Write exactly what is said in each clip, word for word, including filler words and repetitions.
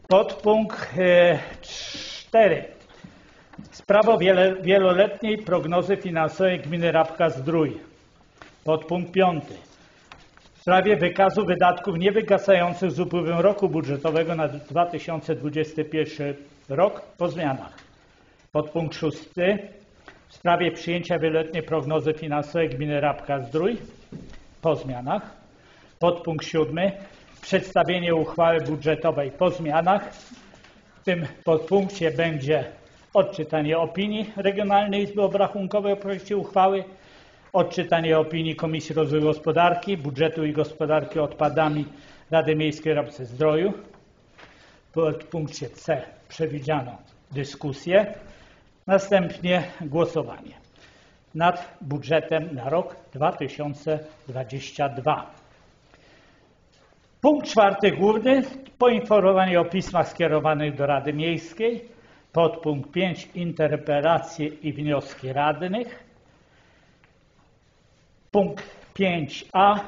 Podpunkt cztery. Sprawa wieloletniej prognozy finansowej gminy Rabka-Zdrój. Podpunkt piąty. W sprawie wykazu wydatków niewygasających z upływem roku budżetowego na dwa tysiące dwudziesty pierwszy rok po zmianach. Podpunkt szósty. W sprawie przyjęcia wieloletniej prognozy finansowej gminy Rabka-Zdrój po zmianach. Podpunkt siódmy. Przedstawienie uchwały budżetowej po zmianach. W tym podpunkcie będzie odczytanie opinii Regionalnej Izby Obrachunkowej o projekcie uchwały, odczytanie opinii Komisji Rozwoju Gospodarki, Budżetu i Gospodarki Odpadami Rady Miejskiej w Rabce-Zdroju. W podpunkcie C przewidziano dyskusję, następnie głosowanie nad budżetem na rok dwa tysiące dwudziesty drugi. Punkt czwarty główny. Poinformowanie o pismach skierowanych do Rady Miejskiej. Podpunkt pięć. Interpelacje i wnioski radnych. Punkt pięć a.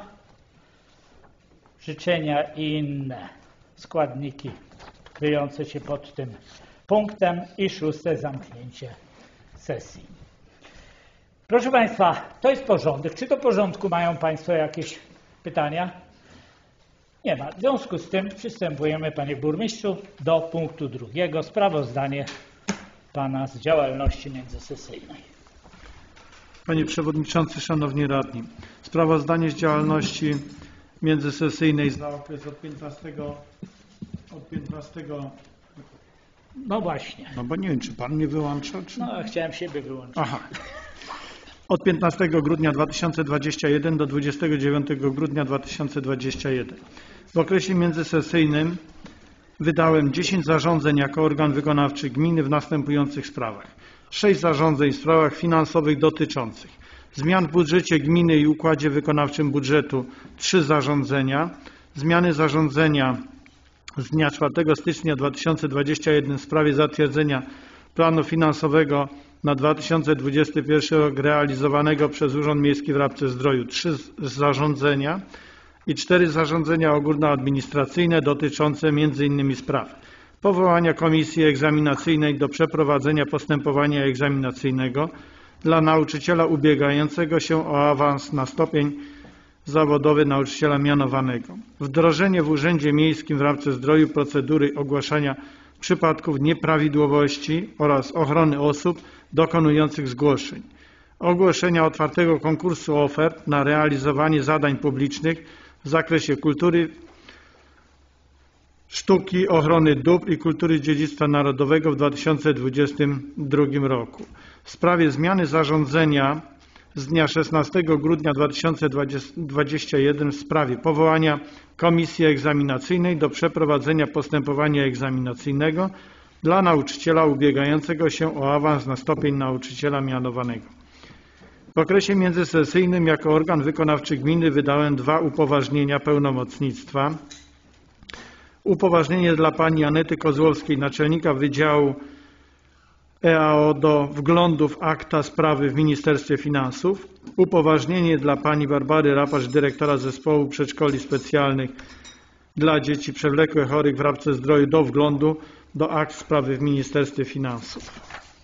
Życzenia i inne składniki kryjące się pod tym punktem. I szóste. Zamknięcie sesji. Proszę Państwa, to jest porządek. Czy do porządku mają Państwo jakieś pytania? Nie ma. W związku z tym przystępujemy, Panie Burmistrzu, do punktu drugiego. Sprawozdanie Pana z działalności międzysesyjnej. Panie Przewodniczący, Szanowni Radni. Sprawozdanie z działalności międzysesyjnej za okres od piętnastego... Od piętnastego... No właśnie. No bo nie wiem, czy Pan mnie wyłącza, czy... No, chciałem siebie wyłączyć. Aha. Od piętnastego grudnia dwa tysiące dwudziestego pierwszego do dwudziestego dziewiątego grudnia dwa tysiące dwudziestego pierwszego. W okresie międzysesyjnym wydałem dziesięć zarządzeń jako organ wykonawczy gminy w następujących sprawach. sześć zarządzeń w sprawach finansowych dotyczących zmian w budżecie gminy i układzie wykonawczym budżetu, trzy zarządzenia, zmiany zarządzenia z dnia czwartego stycznia dwa tysiące dwudziestego pierwszego w sprawie zatwierdzenia planu finansowego na dwa tysiące dwudziesty pierwszy rok realizowanego przez Urząd Miejski w Rabce-Zdroju, trzy zarządzenia i cztery zarządzenia ogólnoadministracyjne dotyczące między innymi spraw powołania komisji egzaminacyjnej do przeprowadzenia postępowania egzaminacyjnego dla nauczyciela ubiegającego się o awans na stopień zawodowy nauczyciela mianowanego, wdrożenie w Urzędzie Miejskim w Rabce-Zdroju procedury ogłaszania przypadków nieprawidłowości oraz ochrony osób dokonujących zgłoszeń, ogłoszenia otwartego konkursu ofert na realizowanie zadań publicznych w zakresie kultury, sztuki, ochrony dóbr i kultury dziedzictwa narodowego w dwa tysiące dwudziestym drugim roku. W sprawie zmiany zarządzenia z dnia szesnastego grudnia dwa tysiące dwudziestego pierwszego w sprawie powołania komisji egzaminacyjnej do przeprowadzenia postępowania egzaminacyjnego dla nauczyciela ubiegającego się o awans na stopień nauczyciela mianowanego. W okresie międzysesyjnym jako organ wykonawczy gminy wydałem dwa upoważnienia pełnomocnictwa. Upoważnienie dla pani Anety Kozłowskiej, naczelnika Wydziału E A O do wglądu w akta sprawy w Ministerstwie Finansów. Upoważnienie dla pani Barbary Rapacz, dyrektora Zespołu Przedszkoli Specjalnych dla Dzieci Przewlekle Chorych w Rabce-Zdroju do wglądu do akt sprawy w Ministerstwie Finansów.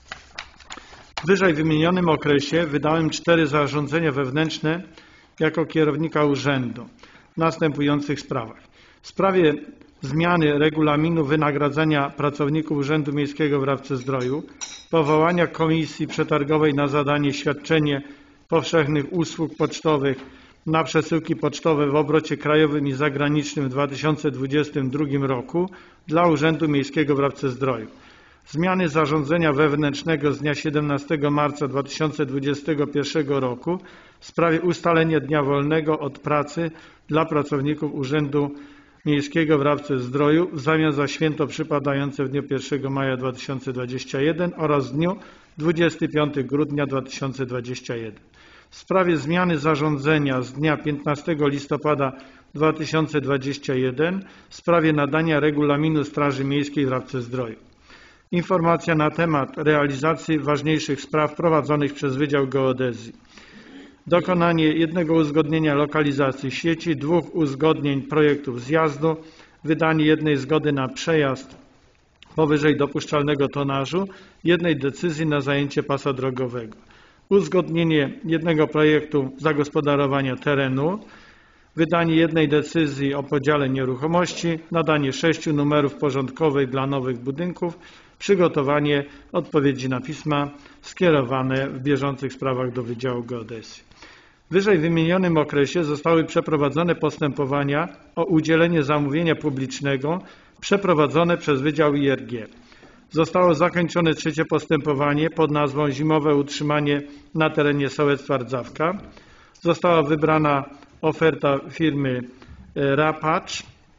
W wyżej wymienionym okresie wydałem cztery zarządzenia wewnętrzne jako kierownika urzędu w następujących sprawach. W sprawie zmiany regulaminu wynagradzania pracowników Urzędu Miejskiego w Rabce-Zdroju, powołania komisji przetargowej na zadanie świadczenie powszechnych usług pocztowych na przesyłki pocztowe w obrocie krajowym i zagranicznym w dwa tysiące dwudziestym drugim roku dla Urzędu Miejskiego w Rabce-Zdroju. Zmiany zarządzenia wewnętrznego z dnia siedemnastego marca dwa tysiące dwudziestego pierwszego roku w sprawie ustalenia dnia wolnego od pracy dla pracowników Urzędu Miejskiego w Rabce-Zdroju w zamian za święto przypadające w dniu pierwszego maja dwa tysiące dwudziestego pierwszego oraz w dniu dwudziestego piątego grudnia dwa tysiące dwudziestego pierwszego. W sprawie zmiany zarządzenia z dnia piętnastego listopada dwa tysiące dwudziestego pierwszego w sprawie nadania regulaminu Straży Miejskiej w Rabce-Zdroju. Informacja na temat realizacji ważniejszych spraw prowadzonych przez Wydział Geodezji. Dokonanie jednego uzgodnienia lokalizacji sieci, dwóch uzgodnień projektów zjazdu, wydanie jednej zgody na przejazd powyżej dopuszczalnego tonażu, jednej decyzji na zajęcie pasa drogowego, uzgodnienie jednego projektu zagospodarowania terenu, wydanie jednej decyzji o podziale nieruchomości, nadanie sześciu numerów porządkowych dla nowych budynków, przygotowanie odpowiedzi na pisma skierowane w bieżących sprawach do Wydziału Geodezji. W wyżej wymienionym okresie zostały przeprowadzone postępowania o udzielenie zamówienia publicznego przeprowadzone przez Wydział I R G. Zostało zakończone trzecie postępowanie pod nazwą Zimowe utrzymanie na terenie sołectwa Rdzawka. Została wybrana oferta firmy Rapacz.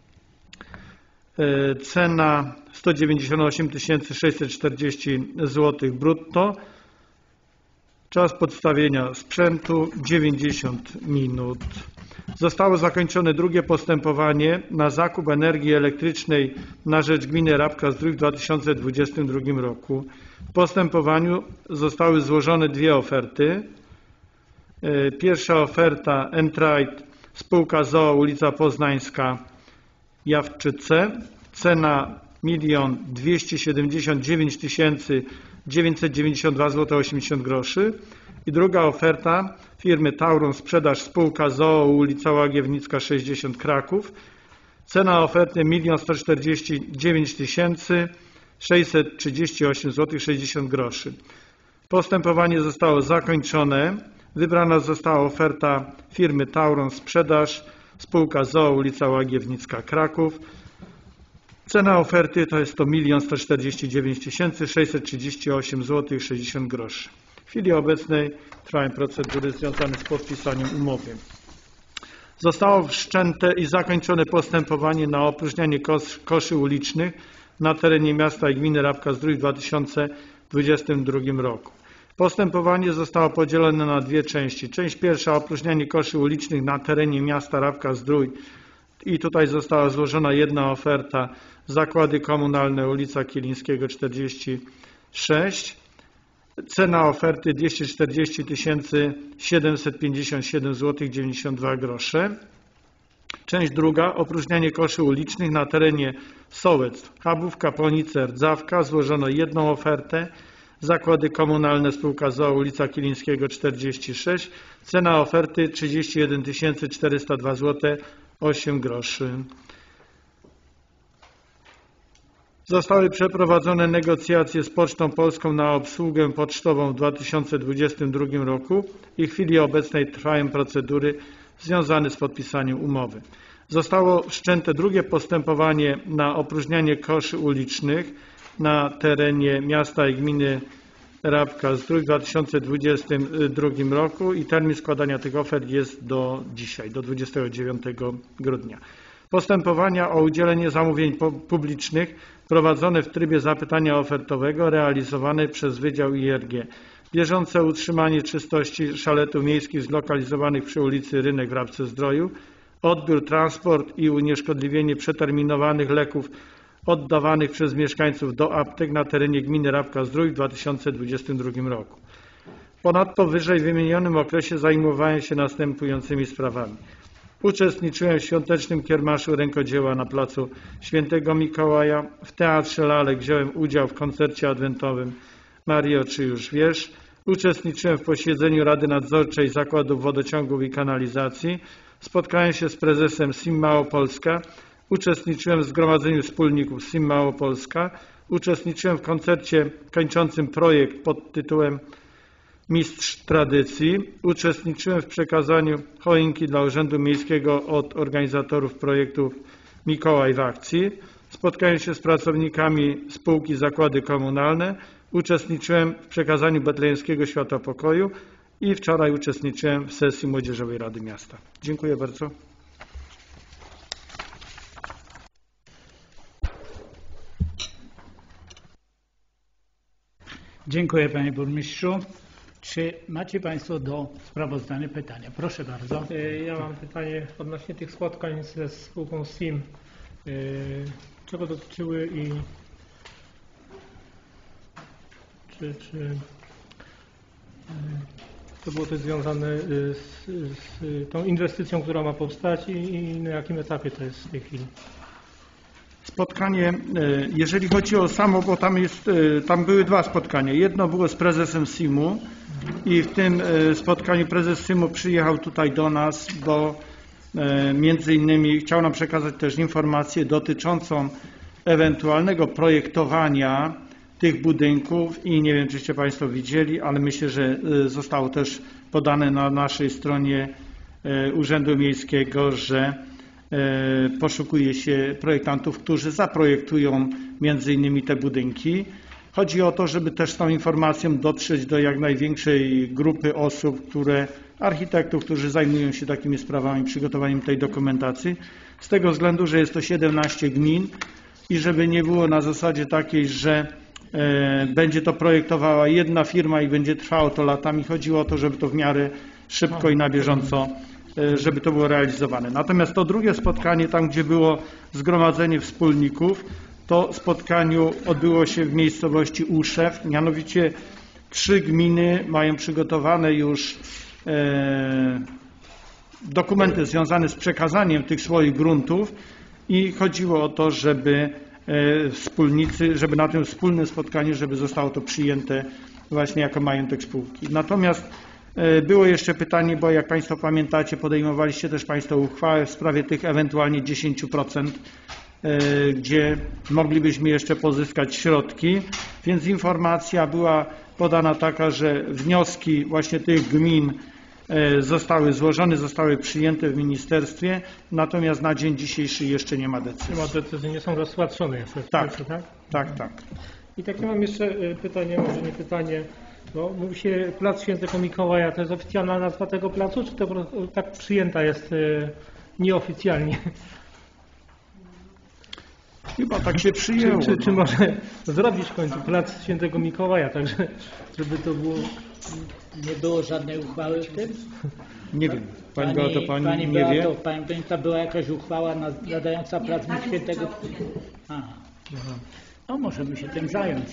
Cena sto dziewięćdziesiąt osiem tysięcy sześćset czterdzieści złotych brutto. Czas podstawienia sprzętu dziewięćdziesiąt minut. Zostało zakończone drugie postępowanie na zakup energii elektrycznej na rzecz gminy Rabka-Zdrój w dwa tysiące dwudziestym drugim roku. W postępowaniu zostały złożone dwie oferty. Pierwsza oferta Entrite, spółka z o o, ulica Poznańska, Jawczyce. Cena milion dwieście siedemdziesiąt dziewięć tysięcy dziewięćset dziewięćdziesiąt dwa złote osiemdziesiąt groszy. I druga oferta firmy Tauron, sprzedaż, spółka z o o, ulica Łagiewnicka sześćdziesiąt, Kraków. Cena oferty milion sto czterdzieści dziewięć tysięcy sześćset trzydzieści osiem złotych sześćdziesiąt groszy. Postępowanie zostało zakończone. Wybrana została oferta firmy Tauron, sprzedaż, spółka z o o, ulica Łagiewnicka, Kraków. Cena oferty to jest to milion sto czterdzieści dziewięć tysięcy sześćset trzydzieści osiem złotych sześćdziesiąt groszy. W chwili obecnej trwają procedury związane z podpisaniem umowy. Zostało wszczęte i zakończone postępowanie na opróżnianie kos, koszy ulicznych na terenie miasta i gminy Rabka-Zdrój w dwa tysiące dwudziestym drugim roku. Postępowanie zostało podzielone na dwie części. Część pierwsza, opróżnianie koszy ulicznych na terenie miasta Rabka-Zdrój, i tutaj została złożona jedna oferta. Zakłady komunalne, ulica Kilińskiego czterdzieści sześć. Cena oferty dwieście czterdzieści tysięcy siedemset pięćdziesiąt siedem złotych dziewięćdziesiąt dwa grosze. Część druga, opróżnianie koszy ulicznych na terenie sołectw Chabówka, Ponice, Rdzawka. Złożono jedną ofertę. Zakłady komunalne, spółka z o o, ulica Kilińskiego czterdzieści sześć. Cena oferty trzydzieści jeden tysięcy czterysta dwa złote osiem groszy. Zostały przeprowadzone negocjacje z Pocztą Polską na obsługę pocztową w dwa tysiące dwudziestym drugim roku i w chwili obecnej trwają procedury związane z podpisaniem umowy. Zostało wszczęte drugie postępowanie na opróżnianie koszy ulicznych na terenie miasta i gminy Rabka-Zdrój w dwa tysiące dwudziestym drugim roku i termin składania tych ofert jest do dzisiaj, do dwudziestego dziewiątego grudnia. Postępowania o udzielenie zamówień publicznych prowadzone w trybie zapytania ofertowego realizowane przez Wydział I R G. Bieżące utrzymanie czystości szaletów miejskich zlokalizowanych przy ulicy Rynek w Rabce-Zdroju, odbiór, transport i unieszkodliwienie przeterminowanych leków oddawanych przez mieszkańców do aptek na terenie gminy Rabka-Zdrój w dwa tysiące dwudziestym drugim roku. Ponadto w wyżej wymienionym okresie zajmowałem się następującymi sprawami. Uczestniczyłem w świątecznym kiermaszu rękodzieła na placu Świętego Mikołaja. W Teatrze Lalek wziąłem udział w koncercie adwentowym Mario, czy już wiesz. Uczestniczyłem w posiedzeniu Rady Nadzorczej Zakładów Wodociągów i Kanalizacji. Spotkałem się z prezesem S I M Małopolska. Uczestniczyłem w zgromadzeniu wspólników S I M Małopolska. Uczestniczyłem w koncercie kończącym projekt pod tytułem Mistrz Tradycji. Uczestniczyłem w przekazaniu choinki dla Urzędu Miejskiego od organizatorów projektów Mikołaj w akcji. Spotkałem się z pracownikami spółki Zakłady Komunalne. Uczestniczyłem w przekazaniu Betlejemskiego Światła Pokoju i wczoraj uczestniczyłem w sesji Młodzieżowej Rady Miasta. Dziękuję bardzo. Dziękuję, panie burmistrzu. Czy macie państwo do sprawozdania pytania? Proszę bardzo. Ja mam pytanie odnośnie tych spotkań ze spółką S I M. Czego dotyczyły i czy, czy to było też związane z, z tą inwestycją, która ma powstać i, i na jakim etapie to jest w tej chwili? spotkanie, jeżeli chodzi o samo, bo tam jest, tam były dwa spotkania. Jedno było z prezesem S I M-u i w tym spotkaniu prezes S I M-u przyjechał tutaj do nas, bo między innymi chciał nam przekazać też informację dotyczącą ewentualnego projektowania tych budynków i nie wiem, czyście Państwo widzieli, ale myślę, że zostało też podane na naszej stronie Urzędu Miejskiego, że poszukuje się projektantów, którzy zaprojektują między innymi te budynki. Chodzi o to, żeby też z tą informacją dotrzeć do jak największej grupy osób, które, architektów, którzy zajmują się takimi sprawami, przygotowaniem tej dokumentacji, z tego względu, że jest to siedemnaście gmin i żeby nie było na zasadzie takiej, że e, będzie to projektowała jedna firma i będzie trwało to latami. Chodziło o to, żeby to w miarę szybko i na bieżąco, e, żeby to było realizowane. Natomiast to drugie spotkanie, tam gdzie było zgromadzenie wspólników, to spotkaniu odbyło się w miejscowości Uszew, mianowicie trzy gminy mają przygotowane już e, dokumenty związane z przekazaniem tych swoich gruntów i chodziło o to, żeby e, wspólnicy, żeby na tym wspólnym spotkaniu, żeby zostało to przyjęte właśnie jako majątek spółki. Natomiast e, było jeszcze pytanie, bo jak Państwo pamiętacie, podejmowaliście też Państwo uchwałę w sprawie tych ewentualnie dziesięć procent, gdzie moglibyśmy jeszcze pozyskać środki, więc informacja była podana taka, że wnioski właśnie tych gmin zostały złożone, zostały przyjęte w ministerstwie, natomiast na dzień dzisiejszy jeszcze nie ma decyzji. Nie ma decyzji, nie są rozpatrzone jeszcze. Tak, tak, tak, tak. I takie mam jeszcze pytanie, może nie pytanie, bo mówi się Plac Świętego Mikołaja, to jest oficjalna nazwa tego placu, czy to tak przyjęta jest nieoficjalnie? Chyba tak się przyjęło. Czy, czy, czy może zrobić w końcu Plac Świętego Mikołaja, także żeby to było... Nie było żadnej uchwały w tym? Nie wiem. Pani Beato, pani, pani nie Beato, wie? Pani Beata, była jakaś uchwała nadająca Plac Świętego... Aha. No możemy się tym zająć.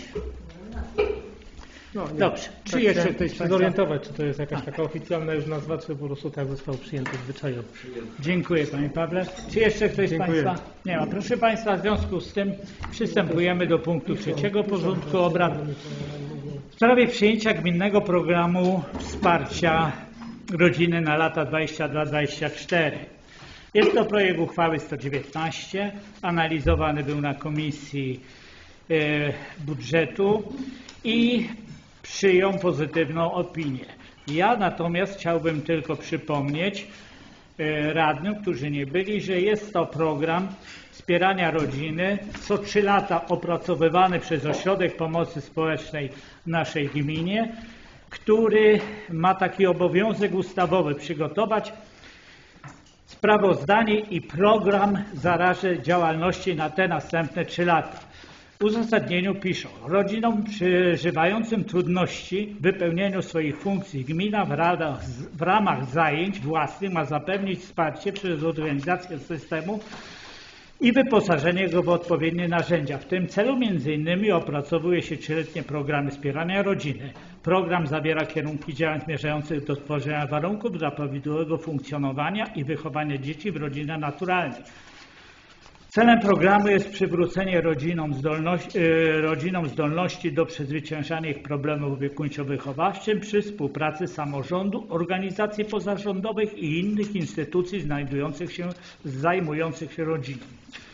No, nie. Dobrze. Czy Tak, jeszcze chciałem ktoś się zorientować, czy to jest jakaś taka oficjalna już nazwa, czy po prostu tak został przyjęty zwyczajowo. Dziękuję Panie Pawle. Czy jeszcze ktoś Dziękuję. z Państwa? Nie ma. Proszę Państwa, w związku z tym przystępujemy do punktu trzeciego porządku obrad w sprawie przyjęcia gminnego programu wsparcia rodziny na lata dwudzieste dwa dwudzieste cztery. Jest to projekt uchwały sto dziewiętnaście, analizowany był na Komisji e, Budżetu i przyjął pozytywną opinię. Ja natomiast chciałbym tylko przypomnieć e, radnym, którzy nie byli, że jest to program wspierania rodziny, co trzy lata opracowywany przez Ośrodek Pomocy Społecznej w naszej gminie, który ma taki obowiązek ustawowy przygotować sprawozdanie i program zaraży działalności na te następne trzy lata. W uzasadnieniu piszą: rodzinom przeżywającym trudności w wypełnieniu swoich funkcji gmina w, radach, w ramach zajęć własnych ma zapewnić wsparcie przez organizację systemu i wyposażenie go w odpowiednie narzędzia. W tym celu między innymi opracowuje się trzyletnie programy wspierania rodziny. Program zawiera kierunki działań zmierzających do stworzenia warunków dla prawidłowego funkcjonowania i wychowania dzieci w rodzinach naturalnych. Celem programu jest przywrócenie rodzinom zdolności, rodzinom zdolności do przezwyciężania ich problemów opiekuńczo-wychowawczym przy współpracy samorządu, organizacji pozarządowych i innych instytucji znajdujących się, zajmujących się rodziną.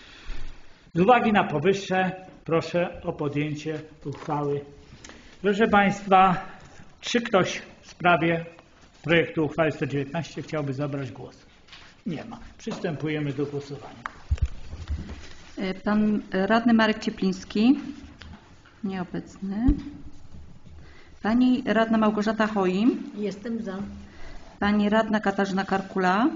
Z uwagi na powyższe proszę o podjęcie uchwały. Proszę Państwa, czy ktoś w sprawie projektu uchwały sto dziewiętnaście chciałby zabrać głos? Nie ma. Przystępujemy do głosowania. Pan radny Marek Ciepliński, nieobecny. Pani radna Małgorzata Choim. Jestem za. Pani radna Katarzyna Karkula.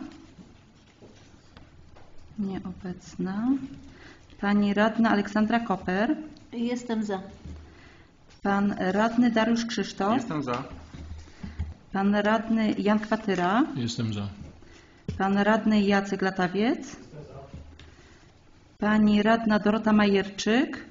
Nieobecna. Pani radna Aleksandra Koper. Jestem za. Pan radny Dariusz Krzysztof. Jestem za. Pan radny Jan Kwatyra. Jestem za. Pan radny Jacek Latawiec. Pani radna Dorota Majerczyk.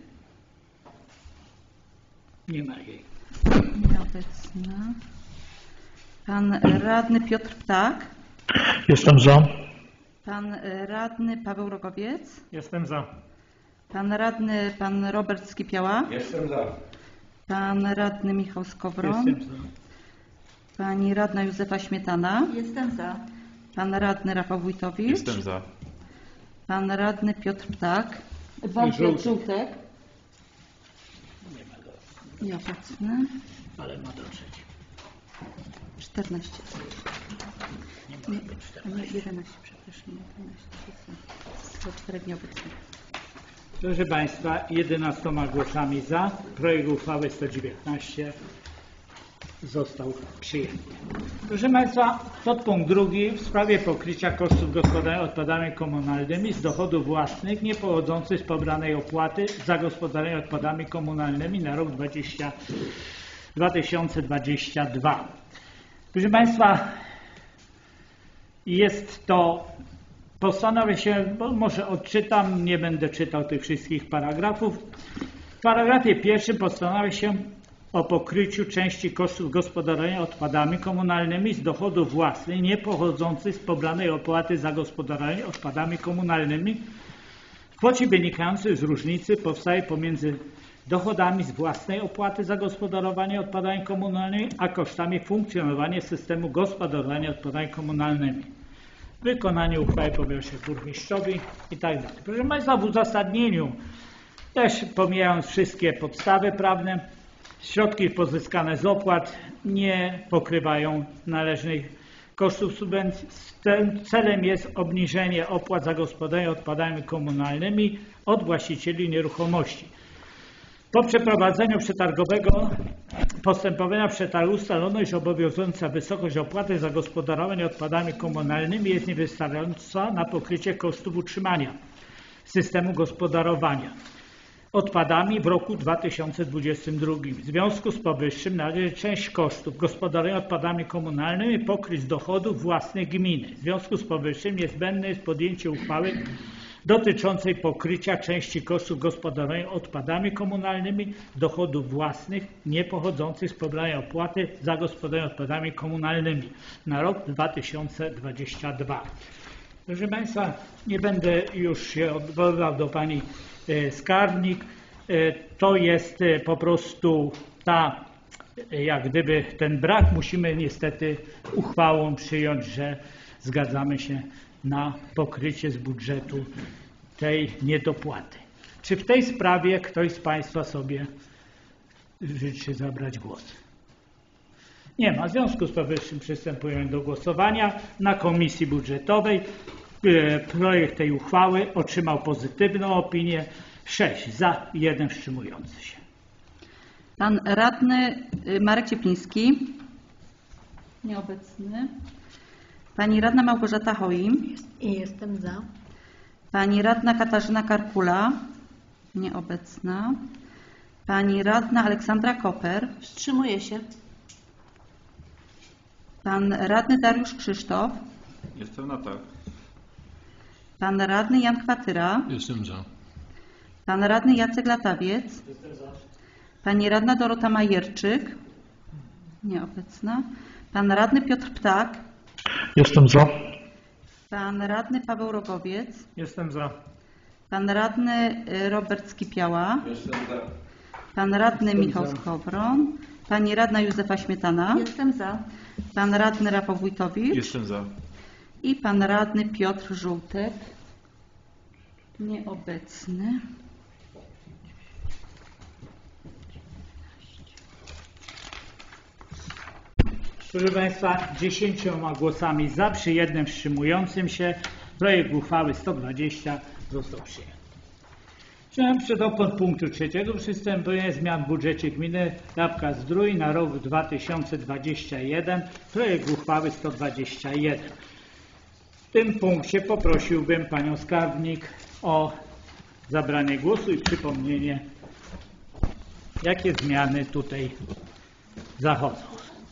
Nie ma jej. Nieobecna. Pan radny Piotr Ptak. Jestem za. Pan radny Paweł Rogowiec. Jestem za. Pan radny, pan Robert Skipiała. Jestem za. Pan radny Michał Skowron. Jestem za. Pani radna Józefa Śmietana. Jestem za. Pan radny Rafał Wójtowicz. Jestem za. Pan radny Piotr Ptak. Pan Żółtek. Piotr Żółtek. Nie ma go, Nieobecny. ale ma dotrzeć. czternaście. Nie Nie, może być cztery. nie, jedenaście, przepraszam. jedenaście. To czterech nieobecnych. Proszę Państwa, jedenastoma głosami za, projekt uchwały sto dziewiętnaście został przyjęty. Proszę Państwa, podpunkt drugi w sprawie pokrycia kosztów gospodarowania odpadami komunalnymi z dochodów własnych niepochodzących z pobranej opłaty za gospodarowanie odpadami komunalnymi na rok dwa tysiące dwudziesty drugi. Proszę Państwa, jest to, postanowię się, bo może odczytam, nie będę czytał tych wszystkich paragrafów. W paragrafie pierwszym postanawia się o pokryciu części kosztów gospodarowania odpadami komunalnymi z dochodów własnych niepochodzących z pobranej opłaty za gospodarowanie odpadami komunalnymi w kwocie wynikającej z różnicy powstałej pomiędzy dochodami z własnej opłaty za gospodarowanie odpadami komunalnymi a kosztami funkcjonowania systemu gospodarowania odpadami komunalnymi. Wykonanie uchwały powierza się burmistrzowi i tak dalej. Proszę Państwa, w uzasadnieniu też pomijając wszystkie podstawy prawne, środki pozyskane z opłat nie pokrywają należnych kosztów subwencji. Tym celem jest obniżenie opłat za gospodarowanie odpadami komunalnymi od właścicieli nieruchomości. Po przeprowadzeniu przetargowego postępowania przetargu ustalono, iż obowiązująca wysokość opłaty za gospodarowanie odpadami komunalnymi jest niewystarczająca na pokrycie kosztów utrzymania systemu gospodarowania odpadami w roku dwa tysiące dwudziestym drugim. W związku z powyższym należy część kosztów gospodarowania odpadami komunalnymi pokryć z dochodów własnych gminy. W związku z powyższym niezbędne jest podjęcie uchwały dotyczącej pokrycia części kosztów gospodarowania odpadami komunalnymi dochodów własnych niepochodzących z pobrania opłaty za gospodarowanie odpadami komunalnymi na rok dwa tysiące dwudziesty drugi. Proszę Państwa, nie będę już się odwoływał do Pani skarbnik. To jest po prostu ta, jak gdyby ten brak, musimy niestety uchwałą przyjąć, że zgadzamy się na pokrycie z budżetu tej niedopłaty. Czy w tej sprawie ktoś z Państwa sobie życzy zabrać głos? Nie ma. W związku z powyższym przystępujemy do głosowania. Na Komisji Budżetowej projekt tej uchwały otrzymał pozytywną opinię. sześć za, jeden wstrzymujący się. Pan radny Marek Ciepliński. Nieobecny. Pani radna Małgorzata Choim. I jestem za. Pani radna Katarzyna Karkula. Nieobecna. Pani radna Aleksandra Koper. Wstrzymuję się. Pan radny Dariusz Krzysztof. Jestem na tak. Pan radny Jan Kwatyra. Jestem za. Pan radny Jacek Latawiec. Pani radna Dorota Majerczyk. Nieobecna. Pan radny Piotr Ptak. Jestem za. Pan radny Paweł Rogowiec. Jestem za. Pan radny Robert Skipiała. Jestem za. Pan radny Jestem Michał za. Skowron. Pani radna Józefa Śmietana. Jestem za. Pan radny Rafał Wójtowicz. Jestem za. I pan radny Piotr Żółtek. Nieobecny. Proszę Państwa, dziesięcioma głosami za, przy jednym wstrzymującym się projekt uchwały sto dwadzieścia został przyjęty. Przechodząc do punktu trzeciego, przystępuje zmian w budżecie gminy Rabka-Zdrój na rok dwa tysiące dwudziesty jeden, projekt uchwały sto dwadzieścia jeden. W tym punkcie poprosiłbym Panią Skarbnik o zabranie głosu i przypomnienie, jakie zmiany tutaj zachodzą.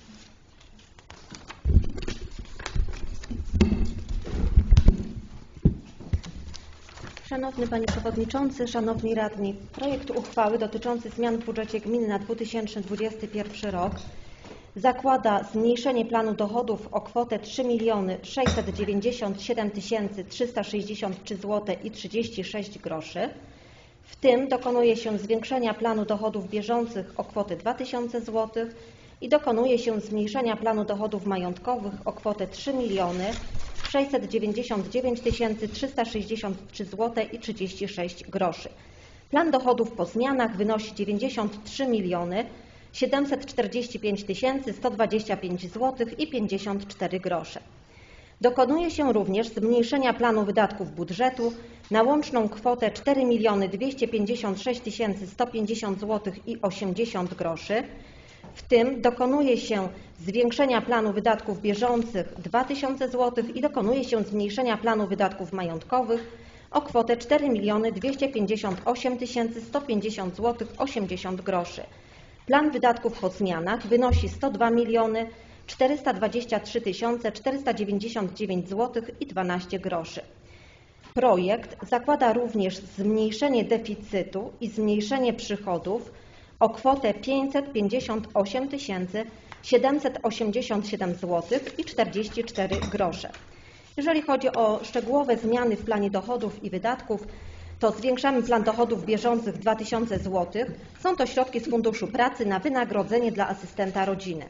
Szanowny Panie Przewodniczący, Szanowni Radni, projekt uchwały dotyczący zmian w budżecie gminy na dwa tysiące dwudziesty pierwszy rok zakłada zmniejszenie planu dochodów o kwotę trzy miliony sześćset dziewięćdziesiąt siedem tysięcy trzysta sześćdziesiąt trzy złote i trzydzieści sześć groszy, W tym dokonuje się zwiększenia planu dochodów bieżących o kwotę dwa tysiące złotych i dokonuje się zmniejszenia planu dochodów majątkowych o kwotę trzy miliony sześćset dziewięćdziesiąt dziewięć tysięcy trzysta sześćdziesiąt trzy złote i trzydzieści sześć groszy. Plan dochodów po zmianach wynosi dziewięćdziesiąt trzy miliony siedemset czterdzieści pięć tysięcy sto dwadzieścia pięć złotych i pięćdziesiąt cztery grosze. Dokonuje się również zmniejszenia planu wydatków budżetu na łączną kwotę cztery miliony dwieście pięćdziesiąt sześć tysięcy sto pięćdziesiąt złotych i osiemdziesiąt groszy. W tym dokonuje się zwiększenia planu wydatków bieżących dwa tysiące złotych i dokonuje się zmniejszenia planu wydatków majątkowych o kwotę cztery miliony dwieście pięćdziesiąt osiem tysięcy sto pięćdziesiąt złotych osiemdziesiąt groszy. Plan wydatków po zmianach wynosi sto dwa miliony czterysta dwadzieścia trzy tysiące czterysta dziewięćdziesiąt dziewięć złotych i dwanaście groszy. Projekt zakłada również zmniejszenie deficytu i zmniejszenie przychodów o kwotę pięćset pięćdziesiąt osiem tysięcy siedemset osiemdziesiąt siedem złotych i czterdzieści cztery grosze. Jeżeli chodzi o szczegółowe zmiany w planie dochodów i wydatków, to zwiększamy plan dochodów bieżących dwa tysiące złotych. Są to środki z Funduszu Pracy na wynagrodzenie dla asystenta rodziny.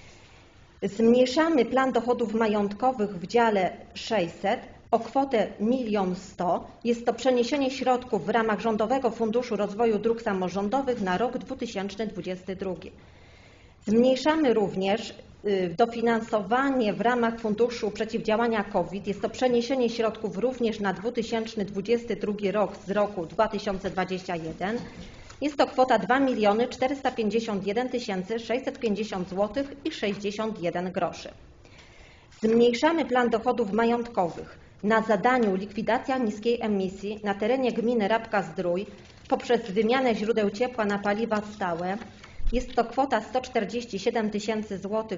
Zmniejszamy plan dochodów majątkowych w dziale sześćset o kwotę milion sto. Jest to przeniesienie środków w ramach Rządowego Funduszu Rozwoju Dróg Samorządowych na rok dwa tysiące dwudziesty drugi. Zmniejszamy również dofinansowanie w ramach Funduszu Przeciwdziałania COVID. Jest to przeniesienie środków również na dwa tysiące dwudziesty drugi rok z roku dwa tysiące dwudziestego pierwszego. Jest to kwota dwa miliony czterysta pięćdziesiąt jeden tysięcy sześćset pięćdziesiąt złotych i sześćdziesiąt jeden groszy. Zmniejszamy plan dochodów majątkowych na zadaniu likwidacja niskiej emisji na terenie gminy Rabka-Zdrój poprzez wymianę źródeł ciepła na paliwa stałe. Jest to kwota sto czterdzieści siedem tysięcy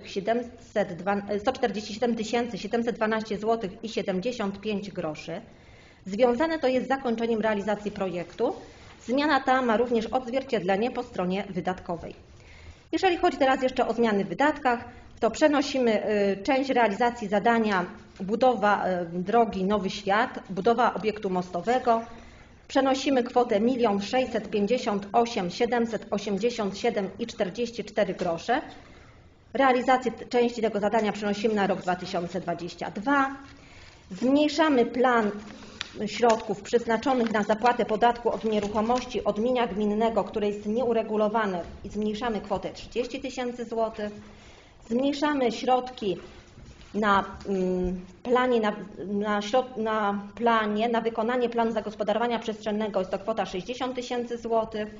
siedemset dwanaście złotych i siedemdziesiąt pięć groszy. Związane to jest z zakończeniem realizacji projektu. Zmiana ta ma również odzwierciedlenie po stronie wydatkowej. Jeżeli chodzi teraz jeszcze o zmiany w wydatkach, to przenosimy część realizacji zadania budowa drogi Nowy Świat, budowa obiektu mostowego. Przenosimy kwotę milion sześćset pięćdziesiąt osiem tysięcy siedemset osiemdziesiąt siedem i czterdzieści cztery grosze. Realizację części tego zadania przenosimy na rok dwa tysiące dwudziesty drugi. Zmniejszamy plan środków przeznaczonych na zapłatę podatku od nieruchomości od mienia gminnego, które jest nieuregulowane, i zmniejszamy kwotę trzydzieści tysięcy złotych. Zmniejszamy środki na planie na, na, środ, na planie na wykonanie planu zagospodarowania przestrzennego, jest to kwota sześćdziesiąt tysięcy złotych.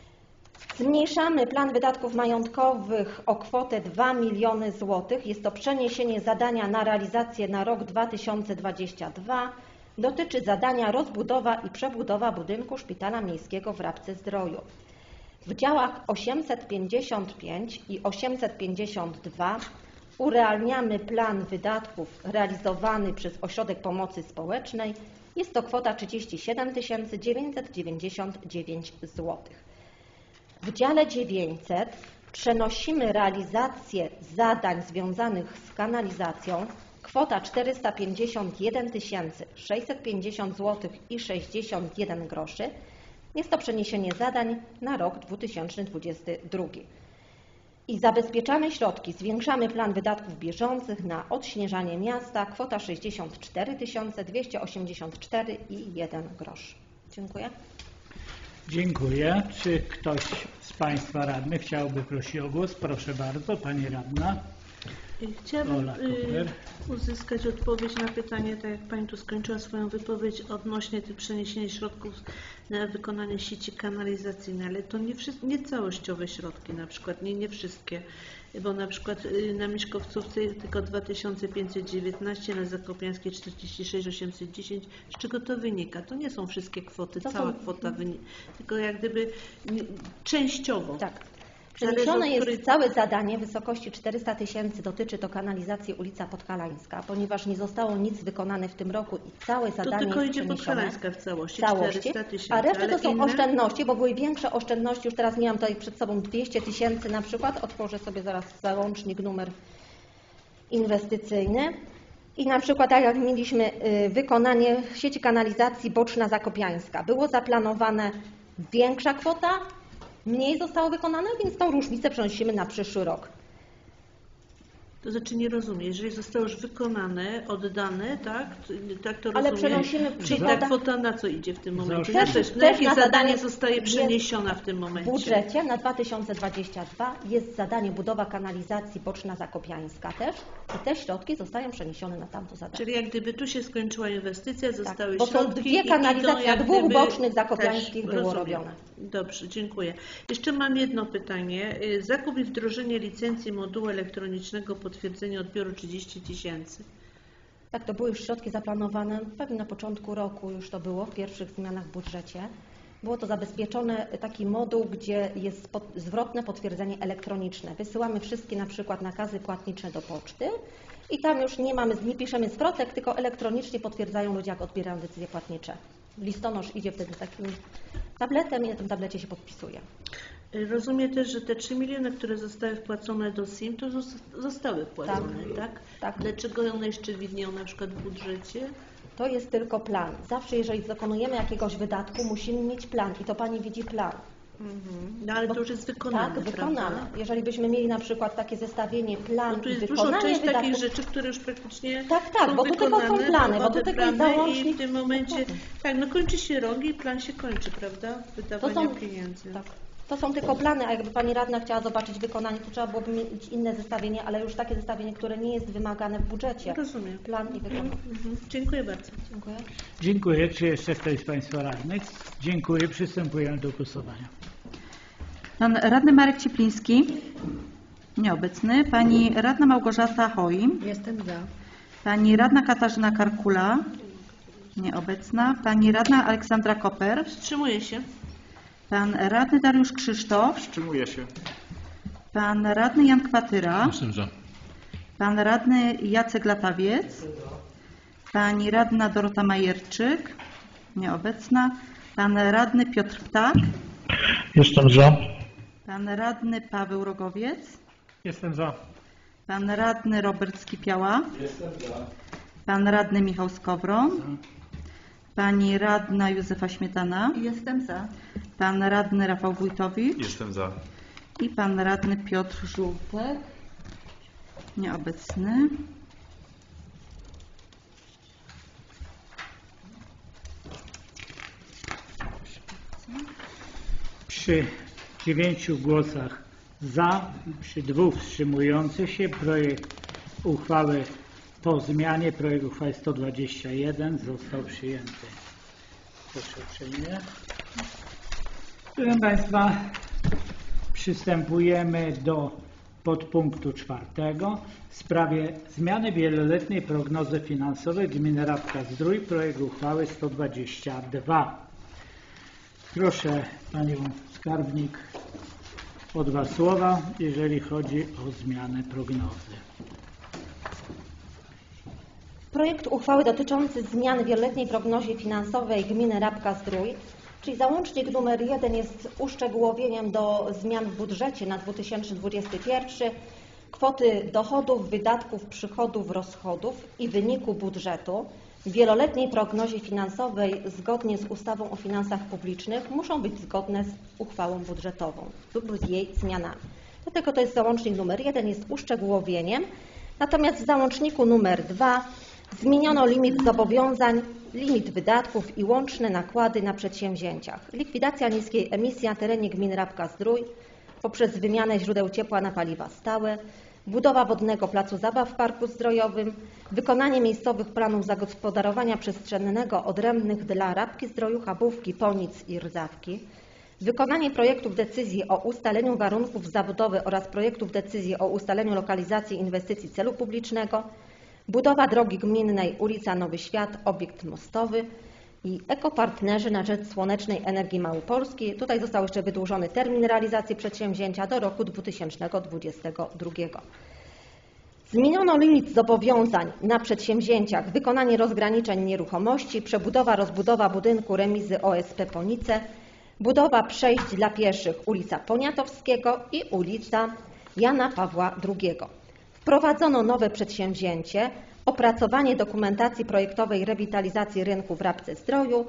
Zmniejszamy plan wydatków majątkowych o kwotę dwa miliony złotych. Jest to przeniesienie zadania na realizację na rok dwa tysiące dwudziesty drugi. Dotyczy zadania rozbudowa i przebudowa budynku Szpitala Miejskiego w Rabce-Zdroju. W działach osiemset pięćdziesiąt pięć i osiemset pięćdziesiąt dwa urealniamy plan wydatków realizowany przez Ośrodek Pomocy Społecznej. Jest to kwota trzydzieści siedem tysięcy dziewięćset dziewięćdziesiąt dziewięć złotych. W dziale dziewięćset przenosimy realizację zadań związanych z kanalizacją. Kwota czterysta pięćdziesiąt jeden tysięcy sześćset pięćdziesiąt złotych i sześćdziesiąt jeden groszy. Jest to przeniesienie zadań na rok dwa tysiące dwudziesty drugi. I zabezpieczamy środki, zwiększamy plan wydatków bieżących na odśnieżanie miasta. Kwota sześćdziesiąt cztery tysiące dwieście osiemdziesiąt cztery i jeden grosz. Dziękuję. Dziękuję. Czy ktoś z Państwa radnych chciałby prosić o głos? Proszę bardzo, Pani Radna. Chciałabym y, uzyskać odpowiedź na pytanie, tak jak Pani tu skończyła swoją wypowiedź odnośnie tych przeniesienia środków na wykonanie sieci kanalizacyjnej, ale to nie, nie całościowe środki, na przykład nie, nie wszystkie, bo na przykład y, na Mieszkowcówce tylko dwa tysiące pięćset dziewiętnaście, na Zakopiańskiej czterdzieści sześć tysięcy osiemset dziesięć. Z czego to wynika? To nie są wszystkie kwoty, to cała są... kwota wynika, tylko jak gdyby nie, częściowo. Tak. Przeniesione jest której... całe zadanie w wysokości czterysta tysięcy, dotyczy to kanalizacji ulica Podhalańska, ponieważ nie zostało nic wykonane w tym roku i całe zadanie to tylko jest idzie przeniesione. Podhalańska w całości, całości czterysta tysięcy, a reszta to są inne? oszczędności, bo były większe oszczędności, już teraz nie mam tutaj przed sobą dwieście tysięcy na przykład, otworzę sobie zaraz załącznik, numer inwestycyjny. I na przykład tak jak mieliśmy wykonanie sieci kanalizacji Boczna Zakopiańska, było zaplanowane większa kwota, mniej zostało wykonane, więc tą różnicę przenosimy na przyszły rok. To znaczy nie rozumiem, jeżeli zostało już wykonane, oddane, tak? Tak to Ale rozumiem. przenosimy Czyli ta przychoda- kwota na co idzie w tym momencie? Też- Na, też, też na jakie na zadanie zadanie zostaje jest przeniesiona w tym W momencie? budżecie na dwa tysiące dwudziesty drugi jest zadanie budowa kanalizacji Boczna Zakopiańska też i te środki zostają przeniesione na tamto zadanie. Czyli jak gdyby tu się skończyła inwestycja, zostały bo są środki dwie i kanalizacje idą jak dwóch gdyby bocznych zakopiańskich też, było rozumiem. robione. Dobrze, dziękuję. Jeszcze mam jedno pytanie. Y, Zakup i wdrożenie licencji modułu elektronicznego potwierdzenia odbioru trzydzieści tysięcy. Tak, to były już środki zaplanowane, pewnie na początku roku już to było, w pierwszych zmianach w budżecie. Było to zabezpieczone taki moduł, gdzie jest pod, zwrotne potwierdzenie elektroniczne. Wysyłamy wszystkie na przykład nakazy płatnicze do poczty i tam już nie mamy, nie piszemy zwrotek, tylko elektronicznie potwierdzają ludzie, jak odbierają decyzje płatnicze. Listonosz idzie wtedy takim tabletem i na tym tablecie się podpisuje. Rozumiem też, że te trzy miliony, które zostały wpłacone do S I M, to zos- zostały wpłacone, tak? Tak, tak. Dlaczego one jeszcze widnieją na przykład w budżecie? To jest tylko plan. Zawsze jeżeli dokonujemy jakiegoś wydatku, musimy mieć plan i to Pani widzi plan. No ale to już jest wykonane, Tak, prawda? wykonane. Jeżeli byśmy mieli na przykład takie zestawienie plan Bo tu i jest dużo wykonanie część takich wydatków, rzeczy, które już praktycznie Tak, tak, są bo tu tylko są wykonane, plany, bo tu tylko jest odebrane załącznik. i w tym momencie, Dokładnie. tak, no kończy się rok i plan się kończy, prawda? Wydawania To są- pieniędzy. tak, to są tylko plany, a jakby Pani Radna chciała zobaczyć wykonanie, to trzeba byłoby mieć inne zestawienie, ale już takie zestawienie, które nie jest wymagane w budżecie. Rozumiem. Plan i wykonanie. Mhm. Dziękuję bardzo. Dziękuję. Dziękuję. Czy jeszcze ktoś z Państwa radnych? Dziękuję. Przystępujemy do głosowania. Pan radny Marek Ciepliński, nieobecny. Pani radna Małgorzata Choim. Jestem za. Pani radna Katarzyna Karkula, nieobecna. Pani radna Aleksandra Koper. Wstrzymuję się. Pan radny Dariusz Krzysztof. Wstrzymuję się. Pan radny Jan Kwatyra. Jestem za. Pan radny Jacek Latawiec. Pani radna Dorota Majerczyk, nieobecna. Pan radny Piotr Ptak. Jestem za. Pan radny Paweł Rogowiec. Jestem za. Pan radny Robert Skipiała. Jestem za. Pan radny Michał Skowron. Pani radna Józefa Śmietana. Jestem za. Pan radny Rafał Wójtowicz. Jestem za. I pan radny Piotr Żółtek. Nieobecny. Przy dziewięciu głosach za, przy dwóch wstrzymujących się projekt uchwały po zmianie, projekt uchwały sto dwadzieścia jeden został przyjęty. Proszę uprzejmie. Proszę Państwa, przystępujemy do podpunktu czwartego w sprawie zmiany wieloletniej prognozy finansowej gminy Rabka-Zdrój, projekt uchwały sto dwadzieścia dwa. Proszę Panią Skarbnik o dwa słowa, jeżeli chodzi o zmianę prognozy. Projekt uchwały dotyczący zmian w wieloletniej prognozie finansowej gminy Rabka-Zdrój, czyli załącznik numer jeden jest uszczegółowieniem do zmian w budżecie na dwa tysiące dwudziesty pierwszy, kwoty dochodów, wydatków, przychodów, rozchodów i wyniku budżetu w wieloletniej prognozie finansowej zgodnie z ustawą o finansach publicznych muszą być zgodne z uchwałą budżetową lub z jej zmianami. Dlatego to jest załącznik numer jeden, jest uszczegółowieniem. Natomiast w załączniku numer dwa zmieniono limit zobowiązań, limit wydatków i łączne nakłady na przedsięwzięciach. Likwidacja niskiej emisji na terenie gminy Rabka-Zdrój poprzez wymianę źródeł ciepła na paliwa stałe, budowa wodnego placu zabaw w Parku Zdrojowym, wykonanie miejscowych planów zagospodarowania przestrzennego odrębnych dla Rabki-Zdroju, Chabówki, Ponic i Rdzawki, wykonanie projektów decyzji o ustaleniu warunków zabudowy oraz projektów decyzji o ustaleniu lokalizacji inwestycji celu publicznego, budowa drogi gminnej ulica Nowy Świat, obiekt mostowy i ekopartnerzy na rzecz słonecznej energii małopolskiej. Tutaj został jeszcze wydłużony termin realizacji przedsięwzięcia do roku dwa tysiące dwudziestego drugiego. Zmieniono limit zobowiązań na przedsięwzięciach wykonanie rozgraniczeń nieruchomości, przebudowa, rozbudowa budynku remizy O S P Ponice, budowa przejść dla pieszych ulica Poniatowskiego i ulica Jana Pawła drugiego. Wprowadzono nowe przedsięwzięcie opracowanie dokumentacji projektowej rewitalizacji rynku w Rabce-Zdroju,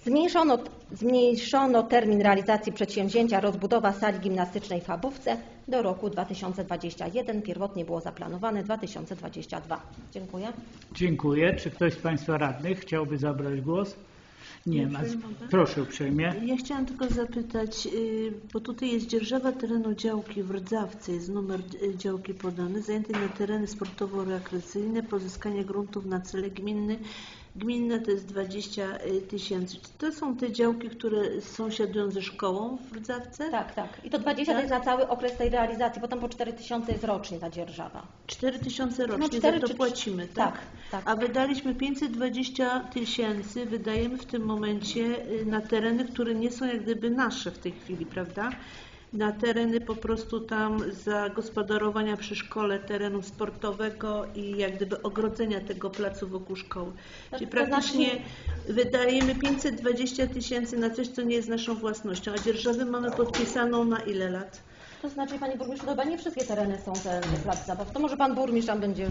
Zmniejszono, zmniejszono termin realizacji przedsięwzięcia rozbudowa sali gimnastycznej w Chabówce do roku dwa tysiące dwudziestego pierwszego. Pierwotnie było zaplanowane dwa tysiące dwudziesty drugi. Dziękuję. Dziękuję. Czy ktoś z Państwa radnych chciałby zabrać głos? Nie ma. Proszę uprzejmie. Ja chciałam tylko zapytać, bo tutaj jest dzierżawa terenu działki w Rdzawce, jest numer działki podany, zajętej na tereny sportowo-rekreacyjne, pozyskanie gruntów na cele gminne. Gminne to jest dwadzieścia tysięcy. Czy to są te działki, które sąsiadują ze szkołą w Rdzawce? Tak, tak. I to dwadzieścia Tak? to jest na cały okres tej realizacji, potem po cztery tysiące jest rocznie ta dzierżawa. cztery tysiące rocznie, No, cztery za to czy- płacimy, tak? tak, tak. A wydaliśmy pięćset dwadzieścia tysięcy, wydajemy w tym momencie y, na tereny, które nie są jak gdyby nasze w tej chwili, prawda? Na tereny po prostu tam zagospodarowania przy szkole terenu sportowego i jak gdyby ogrodzenia tego placu wokół szkoły. Czyli to praktycznie znaczy- wydajemy pięćset dwadzieścia tysięcy na coś, co nie jest naszą własnością, a dzierżawę mamy podpisaną na ile lat? To znaczy, Panie Burmistrzu, chyba nie wszystkie tereny są te plac zabaw. To może Pan Burmistrz tam będzie...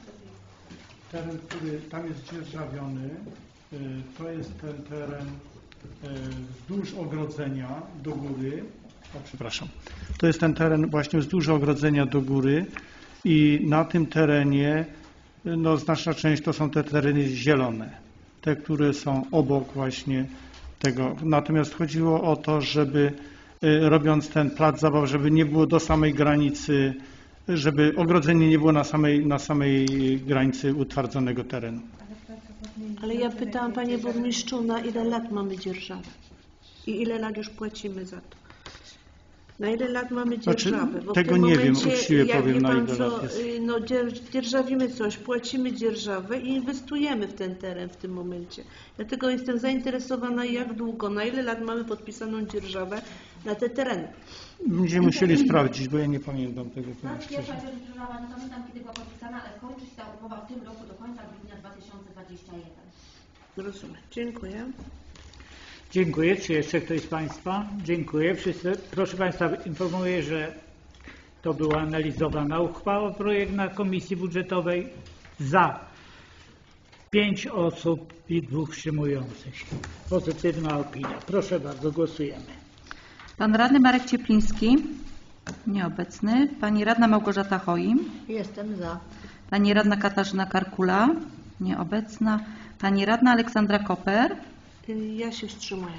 Teren, który tam jest dzierżawiony, y, to jest ten teren y, wzdłuż ogrodzenia do góry. O, przepraszam. To jest ten teren właśnie wzdłuż ogrodzenia do góry i na tym terenie y, no, znaczna część to są te tereny zielone, te, które są obok właśnie tego. Natomiast chodziło o to, żeby y, robiąc ten plac zabaw, żeby nie było do samej granicy, żeby ogrodzenie nie było na samej, na samej granicy utwardzonego terenu. Ale ja pytałam Panie Burmistrzu, na ile lat mamy dzierżawę i ile lat już płacimy za to? Na ile lat mamy Znaczy, dzierżawę? Bo w tego tym nie wiem, momencie, uczciwie jak powiem, wie na pan ile co, lat jest. y, No, dzier- dzierżawimy coś, płacimy dzierżawę i inwestujemy w ten teren w tym momencie. Dlatego jestem zainteresowana, jak długo, na ile lat mamy podpisaną dzierżawę na te tereny. Będziemy musieli sprawdzić, bo ja nie pamiętam tego. powiem szczerze. Pierwsza dzierżawa, nie pamiętam kiedy była podpisana, ale kończy się ta umowa w tym roku do końca grudnia dwa tysiące dwudziestego pierwszego. Rozumiem. Dziękuję. Dziękuję. Czy jeszcze ktoś z Państwa? Dziękuję. Wszyscy. Proszę Państwa, informuję, że to była analizowana uchwała, projekt na Komisji Budżetowej. Za pięć osób i dwóch wstrzymujących się. Pozytywna opinia. Proszę bardzo, głosujemy. Pan radny Marek Ciepliński, nieobecny. Pani radna Małgorzata Choim. Jestem za. Pani radna Katarzyna Karkula, nieobecna. Pani radna Aleksandra Koper. Y, Ja się wstrzymuję.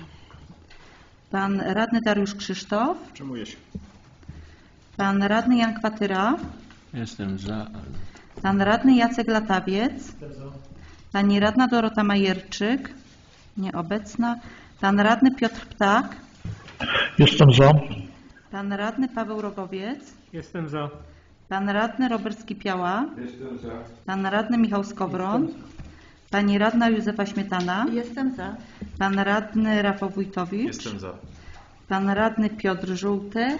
Pan radny Dariusz Krzysztof. Wstrzymuję się. Pan radny Jan Kwatyra. Jestem za. Pan radny Jacek Latawiec. Pani radna Dorota Majerczyk, nieobecna. Pan radny Piotr Ptak. Jestem za. Pan radny Paweł Rogowiec. Jestem za. Pan radny Robert Skipiała. Jestem za. Pan radny Michał Skowron. Pani radna Józefa Śmietana. Jestem za. Pan radny Rafał Wójtowicz. Jestem za. Pan radny Piotr Żółtek.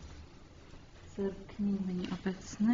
Zerknijmy, nieobecny.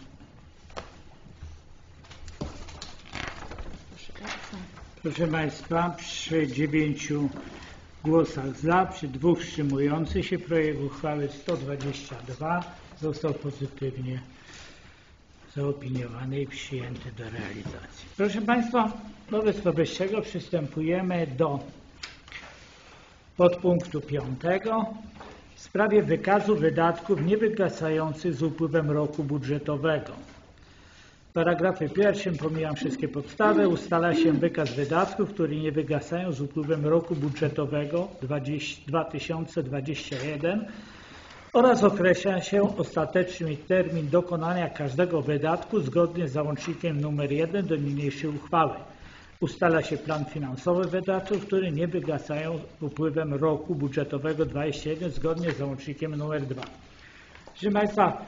Proszę Państwa, przy dziewięciu głosach za, przy dwóch wstrzymujących się projekt uchwały sto dwadzieścia dwa został pozytywnie zaopiniowany i przyjęty do realizacji. Proszę Państwa, wobec powyższego przystępujemy do podpunktu piątego w sprawie wykazu wydatków niewygasających z upływem roku budżetowego. W paragrafie pierwszym, pomijam wszystkie podstawy, ustala się wykaz wydatków, które nie wygasają z upływem roku budżetowego dwa tysiące dwudziestego pierwszego oraz określa się ostateczny termin dokonania każdego wydatku zgodnie z załącznikiem nr jeden do niniejszej uchwały. Ustala się plan finansowy wydatków, które nie wygasają z upływem roku budżetowego dwudziestego pierwszego zgodnie z załącznikiem nr dwa. Proszę Państwa,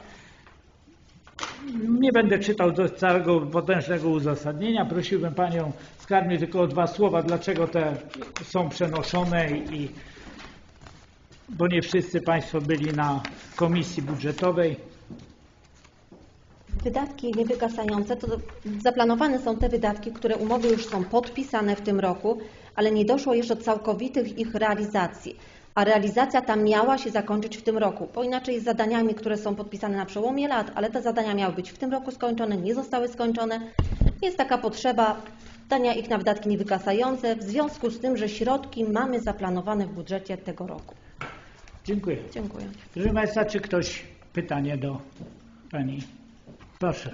nie będę czytał do całego potężnego uzasadnienia. Prosiłbym Panią Skarbnik tylko o dwa słowa, dlaczego te są przenoszone i bo nie wszyscy Państwo byli na komisji budżetowej. Wydatki niewygasające to zaplanowane są te wydatki, które umowy już są podpisane w tym roku, ale nie doszło jeszcze do całkowitych ich realizacji. A realizacja ta miała się zakończyć w tym roku, bo inaczej z zadaniami, które są podpisane na przełomie lat, ale te zadania miały być w tym roku skończone, nie zostały skończone. Jest taka potrzeba zdania ich na wydatki niewygasające w związku z tym, że środki mamy zaplanowane w budżecie tego roku. Dziękuję. Dziękuję. Proszę Państwa, czy ktoś pytanie do Pani? Proszę.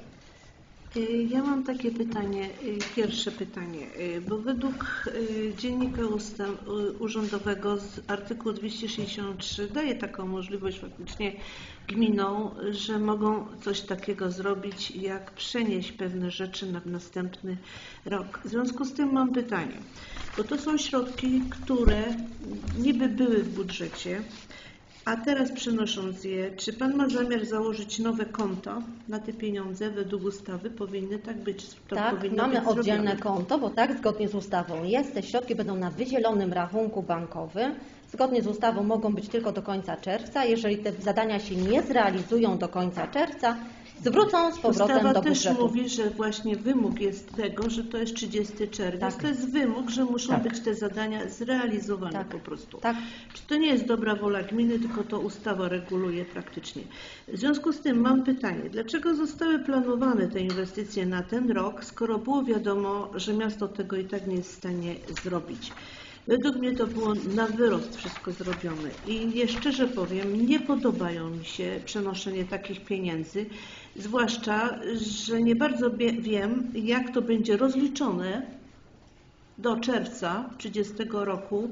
Ja mam takie pytanie, pierwsze pytanie, bo według dziennika ustaw urzędowego z artykułu dwieście sześćdziesiąt trzy daje taką możliwość faktycznie gminom, że mogą coś takiego zrobić, jak przenieść pewne rzeczy na następny rok. W związku z tym mam pytanie, bo to są środki, które niby były w budżecie, a teraz przenosząc je, czy Pan ma zamiar założyć nowe konto na te pieniądze? Według ustawy powinny tak być. To Tak, powinno mamy być oddzielne zrobione. konto, bo tak zgodnie z ustawą jest. Te środki będą na wydzielonym rachunku bankowym. Zgodnie z ustawą mogą być tylko do końca czerwca. Jeżeli te zadania się nie zrealizują do końca czerwca, zwrócą z powrotem Ustawa do też budżetu. mówi, że właśnie wymóg jest tego, że to jest trzydziesty czerwiec. Tak. To jest wymóg, że muszą Tak. być te zadania zrealizowane Tak. po prostu. Tak. Czy to nie jest dobra wola gminy, tylko to ustawa reguluje praktycznie. W związku z tym mam pytanie, dlaczego zostały planowane te inwestycje na ten rok, skoro było wiadomo, że miasto tego i tak nie jest w stanie zrobić? Według mnie to było na wyrost wszystko zrobione i nie, szczerze powiem, nie podobają mi się przenoszenie takich pieniędzy, zwłaszcza, że nie bardzo wiem, jak to będzie rozliczone do czerwca trzydziestego roku,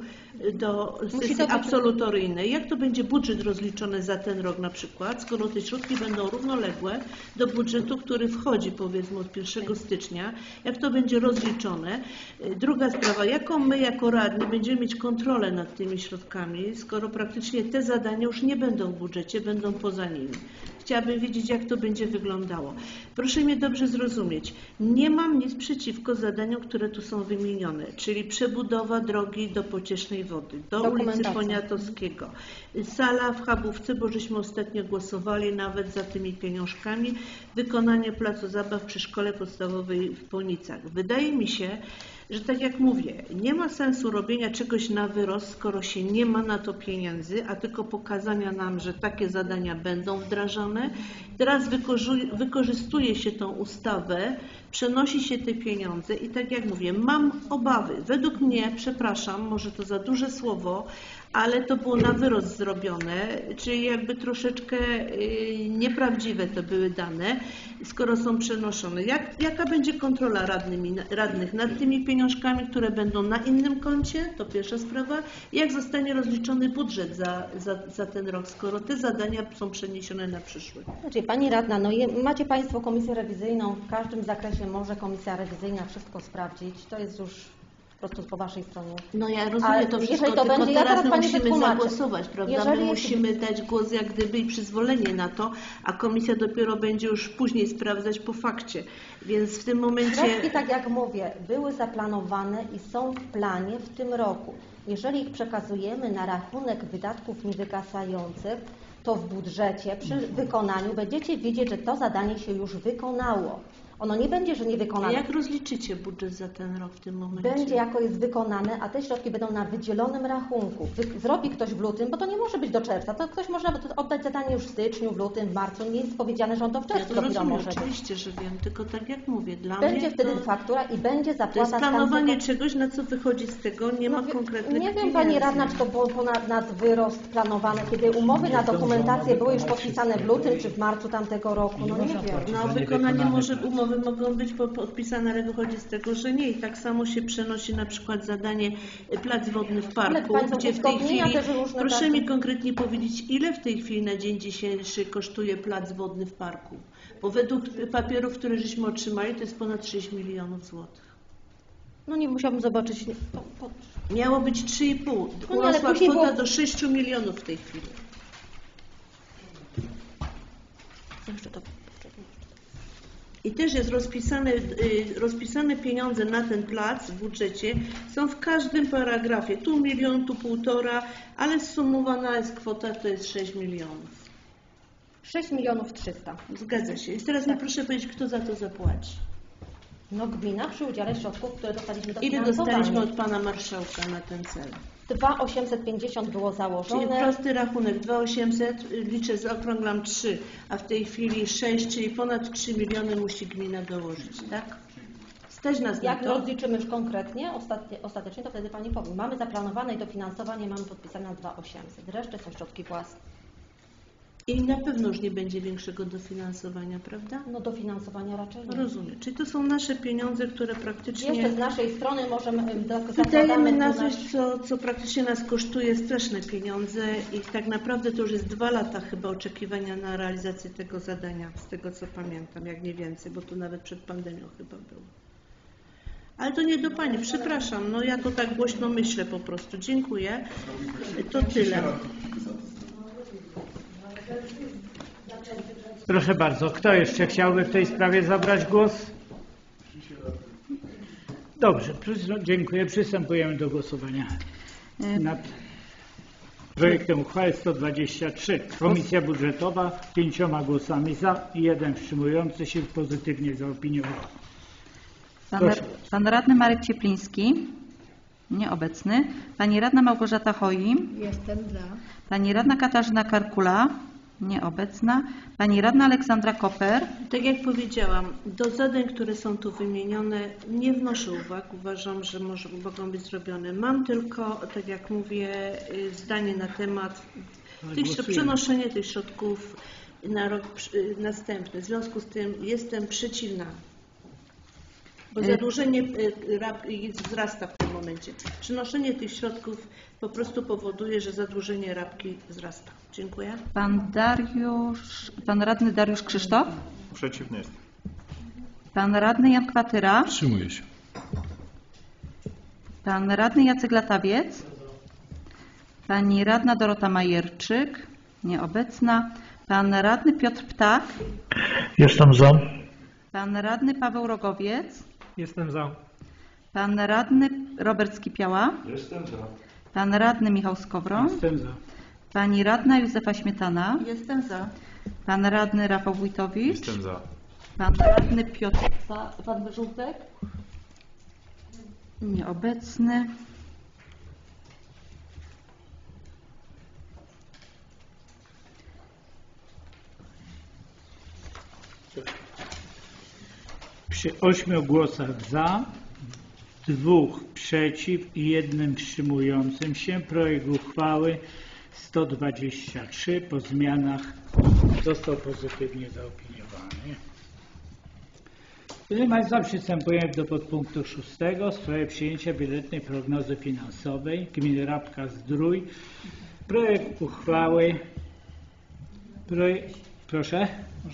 do Musi sesji to być- absolutoryjnej. Jak to będzie budżet rozliczony za ten rok na przykład, skoro te środki będą równoległe do budżetu, który wchodzi powiedzmy od pierwszego stycznia, jak to będzie rozliczone. Druga sprawa, jaką my jako radni będziemy mieć kontrolę nad tymi środkami, skoro praktycznie te zadania już nie będą w budżecie, będą poza nimi. Chciałabym wiedzieć, jak to będzie wyglądało. Proszę mnie dobrze zrozumieć. Nie mam nic przeciwko zadaniom, które tu są wymienione, czyli przebudowa drogi do Pociesznej Wody, do ulicy Dokumentacja. Poniatowskiego, sala w Chabówce, bo żeśmy ostatnio głosowali nawet za tymi pieniążkami, wykonanie placu zabaw przy szkole podstawowej w Ponicach. Wydaje mi się, że tak jak mówię, nie ma sensu robienia czegoś na wyrost, skoro się nie ma na to pieniędzy, a tylko pokazania nam, że takie zadania będą wdrażane. Teraz wykorzy- wykorzystuje się tą ustawę, przenosi się te pieniądze i tak jak mówię, mam obawy. Według mnie, przepraszam, może to za duże słowo, ale to było na wyrost zrobione, czyli jakby troszeczkę y, nieprawdziwe to były dane, skoro są przenoszone. Jak, jaka będzie kontrola radnymi, radnych nad tymi pieniążkami, które będą na innym koncie? To pierwsza sprawa. Jak zostanie rozliczony budżet za, za, za ten rok, skoro te zadania są przeniesione na przyszły? Znaczy, Pani Radna, no je, macie Państwo komisję rewizyjną, w każdym zakresie może komisja rewizyjna wszystko sprawdzić. To jest już po prostu po Waszej stronie. No ja rozumiem Ale to wszystko, jeżeli to tylko będzie- ja teraz teraz my pani musimy wytłumaczę. zagłosować, prawda? Jeżeli My jest- musimy dać głos jak gdyby i przyzwolenie na to, a komisja dopiero będzie już później sprawdzać po fakcie. Więc w tym momencie... Środki, tak jak mówię, były zaplanowane i są w planie w tym roku. Jeżeli ich przekazujemy na rachunek wydatków niewygasających, to w budżecie przy wykonaniu będziecie widzieć, że to zadanie się już wykonało. Ono nie będzie, że nie A wykonane. jak rozliczycie budżet za ten rok w tym momencie? Będzie jako jest wykonane, a te środki będą na wydzielonym rachunku. Wy, zrobi ktoś w lutym, bo to nie może być do czerwca. To ktoś może oddać zadanie już w styczniu, w lutym, w marcu. Nie jest powiedziane, że on to w Ja czerwcu to dopiero rozumiem, może być. oczywiście, że wiem, tylko tak jak mówię, dla Będzie mnie wtedy to, faktura i będzie zapłata to jest z planowanie tamtego- czegoś, na co wychodzi z tego, nie ma No, konkretnych Nie wiem pieniędzy. Pani Radna, czy to było ponad nad wyrost planowane, kiedy umowy na dokumentację były już podpisane w lutym czy w marcu tamtego roku. No nie wiem. No, Za wykonanie niewykonany może plan. umowy mogą być po- podpisane, ale wychodzi z tego, że nie. I tak samo się przenosi na przykład zadanie y, plac wodny w parku, Państwo gdzie w tej uzgodnienia chwili, też różne proszę takie. mi konkretnie powiedzieć, ile w tej chwili na dzień dzisiejszy kosztuje plac wodny w parku? Bo według papierów, które żeśmy otrzymali, to jest ponad sześć milionów złotych. No nie musiałabym zobaczyć. Nie, po, po, Miało być trzy i pół. No nie, ale Urosła później kwota było- do sześciu milionów w tej chwili. jeszcze to. I też jest rozpisane, y, rozpisane pieniądze na ten plac w budżecie, są w każdym paragrafie, tu milion, tu półtora, ale zsumowana jest kwota, to jest sześć milionów. sześć milionów trzysta. Zgadza się. I teraz mi proszę powiedzieć, kto za to zapłaci. No gmina przy udziale środków, które dostaliśmy do Ile finansowania. dostaliśmy od pana marszałka na ten cel? dwa tysiące osiemset pięćdziesiąt było Czyli założone. prosty rachunek, dwa tysiące osiemset, y, liczę, zaokrąglam trzy, a w tej chwili sześć, czyli ponad trzy miliony musi gmina dołożyć, tak? Stać nas na Jak to. rozliczymy już konkretnie, ostatnie, ostatecznie, to wtedy Pani powie. Mamy zaplanowane i dofinansowanie mamy podpisane na dwa tysiące osiemset. Resztę są środki własne. I na pewno już nie będzie większego dofinansowania, prawda? No dofinansowania raczej nie. Rozumiem. Czyli to są nasze pieniądze, które praktycznie... Jeszcze z naszej strony możemy... Wydajemy na coś, co, co praktycznie nas kosztuje straszne pieniądze i tak naprawdę to już jest dwa lata chyba oczekiwania na realizację tego zadania, z tego co pamiętam, jak nie więcej, bo to nawet przed pandemią chyba było. Ale to nie do Pani, przepraszam, no ja to tak głośno myślę po prostu. Dziękuję. To tyle. Proszę bardzo, kto jeszcze chciałby w tej sprawie zabrać głos? Dobrze, dziękuję. Przystępujemy do głosowania nad projektem uchwały sto dwadzieścia trzy. Komisja budżetowa pięcioma głosami za i jeden wstrzymujący się pozytywnie zaopiniowała. Pan, pan radny Marek Ciepliński, nieobecny. Pani radna Małgorzata Choi. Jestem za. Pani radna Katarzyna Karkula, nieobecna. Pani radna Aleksandra Koper. Tak jak powiedziałam, do zadań, które są tu wymienione, nie wnoszę uwag. Uważam, że może, mogą być zrobione. Mam tylko, tak jak mówię, zdanie na temat tych, przenoszenia tych środków na rok następny. W związku z tym jestem przeciwna. Bo zadłużenie wzrasta w tym momencie. Przenoszenie tych środków po prostu powoduje, że zadłużenie Rabki wzrasta. Dziękuję. Pan Dariusz, pan radny Dariusz Krzysztof. Przeciwny jest. Pan radny Jan Kwatyra. Wstrzymuję się. Pan radny Jacek Latawiec. Pani radna Dorota Majerczyk. Nieobecna. Pan radny Piotr Ptak. Jestem za. Pan radny Paweł Rogowiec. Jestem za. Pan radny Robert Skipiała. Jestem za. Pan radny Michał Skowron. Jestem za. Pani radna Józefa Śmietana. Jestem za. Pan radny Rafał Wójtowicz. Jestem za. Pan radny Piotr Pan Wyrzutek. Nieobecny. Przy ośmiu głosach za, dwóch przeciw i jednym wstrzymującym się projekt uchwały sto dwadzieścia trzy po zmianach został pozytywnie zaopiniowany. Proszę Państwa, przystępujemy do podpunktu szóstego w sprawie przyjęcia wieloletniej prognozy finansowej gminy Rabka-Zdrój. Projekt uchwały. Projekt, proszę.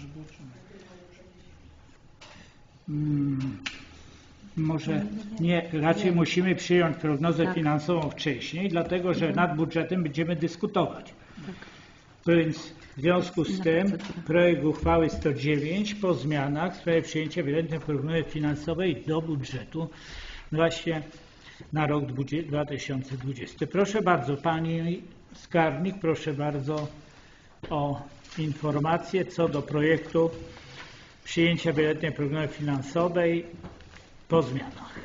Hmm, może nie, raczej musimy przyjąć prognozę Tak. finansową wcześniej, dlatego że nad budżetem będziemy dyskutować. Więc w związku z tym projekt uchwały sto dziewięć po zmianach w sprawie przyjęcia wieloletniej prognozy finansowej do budżetu właśnie na rok dwa tysiące dwudziesty. Proszę bardzo, Pani Skarbnik, proszę bardzo o informację co do projektu przyjęcia wieloletniej prognozy finansowej po zmianach.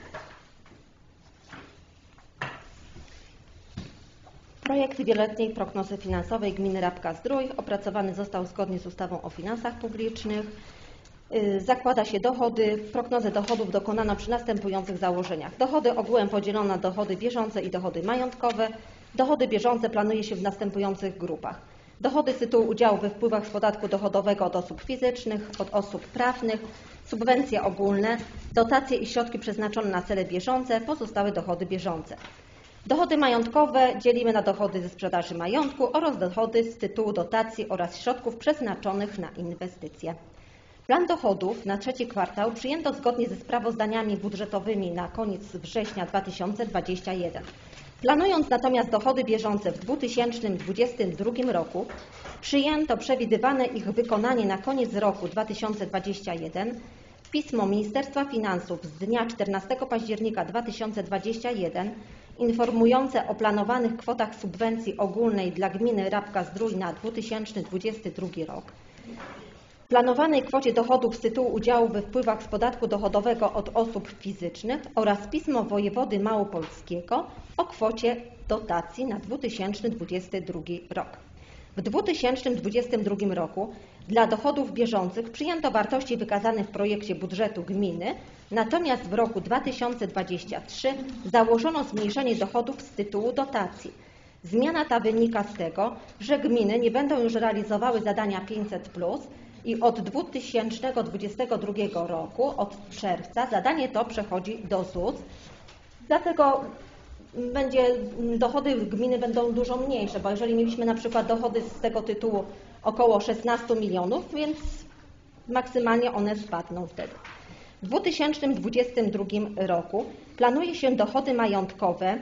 Projekt wieloletniej prognozy finansowej gminy Rabka-Zdrój opracowany został zgodnie z ustawą o finansach publicznych. Zakłada się dochody. Prognozę dochodów dokonano przy następujących założeniach. Dochody ogółem podzielono na dochody bieżące i dochody majątkowe. Dochody bieżące planuje się w następujących grupach. Dochody z tytułu udziału we wpływach z podatku dochodowego od osób fizycznych, od osób prawnych, subwencje ogólne, dotacje i środki przeznaczone na cele bieżące, pozostałe dochody bieżące. Dochody majątkowe dzielimy na dochody ze sprzedaży majątku oraz dochody z tytułu dotacji oraz środków przeznaczonych na inwestycje. Plan dochodów na trzeci kwartał przyjęto zgodnie ze sprawozdaniami budżetowymi na koniec września dwa tysiące dwudziestego pierwszego. Planując natomiast dochody bieżące w dwa tysiące dwudziestym drugim roku, przyjęto przewidywane ich wykonanie na koniec roku dwa tysiące dwudziestego pierwszego. Pismo Ministerstwa Finansów z dnia czternastego października dwa tysiące dwudziestego pierwszego informujące o planowanych kwotach subwencji ogólnej dla gminy Rabka-Zdrój na dwa tysiące dwudziesty drugi rok. Planowanej kwocie dochodów z tytułu udziału we wpływach z podatku dochodowego od osób fizycznych oraz pismo wojewody małopolskiego o kwocie dotacji na dwa tysiące dwudziesty drugi rok. W dwa tysiące dwudziestym drugim roku Dla dochodów bieżących przyjęto wartości wykazane w projekcie budżetu gminy, natomiast w roku dwa tysiące dwudziestym trzecim założono zmniejszenie dochodów z tytułu dotacji. Zmiana ta wynika z tego, że gminy nie będą już realizowały zadania pięćset plus i od dwa tysiące dwudziestego drugiego roku, od czerwca, zadanie to przechodzi do Z U S. Dlatego będzie, dochody gminy będą dużo mniejsze, bo jeżeli mieliśmy na przykład dochody z tego tytułu około szesnaście milionów, więc maksymalnie one spadną wtedy. W dwa tysiące dwudziestym drugim roku planuje się dochody majątkowe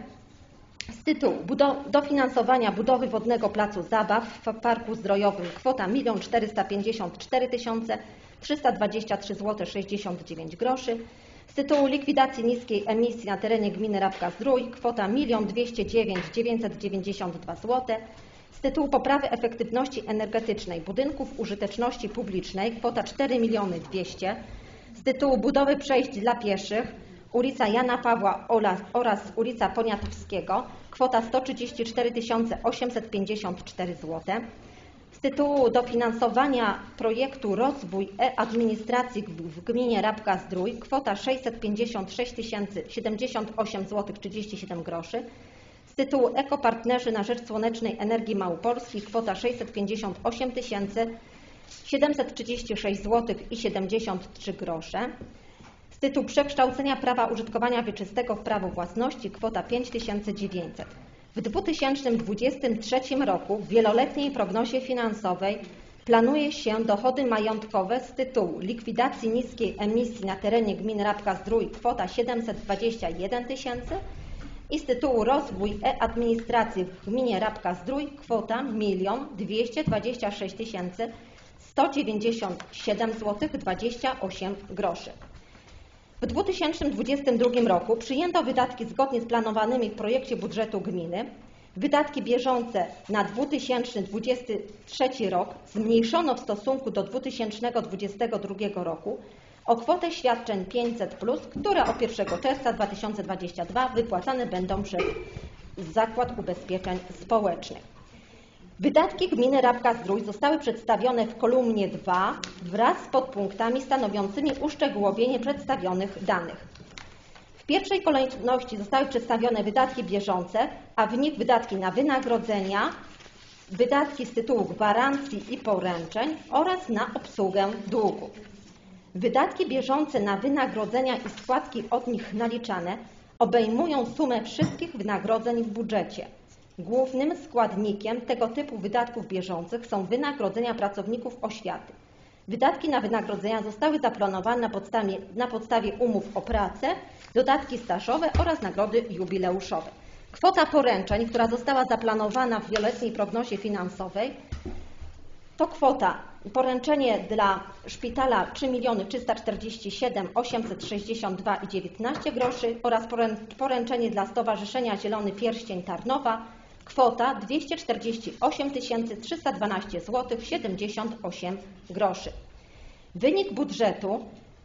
z tytułu dofinansowania budowy wodnego placu zabaw w Parku Zdrojowym kwota jeden czterysta pięćdziesiąt cztery tysiące trzysta dwadzieścia trzy złote sześćdziesiąt dziewięć groszy. Z tytułu likwidacji niskiej emisji na terenie gminy Rabka-Zdrój kwota jeden dwieście dziewięć tysięcy dziewięćset dziewięćdziesiąt dwa złote. Z tytułu poprawy efektywności energetycznej budynków użyteczności publicznej kwota cztery miliony dwieście tysięcy. Z tytułu budowy przejść dla pieszych ulica Jana Pawła oraz, oraz ulica Poniatowskiego kwota sto trzydzieści cztery tysiące osiemset pięćdziesiąt cztery złote. Z tytułu dofinansowania projektu rozwój e-administracji w gminie Rabka-Zdrój kwota sześćset pięćdziesiąt sześć tysięcy siedemdziesiąt osiem złotych trzydzieści siedem groszy. Z tytułu ekopartnerzy na rzecz słonecznej energii Małopolski kwota sześćset pięćdziesiąt osiem tysięcy siedemset trzydzieści sześć złotych i siedemdziesiąt trzy grosze. Z tytułu przekształcenia prawa użytkowania wieczystego w prawo własności kwota pięć tysięcy dziewięćset. W dwa tysiące dwudziestym trzecim roku w wieloletniej prognozie finansowej planuje się dochody majątkowe z tytułu likwidacji niskiej emisji na terenie gminy Rabka-Zdrój kwota siedemset dwadzieścia jeden tysięcy i z tytułu rozwój e-administracji w gminie Rabka-Zdrój kwota jeden dwieście dwadzieścia sześć tysięcy sto dziewięćdziesiąt siedem złotych dwadzieścia osiem groszy. W dwa tysiące dwudziestym drugim roku przyjęto wydatki zgodnie z planowanymi w projekcie budżetu gminy. Wydatki bieżące na dwa tysiące dwudziesty trzeci rok zmniejszono w stosunku do dwa tysiące dwudziestego drugiego roku o kwotę świadczeń pięćset plus, które od pierwszego czerwca dwa tysiące dwudziestego drugiego wypłacane będą przez Zakład Ubezpieczeń Społecznych. Wydatki gminy Rabka-Zdrój zostały przedstawione w kolumnie dwa wraz z podpunktami stanowiącymi uszczegółowienie przedstawionych danych. W pierwszej kolejności zostały przedstawione wydatki bieżące, a w nich wydatki na wynagrodzenia, wydatki z tytułu gwarancji i poręczeń oraz na obsługę długów. Wydatki bieżące na wynagrodzenia i składki od nich naliczane obejmują sumę wszystkich wynagrodzeń w budżecie. Głównym składnikiem tego typu wydatków bieżących są wynagrodzenia pracowników oświaty. Wydatki na wynagrodzenia zostały zaplanowane na podstawie, na podstawie umów o pracę, dodatki stażowe oraz nagrody jubileuszowe. Kwota poręczeń, która została zaplanowana w wieloletniej prognozie finansowej, to kwota poręczenie dla szpitala trzy miliony trzysta czterdzieści siedem tysięcy osiemset sześćdziesiąt dwa i dziewiętnaście groszy oraz poręczenie dla Stowarzyszenia Zielony Pierścień Tarnowa kwota dwieście czterdzieści osiem tysięcy trzysta dwanaście złotych siedemdziesiąt osiem groszy. Wynik budżetu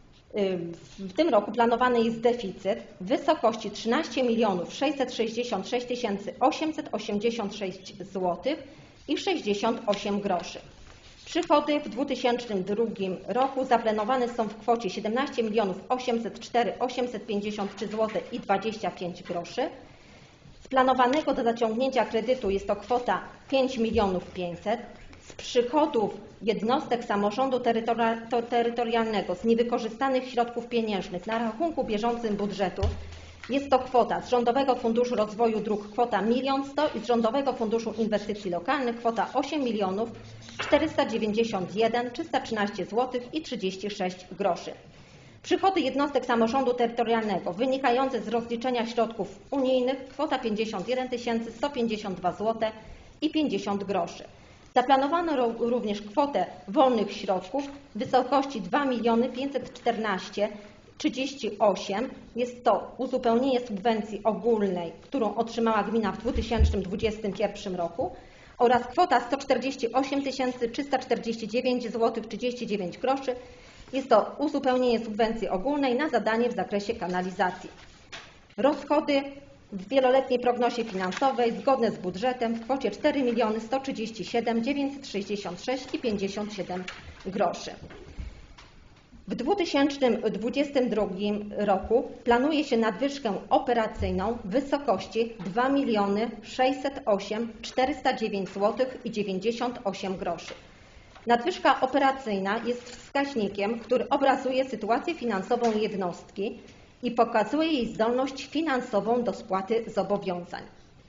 w tym roku planowany jest deficyt w wysokości trzynaście milionów sześćset sześćdziesiąt sześć tysięcy osiemset osiemdziesiąt sześć złotych i sześćdziesiąt osiem groszy. Przychody w dwa tysiące drugim roku zaplanowane są w kwocie siedemnaście milionów osiemset cztery tysiące osiemset pięćdziesiąt trzy złote i dwadzieścia pięć groszy. Z planowanego do zaciągnięcia kredytu jest to kwota pięć milionów pięćset. Z przychodów jednostek samorządu terytorialnego z niewykorzystanych środków pieniężnych na rachunku bieżącym budżetu jest to kwota z Rządowego Funduszu Rozwoju Dróg kwota milion sto i z Rządowego Funduszu Inwestycji Lokalnych kwota osiem milionów czterysta dziewięćdziesiąt jeden tysięcy trzysta trzynaście złotych i trzydzieści sześć groszy. Przychody jednostek samorządu terytorialnego wynikające z rozliczenia środków unijnych kwota pięćdziesiąt jeden tysięcy sto pięćdziesiąt dwa złote i pięćdziesiąt groszy. Zaplanowano również kwotę wolnych środków w wysokości dwa miliony pięćset czternaście tysięcy trzydzieści osiem. Jest to uzupełnienie subwencji ogólnej, którą otrzymała gmina w dwa tysiące dwudziestym pierwszym roku oraz kwota sto czterdzieści osiem tysięcy trzysta czterdzieści dziewięć złotych trzydzieści dziewięć groszy. Jest to uzupełnienie subwencji ogólnej na zadanie w zakresie kanalizacji. Rozchody w wieloletniej prognozie finansowej zgodne z budżetem w kwocie cztery miliony sto trzydzieści siedem tysięcy dziewięćset sześćdziesiąt sześć i pięćdziesiąt siedem groszy. W dwa tysiące dwudziestym drugim roku planuje się nadwyżkę operacyjną w wysokości dwa miliony sześćset osiem tysięcy czterysta dziewięć złotych i dziewięćdziesiąt osiem groszy. Nadwyżka operacyjna jest wskaźnikiem, który obrazuje sytuację finansową jednostki i pokazuje jej zdolność finansową do spłaty zobowiązań.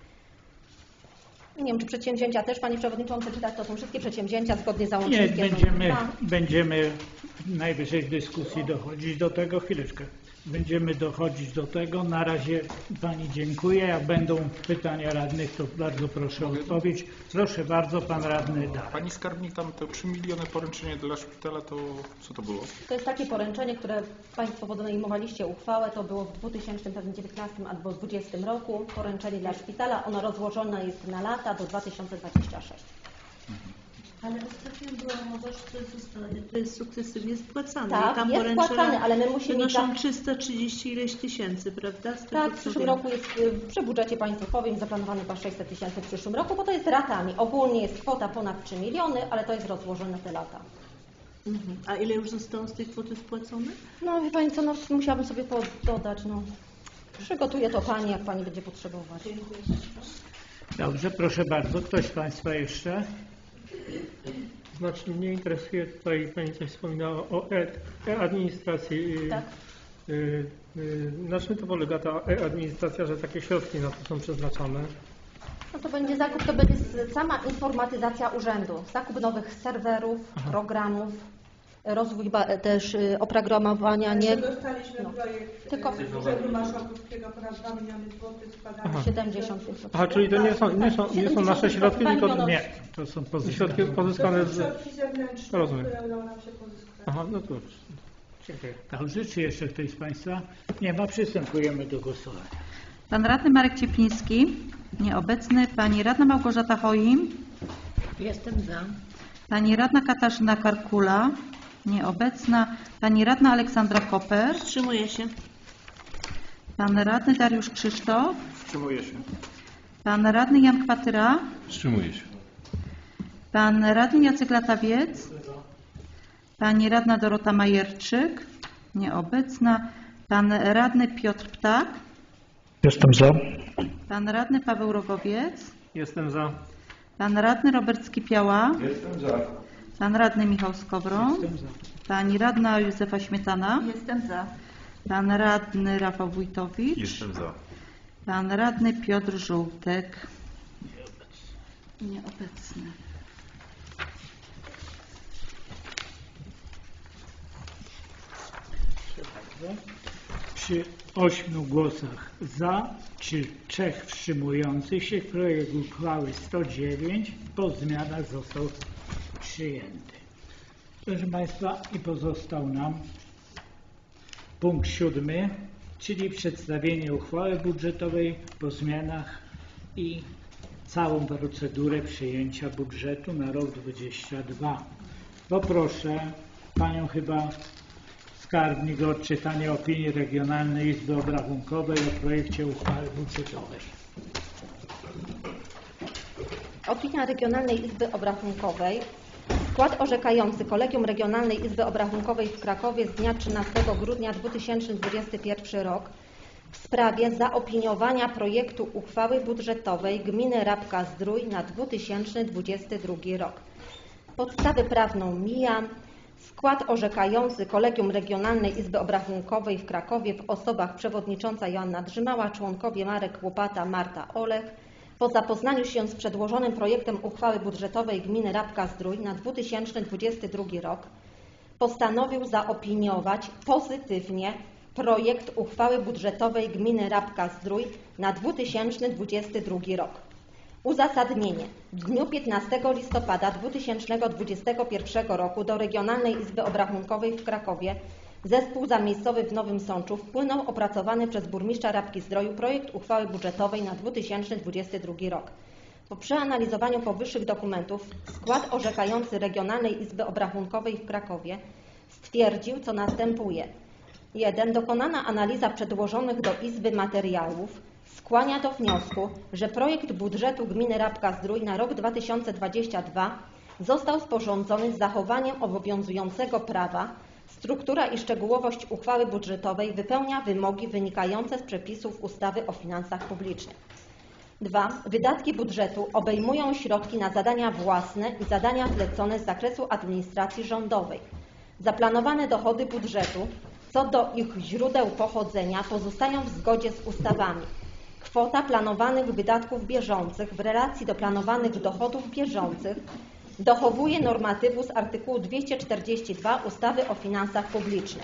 Nie wiem, czy przedsięwzięcia też, Panie Przewodniczący, czy tak, to są wszystkie przedsięwzięcia zgodnie z Nie, załącznikiem. będziemy, będziemy najwyżej w dyskusji dochodzić do tego. Chwileczkę. Będziemy dochodzić do tego. Na razie Pani dziękuję. Jak będą pytania radnych, to bardzo proszę o odpowiedź. Proszę bardzo, Pan Radny Darek. Pani Skarbnik, tam te trzy miliony poręczenie dla szpitala, to co to było? To jest takie poręczenie, które Państwo podejmowaliście uchwałę, to było w dwa tysiące dziewiętnastym albo dwa tysiące dwudziestym roku, poręczenie dla szpitala, ono rozłożone jest na lata do dwa tysiące dwudziestego szóstego. Ale ostatnio była mowa, że to jest, ustalenie, to jest sukcesywnie spłacane. Tak, I tam jest poręczenia spłacane, ale my musimy... wynoszą za- trzysta trzydzieści ileś tysięcy, prawda? Z tego, Tak, w co przyszłym wiem. roku jest y, przy budżecie państwowym zaplanowane chyba sześćset tysięcy w przyszłym roku, bo to jest ratami. Ogólnie jest kwota ponad trzy miliony, ale to jest rozłożone na te lata. Mhm. A ile już zostało z tej kwoty spłacone? No wie Pani co, no, musiałabym sobie to dodać. No. Przygotuję to Pani, jak Pani będzie potrzebować. Dobrze, proszę bardzo. Ktoś z Państwa jeszcze? Znaczy mnie interesuje, tutaj Pani coś wspominała o e- e-administracji. Tak. Y, y, Na czym to polega ta e-administracja, że takie środki na to są przeznaczane? No to będzie zakup, to będzie s- sama informatyzacja urzędu. Zakup nowych serwerów, programów, rozwój ba- też y, oprogramowania. Nie, Dostaliśmy no. projekt Tylko- Tylko... Urzędu Marszałkowskiego ponad dwa miliony złotych składamy. siedemdziesiąt. Aha, czyli to nie są, nie są, nie są nasze środki, tylko Nie, to są pozytywne. środki pozyskane To są z... środki zewnętrzne, Rozumiem. które udało nam się pozyskać. Aha, no to dziękuję. Dobrze, czy jeszcze ktoś z Państwa? Nie ma, przystępujemy do głosowania. Pan radny Marek Ciepliński, nieobecny. Pani radna Małgorzata Choim. Jestem za. Pani radna Katarzyna Karkula, nieobecna. Pani radna Aleksandra Koper. Wstrzymuję się. Pan radny Dariusz Krzysztof. Wstrzymuję się. Pan radny Jan Kwatyra. Wstrzymuję się. Pan radny Jacek Latawiec. Pani radna Dorota Majerczyk, nieobecna. Pan radny Piotr Ptak. Jestem za. Pan radny Paweł Rogowiec. Jestem za. Pan radny Robert Skipiała. Jestem za. Pan radny Michał Skowron. Jestem za. Pani radna Józefa Śmietana. Jestem za. Pan radny Rafał Wójtowicz. Jestem za. Pan radny Piotr Żółtek. Nieobecny. Przy ośmiu głosach za, czy trzech wstrzymujących się, projekt uchwały sto dziewięć po zmianach został przyjęty. Proszę Państwa, i pozostał nam punkt siódmy, czyli przedstawienie uchwały budżetowej po zmianach i całą procedurę przyjęcia budżetu na rok dwudziesty drugi. Poproszę Panią chyba Skarbnik o odczytanie opinii Regionalnej Izby Obrachunkowej o projekcie uchwały budżetowej. Opinia Regionalnej Izby Obrachunkowej. Skład orzekający Kolegium Regionalnej Izby Obrachunkowej w Krakowie z dnia trzynastego grudnia dwa tysiące dwudziestego pierwszego roku w sprawie zaopiniowania projektu uchwały budżetowej Gminy Rabka-Zdrój na dwa tysiące dwudziesty drugi rok. Podstawę prawną mija. Skład orzekający Kolegium Regionalnej Izby Obrachunkowej w Krakowie w osobach przewodnicząca Joanna Drzymała, członkowie Marek Łopata, Marta Olech, po zapoznaniu się z przedłożonym projektem uchwały budżetowej Gminy Rabka-Zdrój na dwa tysiące dwudziesty drugi rok postanowił zaopiniować pozytywnie projekt uchwały budżetowej Gminy Rabka-Zdrój na dwa tysiące dwudziesty drugi rok. Uzasadnienie. W dniu piętnastego listopada dwa tysiące dwudziestego pierwszego roku do Regionalnej Izby Obrachunkowej w Krakowie zespół zamiejscowy w Nowym Sączu wpłynął opracowany przez burmistrza Rabki-Zdroju projekt uchwały budżetowej na dwa tysiące dwudziesty drugi rok. Po przeanalizowaniu powyższych dokumentów skład orzekający Regionalnej Izby Obrachunkowej w Krakowie stwierdził, co następuje. jeden. Dokonana analiza przedłożonych do Izby materiałów skłania do wniosku, że projekt budżetu Gminy Rabka-Zdrój na rok dwa tysiące dwudziesty drugi został sporządzony z zachowaniem obowiązującego prawa. Struktura i szczegółowość uchwały budżetowej wypełnia wymogi wynikające z przepisów ustawy o finansach publicznych. dwa. Wydatki budżetu obejmują środki na zadania własne i zadania zlecone z zakresu administracji rządowej. Zaplanowane dochody budżetu co do ich źródeł pochodzenia pozostają w zgodzie z ustawami. Kwota planowanych wydatków bieżących w relacji do planowanych dochodów bieżących dochowuje normatywu z artykułu dwieście czterdzieści dwa ustawy o finansach publicznych.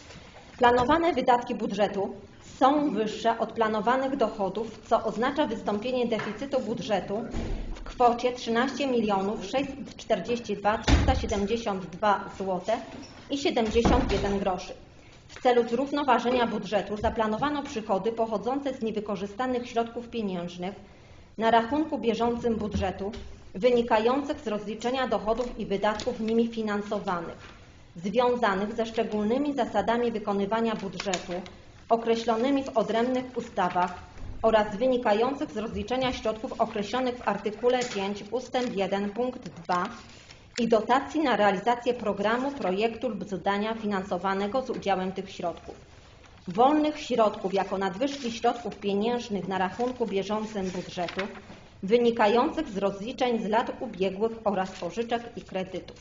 Planowane wydatki budżetu są wyższe od planowanych dochodów, co oznacza wystąpienie deficytu budżetu w kwocie trzynaście milionów sześćset czterdzieści dwa tysiące trzysta siedemdziesiąt dwa złote i siedemdziesiąt jeden groszy. W celu zrównoważenia budżetu zaplanowano przychody pochodzące z niewykorzystanych środków pieniężnych na rachunku bieżącym budżetu wynikających z rozliczenia dochodów i wydatków nimi finansowanych, związanych ze szczególnymi zasadami wykonywania budżetu określonymi w odrębnych ustawach oraz wynikających z rozliczenia środków określonych w artykule pięć ustęp jeden punkt dwa i dotacji na realizację programu, projektu lub zadania finansowanego z udziałem tych środków. Wolnych środków jako nadwyżki środków pieniężnych na rachunku bieżącym budżetu wynikających z rozliczeń z lat ubiegłych oraz pożyczek i kredytów.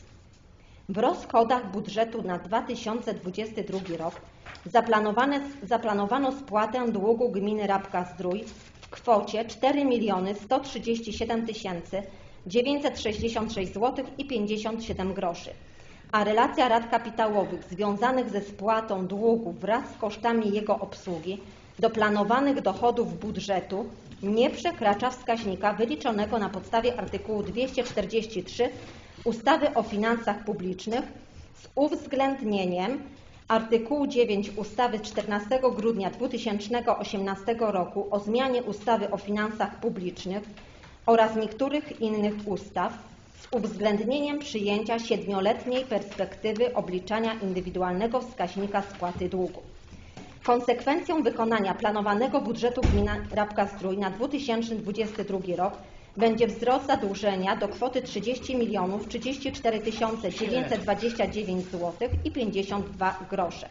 W rozchodach budżetu na dwa tysiące dwudziesty drugi rok zaplanowane, zaplanowano spłatę długu gminy Rabka-Zdrój w kwocie cztery miliony sto trzydzieści siedem tysięcy dziewięćset sześćdziesiąt sześć złotych i pięćdziesiąt siedem groszy, a relacja rat kapitałowych związanych ze spłatą długu wraz z kosztami jego obsługi do planowanych dochodów budżetu nie przekracza wskaźnika wyliczonego na podstawie artykułu dwieście czterdzieści trzy ustawy o finansach publicznych z uwzględnieniem artykułu dziewięć ustawy z czternastego grudnia dwa tysiące osiemnastego roku o zmianie ustawy o finansach publicznych oraz niektórych innych ustaw z uwzględnieniem przyjęcia siedmioletniej perspektywy obliczania indywidualnego wskaźnika spłaty długu. Konsekwencją wykonania planowanego budżetu gminy Rabka-Zdrój na dwa tysiące dwudziesty drugi rok będzie wzrost zadłużenia do kwoty trzydzieści milionów trzydzieści cztery tysiące dziewięćset dwadzieścia dziewięć złotych i pięćdziesiąt dwa grosze.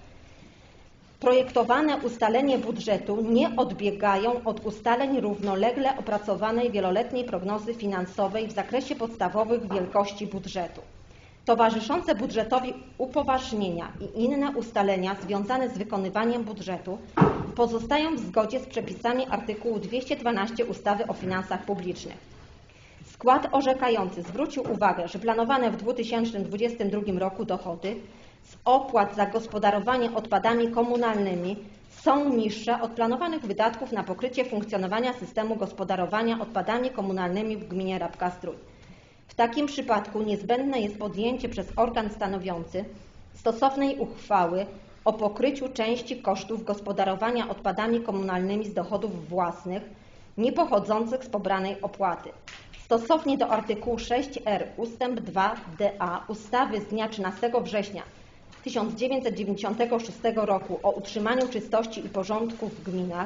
Projektowane ustalenie budżetu nie odbiegają od ustaleń równolegle opracowanej wieloletniej prognozy finansowej w zakresie podstawowych wielkości budżetu. Towarzyszące budżetowi upoważnienia i inne ustalenia związane z wykonywaniem budżetu pozostają w zgodzie z przepisami artykułu dwieście dwanaście ustawy o finansach publicznych. Skład orzekający zwrócił uwagę, że planowane w dwa tysiące dwudziestym drugim roku dochody z opłat za gospodarowanie odpadami komunalnymi są niższe od planowanych wydatków na pokrycie funkcjonowania systemu gospodarowania odpadami komunalnymi w gminie Rabka-Zdrój. W takim przypadku niezbędne jest podjęcie przez organ stanowiący stosownej uchwały o pokryciu części kosztów gospodarowania odpadami komunalnymi z dochodów własnych niepochodzących z pobranej opłaty. Stosownie do artykułu sześć r ustęp dwa d a ustawy z dnia trzynastego września tysiąc dziewięćset dziewięćdziesiątego szóstego roku o utrzymaniu czystości i porządku w gminach,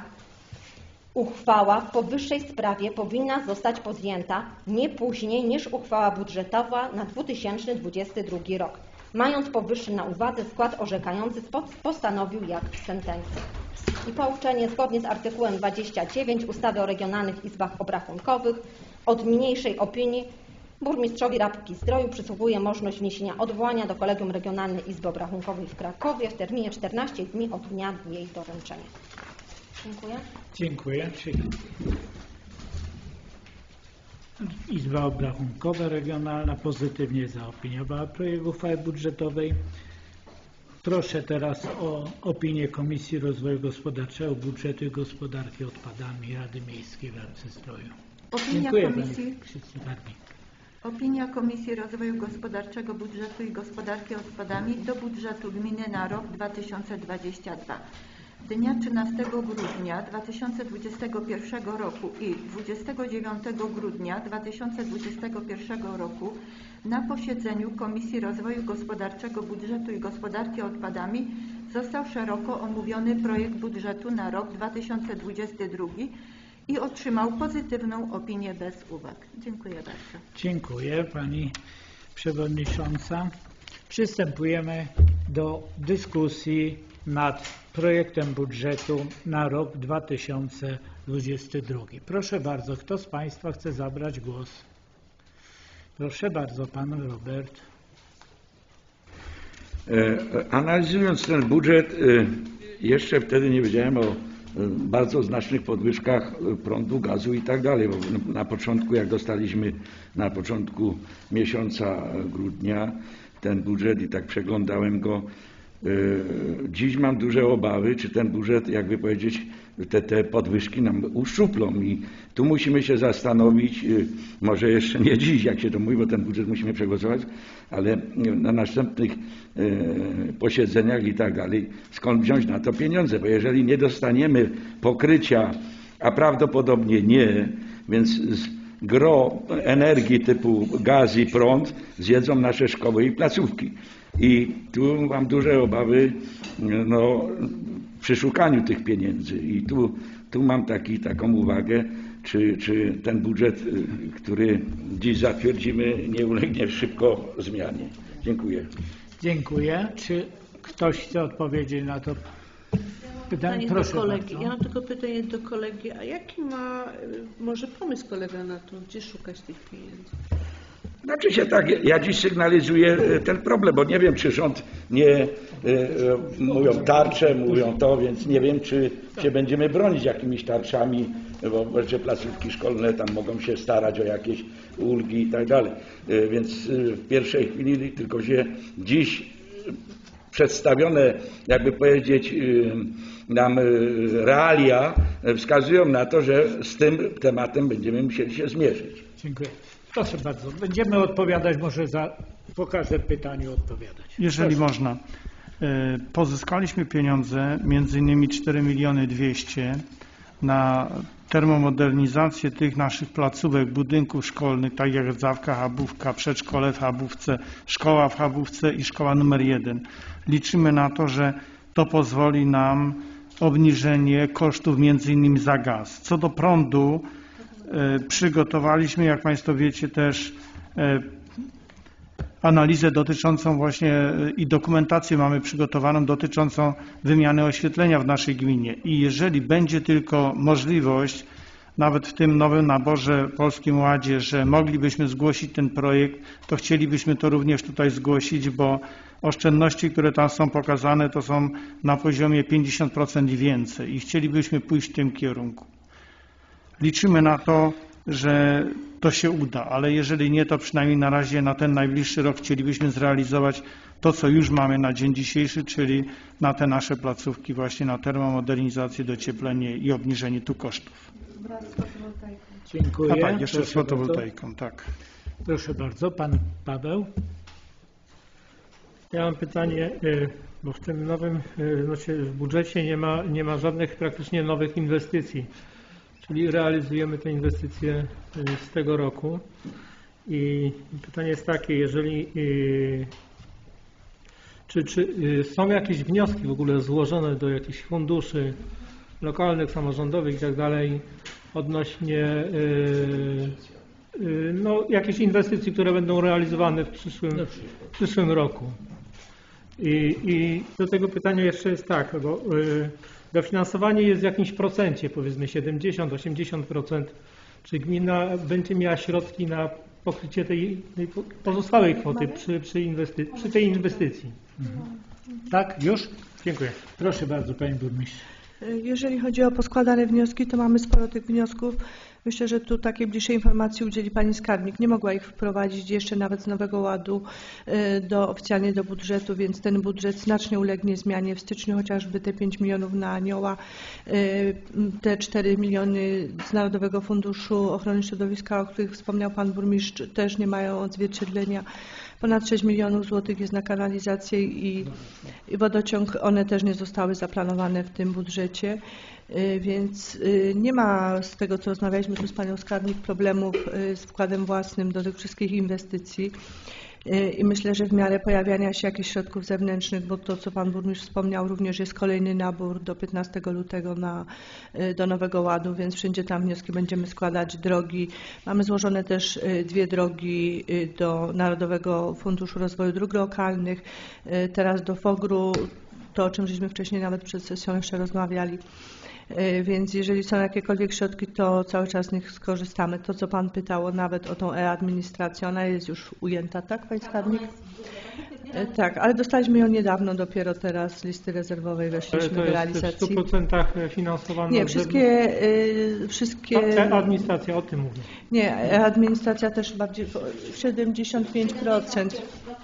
uchwała w powyższej sprawie powinna zostać podjęta nie później niż uchwała budżetowa na dwa tysiące dwudziesty drugi rok. Mając powyższy na uwadze, skład orzekający postanowił jak w sentencji. I pouczenie zgodnie z artykułem dwudziestym dziewiątym ustawy o regionalnych izbach obrachunkowych od niniejszej opinii burmistrzowi Rabki-Zdroju przysługuje możliwość wniesienia odwołania do Kolegium Regionalnej Izby Obrachunkowej w Krakowie w terminie czternastu dni od dnia jej doręczenia. Dziękuję. Dziękuję. Czyli Izba Obrachunkowa Regionalna pozytywnie zaopiniowała projekt uchwały budżetowej. Proszę teraz o opinię Komisji Rozwoju Gospodarczego, Budżetu i Gospodarki Odpadami Rady Miejskiej w Rabce-Zdroju. Opinia Dziękuję Komisji, Pani. Opinia Komisji Rozwoju Gospodarczego, Budżetu i Gospodarki Odpadami do budżetu gminy na rok dwa tysiące dwudziesty drugi. Dnia trzynastego grudnia dwa tysiące dwudziestego pierwszego roku i dwudziestego dziewiątego grudnia dwa tysiące dwudziestego pierwszego roku na posiedzeniu Komisji Rozwoju Gospodarczego, Budżetu i Gospodarki Odpadami został szeroko omówiony projekt budżetu na rok dwa tysiące dwudziesty drugi i otrzymał pozytywną opinię bez uwag. Dziękuję bardzo. Dziękuję Pani Przewodnicząca. Przystępujemy do dyskusji nad projektem budżetu na rok dwa tysiące dwudziesty drugi. Proszę bardzo, kto z Państwa chce zabrać głos? Proszę bardzo, Pan Robert. Analizując ten budżet, jeszcze wtedy nie wiedziałem o bardzo znacznych podwyżkach prądu, gazu i tak dalej. Bo na początku, jak dostaliśmy na początku miesiąca grudnia ten budżet i tak przeglądałem go, dziś mam duże obawy, czy ten budżet, jakby powiedzieć, te, te podwyżki nam uszczuplą i tu musimy się zastanowić, może jeszcze nie dziś, jak się to mówi, bo ten budżet musimy przegłosować, ale na następnych posiedzeniach i tak dalej, skąd wziąć na to pieniądze, bo jeżeli nie dostaniemy pokrycia, a prawdopodobnie nie, więc gro energii typu gaz i prąd zjedzą nasze szkoły i placówki. I tu mam duże obawy no, przy szukaniu tych pieniędzy. I tu, tu mam taki, taką uwagę, czy, czy ten budżet, który dziś zatwierdzimy, nie ulegnie szybko zmianie. Dziękuję. Dziękuję. Czy ktoś chce odpowiedzieć na to pytanie? Proszę do kolegi. Bardzo. Ja mam tylko pytanie do kolegi. A jaki ma może pomysł kolega na to, gdzie szukać tych pieniędzy? Znaczy się tak, ja dziś sygnalizuję ten problem, bo nie wiem, czy rząd nie, e, mówią tarcze, mówią to, więc nie wiem, czy się będziemy bronić jakimiś tarczami, bo że placówki szkolne tam mogą się starać o jakieś ulgi i tak dalej. E, więc w pierwszej chwili tylko się dziś przedstawione, jakby powiedzieć, nam realia wskazują na to, że z tym tematem będziemy musieli się zmierzyć. Dziękuję. Proszę bardzo, będziemy odpowiadać, może za, po każdym pytaniu odpowiadać. Jeżeli Proszę. można. Pozyskaliśmy pieniądze, między innymi cztery miliony dwieście na termomodernizację tych naszych placówek, budynków szkolnych, tak jak Rdzawka, Chabówka, przedszkole w Chabówce, szkoła w Chabówce i szkoła numer jeden. Liczymy na to, że to pozwoli nam obniżenie kosztów między innymi za gaz. Co do prądu, przygotowaliśmy, jak Państwo wiecie, też analizę dotyczącą właśnie i dokumentację mamy przygotowaną dotyczącą wymiany oświetlenia w naszej gminie. I jeżeli będzie tylko możliwość, nawet w tym nowym naborze Polskim Ładzie, że moglibyśmy zgłosić ten projekt, to chcielibyśmy to również tutaj zgłosić, bo oszczędności, które tam są pokazane, to są na poziomie pięćdziesiąt procent i więcej i chcielibyśmy pójść w tym kierunku. Liczymy na to, że to się uda, ale jeżeli nie, to przynajmniej na razie na ten najbliższy rok chcielibyśmy zrealizować to, co już mamy na dzień dzisiejszy, czyli na te nasze placówki właśnie na termomodernizację, docieplenie i obniżenie tu kosztów. Wraz z fotowoltaiką. Dziękuję. A tak, jeszcze z fotowoltaiką, tak. Proszę bardzo, Pan Paweł. Ja mam pytanie, bo w tym nowym znaczy w budżecie nie ma, nie ma żadnych praktycznie nowych inwestycji. Czyli realizujemy te inwestycje z tego roku i pytanie jest takie, jeżeli czy, czy są jakieś wnioski w ogóle złożone do jakichś funduszy lokalnych, samorządowych i tak dalej odnośnie no, jakichś inwestycji, które będą realizowane w przyszłym, w przyszłym roku. I, I do tego pytania jeszcze jest tak, bo dofinansowanie jest w jakimś procencie, powiedzmy siedemdziesiąt do osiemdziesięciu procent. Czy gmina będzie miała środki na pokrycie tej, tej pozostałej kwoty przy, przy, inwesty, przy tej inwestycji? Mhm. Tak, już? Dziękuję. Proszę bardzo, Pani Burmistrz. Jeżeli chodzi o poskładane wnioski, to mamy sporo tych wniosków. Myślę, że tu takiej bliższej informacji udzieli Pani Skarbnik. Nie mogła ich wprowadzić jeszcze nawet z Nowego Ładu do, oficjalnie do budżetu, więc ten budżet znacznie ulegnie zmianie w styczniu, chociażby te pięć milionów na Anioła, te cztery miliony z Narodowego Funduszu Ochrony Środowiska, o których wspomniał Pan Burmistrz, też nie mają odzwierciedlenia. Ponad sześć milionów złotych jest na kanalizację i, i wodociąg. One też nie zostały zaplanowane w tym budżecie, więc nie ma, z tego co rozmawialiśmy tu z Panią Skarbnik, problemów z wkładem własnym do tych wszystkich inwestycji. I myślę, że w miarę pojawiania się jakichś środków zewnętrznych, bo to, co Pan Burmistrz wspomniał, również jest kolejny nabór do piętnastego lutego na, do Nowego Ładu, więc wszędzie tam wnioski będziemy składać. Drogi. Mamy złożone też dwie drogi do Narodowego Funduszu Rozwoju Dróg Lokalnych, teraz do FOGR-u, to o czym żeśmy wcześniej nawet przed sesją jeszcze rozmawiali. Więc jeżeli są jakiekolwiek środki, to cały czas z nich skorzystamy. To, co Pan pytał nawet o tą e-administrację, ona jest już ujęta, tak, Panie Skarbnik? Tak, ale dostaliśmy ją niedawno, dopiero teraz z listy rezerwowej weszliśmy do realizacji. To jest w stu procentach finansowane? Nie, wszystkie... Yy, wszystkie... E-administracja, o tym mówię. Nie, e-administracja też bardziej, siedemdziesiąt pięć procent.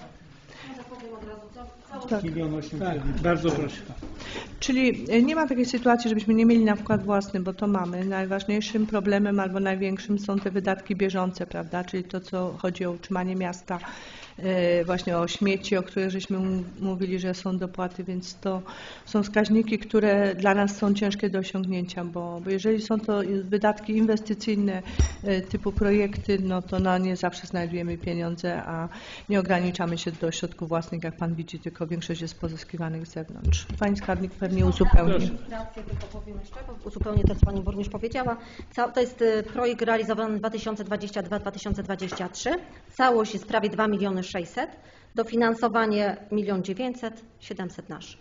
Tak. Tak, bardzo proszę. Czyli nie ma takiej sytuacji, żebyśmy nie mieli na wkład własny, bo to mamy. Najważniejszym problemem albo największym są te wydatki bieżące, prawda? Czyli to, co chodzi o utrzymanie miasta, właśnie o śmieci, o których żeśmy mówili, że są dopłaty, więc to są wskaźniki, które dla nas są ciężkie do osiągnięcia, bo, bo jeżeli są to wydatki inwestycyjne typu projekty, no to na nie zawsze znajdujemy pieniądze, a nie ograniczamy się do środków własnych, jak Pan widzi, tylko większość jest pozyskiwanych z zewnątrz. Pani Skarbnik pewnie uzupełni. Rację, tylko powiem jeszcze, uzupełnię to, co Pani Burmistrz powiedziała. To jest projekt realizowany dwa tysiące dwudziesty drugi do dwa tysiące dwudziestego trzeciego. Całość jest prawie dwa miliony sześćset. Dofinansowanie milion dziewięćset, siedemset nasz.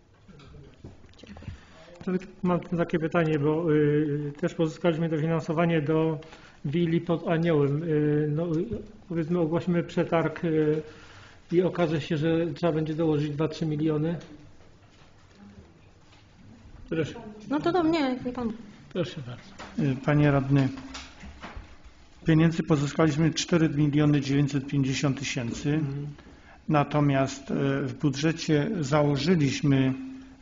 Dziękuję. Mam takie pytanie, bo y, też pozyskaliśmy dofinansowanie do willi pod Aniołem. Y, no, powiedzmy, ogłosimy przetarg y, i okaże się, że trzeba będzie dołożyć dwa trzy miliony. Proszę. No to do mnie, nie Pan. Proszę bardzo. Panie Radny, pieniędzy pozyskaliśmy cztery miliony dziewięćset pięćdziesiąt tysięcy, mhm. Natomiast w budżecie założyliśmy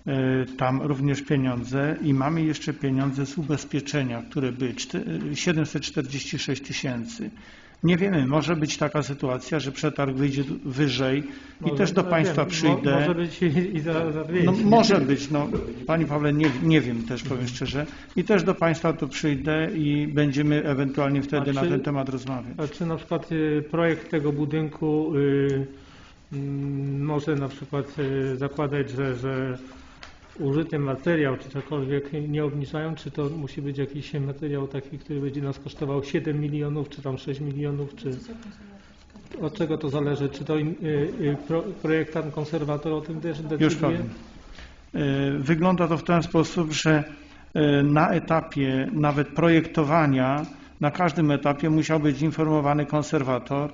tam również pieniądze i mamy jeszcze pieniądze z ubezpieczenia, które były siedemset czterdzieści sześć tysięcy. Nie wiemy, może być taka sytuacja, że przetarg wyjdzie wyżej i może, też do Państwa wiem, przyjdę. Może być i, i za, za no, może być, no Panie Pawle, nie, nie wiem też, powiem szczerze. I też do Państwa tu przyjdę i będziemy ewentualnie wtedy czy, na ten temat rozmawiać. A czy na przykład y, projekt tego budynku y, y, może na przykład y, zakładać, że, że użyty materiał czy cokolwiek nie obniżają, czy to musi być jakiś materiał taki, który będzie nas kosztował siedem milionów, czy tam sześć milionów, czy od czego to zależy? Czy to y, y, pro, projektant, konserwator o tym też decyduje? Już powiem. Wygląda to w ten sposób, że na etapie nawet projektowania, na każdym etapie musiał być informowany konserwator.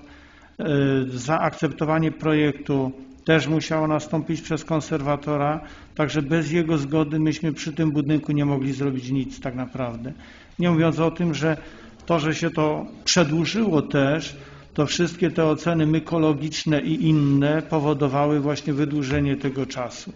Zaakceptowanie projektu też musiało nastąpić przez konserwatora, także bez jego zgody myśmy przy tym budynku nie mogli zrobić nic tak naprawdę. Nie mówiąc o tym, że to, że się to przedłużyło też, to wszystkie te oceny mykologiczne i inne powodowały właśnie wydłużenie tego czasu.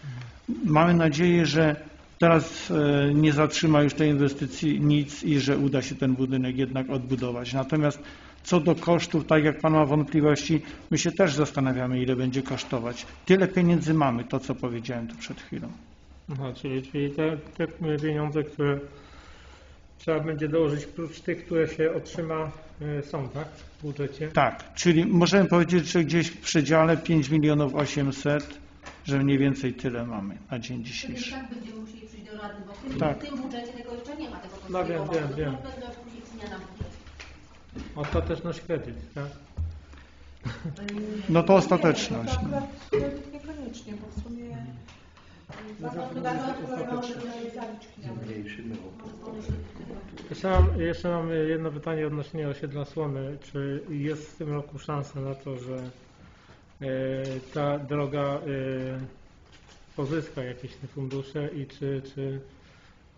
Mamy nadzieję, że teraz nie zatrzyma już tej inwestycji nic i że uda się ten budynek jednak odbudować. Natomiast co do kosztów, tak jak Pan ma wątpliwości, my się też zastanawiamy, ile będzie kosztować. Tyle pieniędzy mamy, to co powiedziałem tu przed chwilą. Aha, czyli czyli te, te pieniądze, które trzeba będzie dołożyć, prócz tych, które się otrzyma, są, tak, w budżecie? Tak, czyli możemy powiedzieć, że gdzieś w przedziale pięć milionów osiemset, że mniej więcej tyle mamy na dzień dzisiejszy. Tak będziemy musieli przyjść do rady, bo w tym, tak. w tym budżecie tego jeszcze nie ma tego no, wiem, wiem, wiem. zmiana budżetu. Ostateczność kredyt, tak? No to ostateczność. No. Niekoniecznie, bo w sumie jeszcze mam, jeszcze mam jedno pytanie odnośnie osiedla Słomy. Czy jest w tym roku szansa na to, że y, ta droga y, pozyska jakieś te fundusze i czy, czy y,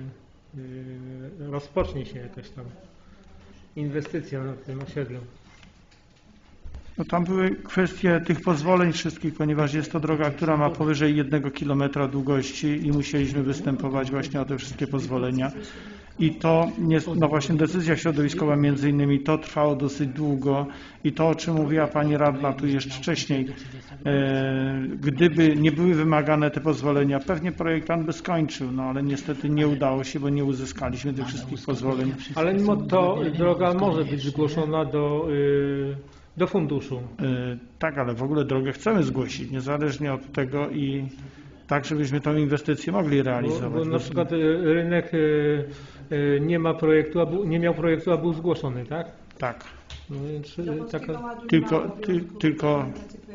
y, rozpocznie się jakaś tam inwestycja na tym osiedlu? No tam były kwestie tych pozwoleń wszystkich, ponieważ jest to droga, która ma powyżej jednego kilometra długości i musieliśmy występować właśnie o te wszystkie pozwolenia. I to, jest, no właśnie decyzja środowiskowa między innymi, to trwało dosyć długo i to, o czym mówiła Pani Radna tu jeszcze wcześniej, e, gdyby nie były wymagane te pozwolenia, pewnie projektant by skończył, no ale niestety nie udało się, bo nie uzyskaliśmy tych wszystkich pozwoleń. Ale mimo to droga może być zgłoszona do y, do funduszu. Yy, tak, ale w ogóle drogę chcemy zgłosić, niezależnie od tego i tak, żebyśmy tą inwestycję mogli realizować. Bo, bo na przykład rynek yy, yy, nie ma projektu, a bu, nie miał projektu, a był zgłoszony, tak? Tak. No więc taka... Tylko, ty, tylko,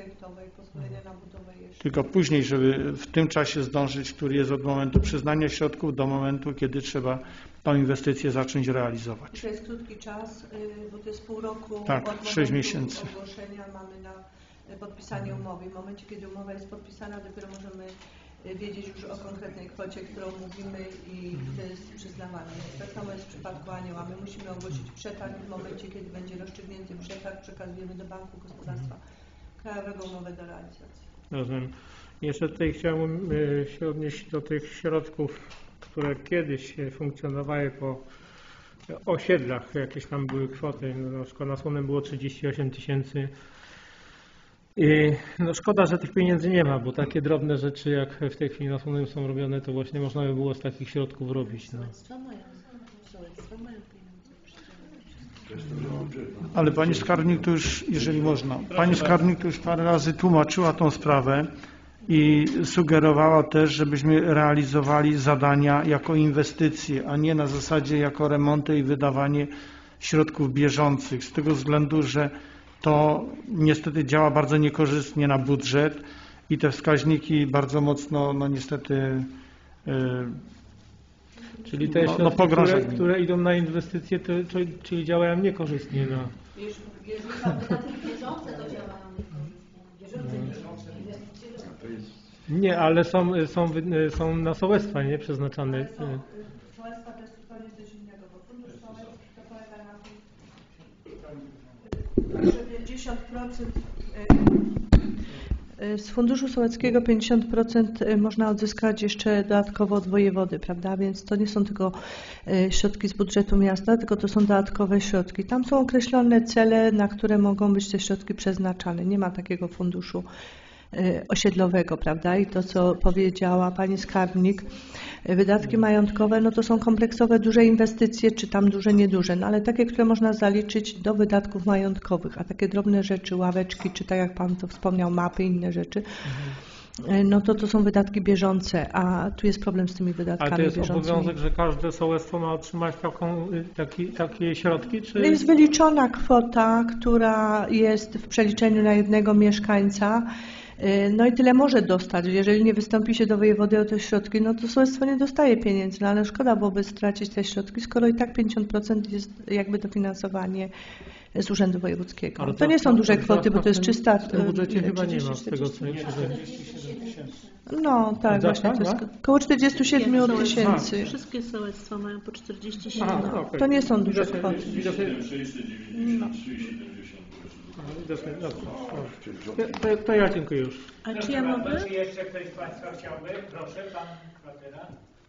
tylko później, żeby w tym czasie zdążyć, który jest od momentu przyznania środków do momentu, kiedy trzeba tą inwestycję zacząć realizować. To jest krótki czas, bo to jest pół roku tak, od sześć miesięcy. ogłoszenia mamy na podpisanie umowy. W momencie, kiedy umowa jest podpisana, dopiero możemy wiedzieć już o konkretnej kwocie, którą mówimy i to jest przyznawane. Tak samo jest w przypadku Anioła. My musimy ogłosić przetarg w momencie, kiedy będzie rozstrzygnięty przetarg, przekazujemy do Banku Gospodarstwa Krajowego umowę do realizacji. Rozumiem. Jeszcze tutaj chciałbym się odnieść do tych środków, które kiedyś funkcjonowały po osiedlach. Jakieś tam były kwoty. Na przykład na Słonem było trzydzieści osiem tysięcy. I no szkoda, że tych pieniędzy nie ma, bo takie drobne rzeczy jak w tej chwili na Słonem są robione, to właśnie można by było z takich środków robić. No. Ale pani skarbnik to już, jeżeli można, pani skarbnik to już parę razy tłumaczyła tą sprawę i sugerowała też, żebyśmy realizowali zadania jako inwestycje, a nie na zasadzie jako remonty i wydawanie środków bieżących, z tego względu, że to niestety działa bardzo niekorzystnie na budżet i te wskaźniki bardzo mocno, no niestety, yy, czyli te no, środki, no które, które idą na inwestycje, to, czyli działają niekorzystnie. No. Jeżeli są wydatki bieżące, to działają niekorzystnie. Nie, ale są, są, są na sołectwa nie przeznaczane. Sołectwa to jest zupełnie coś innego, bo fundusz sołecki to polega na tym, że pięćdziesiąt procent z funduszu sołeckiego pięćdziesiąt procent można odzyskać jeszcze dodatkowo od wojewody, prawda? Więc to nie są tylko środki z budżetu miasta, tylko to są dodatkowe środki. Tam są określone cele, na które mogą być te środki przeznaczane. Nie ma takiego funduszu osiedlowego, prawda? I to, co powiedziała pani skarbnik, wydatki majątkowe, no to są kompleksowe, duże inwestycje, czy tam duże, nieduże, no ale takie, które można zaliczyć do wydatków majątkowych, a takie drobne rzeczy, ławeczki, czy tak jak pan to wspomniał, mapy, inne rzeczy, no to to są wydatki bieżące, a tu jest problem z tymi wydatkami bieżącymi. A to jest obowiązek, że każde sołectwo ma otrzymać taką, taki, takie środki? Czy... Jest wyliczona kwota, która jest w przeliczeniu na jednego mieszkańca. No i tyle może dostać. Jeżeli nie wystąpi się do wojewody o te środki, no to sołectwo nie dostaje pieniędzy, no ale szkoda byłoby stracić te środki, skoro i tak pięćdziesiąt procent jest jakby dofinansowanie z Urzędu Wojewódzkiego. To, to nie są duże kwoty, bo to jest czysta... W tym budżecie chyba nie ma z tego, co ja No tak, właśnie, to jest około czterdzieści siedem tysięcy. Wszystkie sołectwa mają po czterdzieści siedem. Aha, okay. To nie są duże kwoty. No. To, to ja dziękuję już. A czy ja mogę? Czy jeszcze ktoś z Państwa chciałby? Proszę, Pan Kwatera.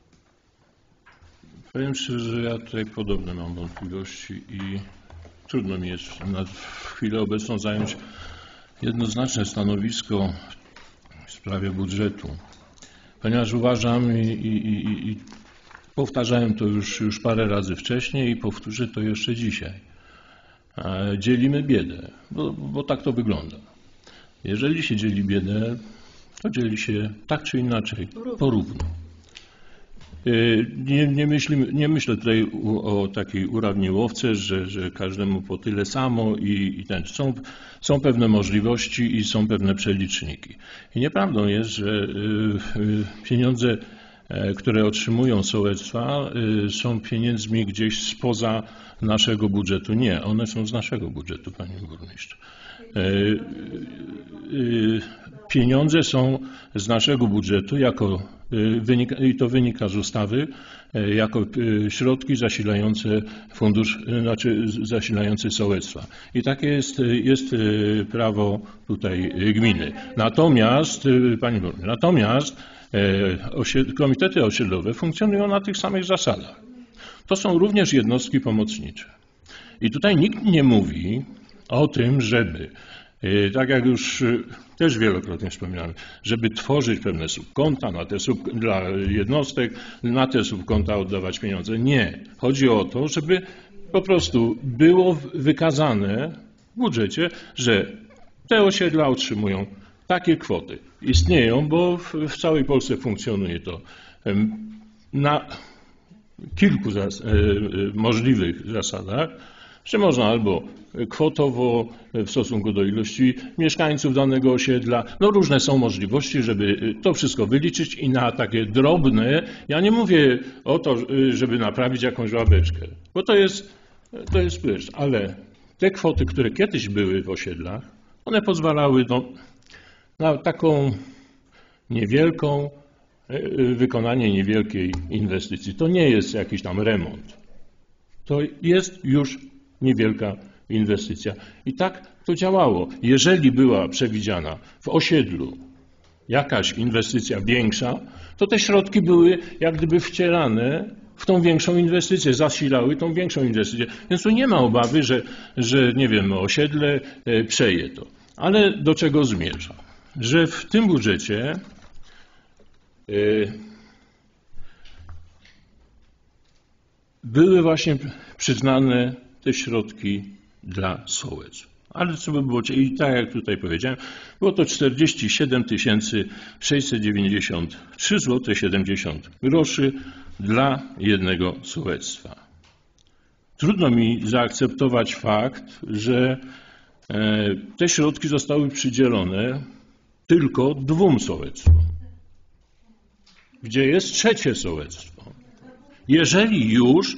Powiem szczerze, że ja tutaj podobne mam wątpliwości i trudno mi jest na chwilę obecną zająć jednoznaczne stanowisko w sprawie budżetu, ponieważ uważam i, i, i, i powtarzałem to już, już parę razy wcześniej i powtórzę to jeszcze dzisiaj. Dzielimy biedę, bo, bo tak to wygląda. Jeżeli się dzieli biedę, to dzieli się tak czy inaczej, porówno. Nie, nie, myślimy, nie myślę tutaj o, o takiej urawniłowce, że, że każdemu po tyle samo i, i ten. Są, są pewne możliwości i są pewne przeliczniki. I nieprawdą jest, że y, y, pieniądze, które otrzymują sołectwa, y, są pieniędzmi gdzieś spoza naszego budżetu. Nie, one są z naszego budżetu, panie burmistrzu. Y, y, pieniądze są z naszego budżetu jako Wynika, i to wynika z ustawy, jako środki zasilające fundusz, znaczy zasilające sołectwa. I takie jest, jest prawo tutaj gminy. Natomiast, pani burmistrz, natomiast komitety osiedlowe funkcjonują na tych samych zasadach. To są również jednostki pomocnicze. I tutaj nikt nie mówi o tym, żeby, tak jak już też wielokrotnie wspominałem, żeby tworzyć pewne subkonta na te sub, dla jednostek, na te subkonta oddawać pieniądze. Nie. Chodzi o to, żeby po prostu było wykazane w budżecie, że te osiedla otrzymują takie kwoty. Istnieją, bo w, w całej Polsce funkcjonuje to na kilku zas możliwych zasadach, że można albo kwotowo w stosunku do ilości mieszkańców danego osiedla, no różne są możliwości, żeby to wszystko wyliczyć i na takie drobne, ja nie mówię o to, żeby naprawić jakąś ławeczkę, bo to jest, to jest pryszcz, ale te kwoty, które kiedyś były w osiedlach, one pozwalały no, na taką niewielką, wykonanie niewielkiej inwestycji. To nie jest jakiś tam remont. To jest już niewielka inwestycja. I tak to działało. Jeżeli była przewidziana w osiedlu jakaś inwestycja większa, to te środki były jak gdyby wcielane w tą większą inwestycję, zasilały tą większą inwestycję. Więc tu nie ma obawy, że, że nie wiem, osiedle przeje to. Ale do czego zmierza? Że w tym budżecie były właśnie przyznane te środki dla sołectw. Ale co by było, i tak jak tutaj powiedziałem, było to czterdzieści siedem tysięcy sześćset dziewięćdziesiąt trzy złote siedemdziesiąt groszy dla jednego sołectwa. Trudno mi zaakceptować fakt, że te środki zostały przydzielone tylko dwóm sołectwom, gdzie jest trzecie sołectwo. Jeżeli już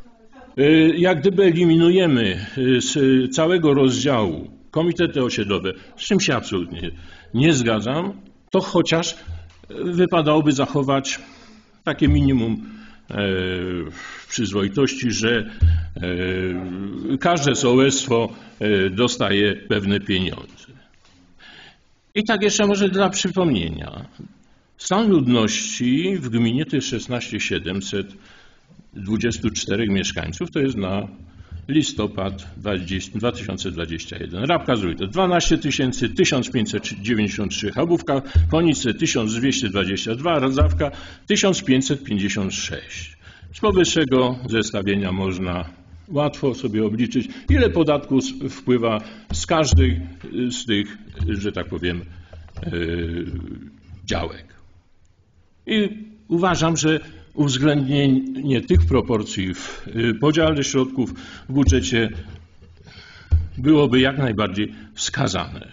jak gdyby eliminujemy z całego rozdziału komitety osiedlowe, z czym się absolutnie nie zgadzam, to chociaż wypadałoby zachować takie minimum przyzwoitości, że każde sołectwo dostaje pewne pieniądze. I tak jeszcze może dla przypomnienia. Stan ludności w gminie to jest szesnaście tysięcy siedemset dwadzieścia cztery mieszkańców, to jest na listopad dwa tysiące dwudziesty pierwszy. Rabka-Zdrój to dwanaście tysięcy tysiąc pięćset dziewięćdziesiąt trzy, Chabówka, Ponice tysiąc dwieście dwadzieścia dwa, Radzawka tysiąc pięćset pięćdziesiąt sześć. Z powyższego zestawienia można łatwo sobie obliczyć, ile podatków wpływa z każdej z tych, że tak powiem, działek. I uważam, że uwzględnienie tych proporcji w podziale środków w budżecie byłoby jak najbardziej wskazane.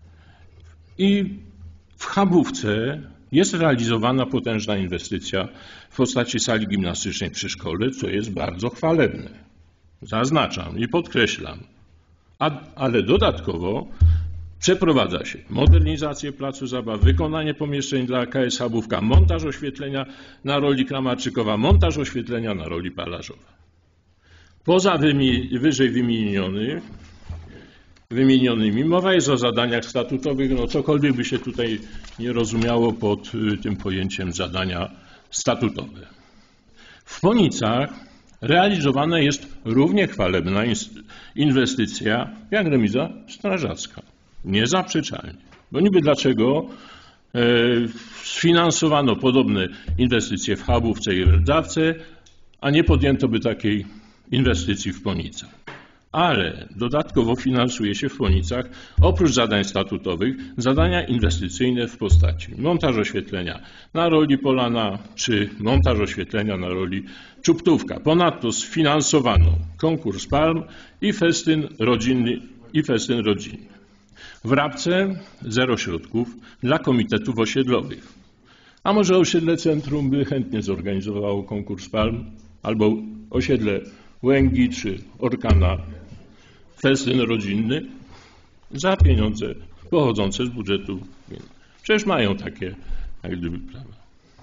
I w Chabówce jest realizowana potężna inwestycja w postaci sali gimnastycznej przy szkole, co jest bardzo chwalebne. Zaznaczam i podkreślam. A, ale dodatkowo przeprowadza się modernizację placu zabaw, wykonanie pomieszczeń dla K S Chabówka, montaż oświetlenia na roli Kramarczykowa, montaż oświetlenia na roli Palarzowa. Poza wyżej wymieniony, wymienionymi mowa jest o zadaniach statutowych, no cokolwiek by się tutaj nie rozumiało pod tym pojęciem zadania statutowe. W Ponicach realizowana jest równie chwalebna inwestycja jak remiza strażacka. Niezaprzeczalnie. Bo niby dlaczego e, sfinansowano podobne inwestycje w Chabówce i Rdzawce, a nie podjęto by takiej inwestycji w Ponicach. Ale dodatkowo finansuje się w Ponicach oprócz zadań statutowych zadania inwestycyjne w postaci montaż oświetlenia na roli Polana czy montaż oświetlenia na roli Czubtówka. Ponadto sfinansowano konkurs palm i festyn rodzinny i festyn rodzinny. W Rabce zero środków dla komitetów osiedlowych. A może osiedle Centrum by chętnie zorganizowało konkurs palm, albo osiedle Łęgi czy Orkana, festyn rodzinny za pieniądze pochodzące z budżetu. Przecież mają takie jak gdyby prawa.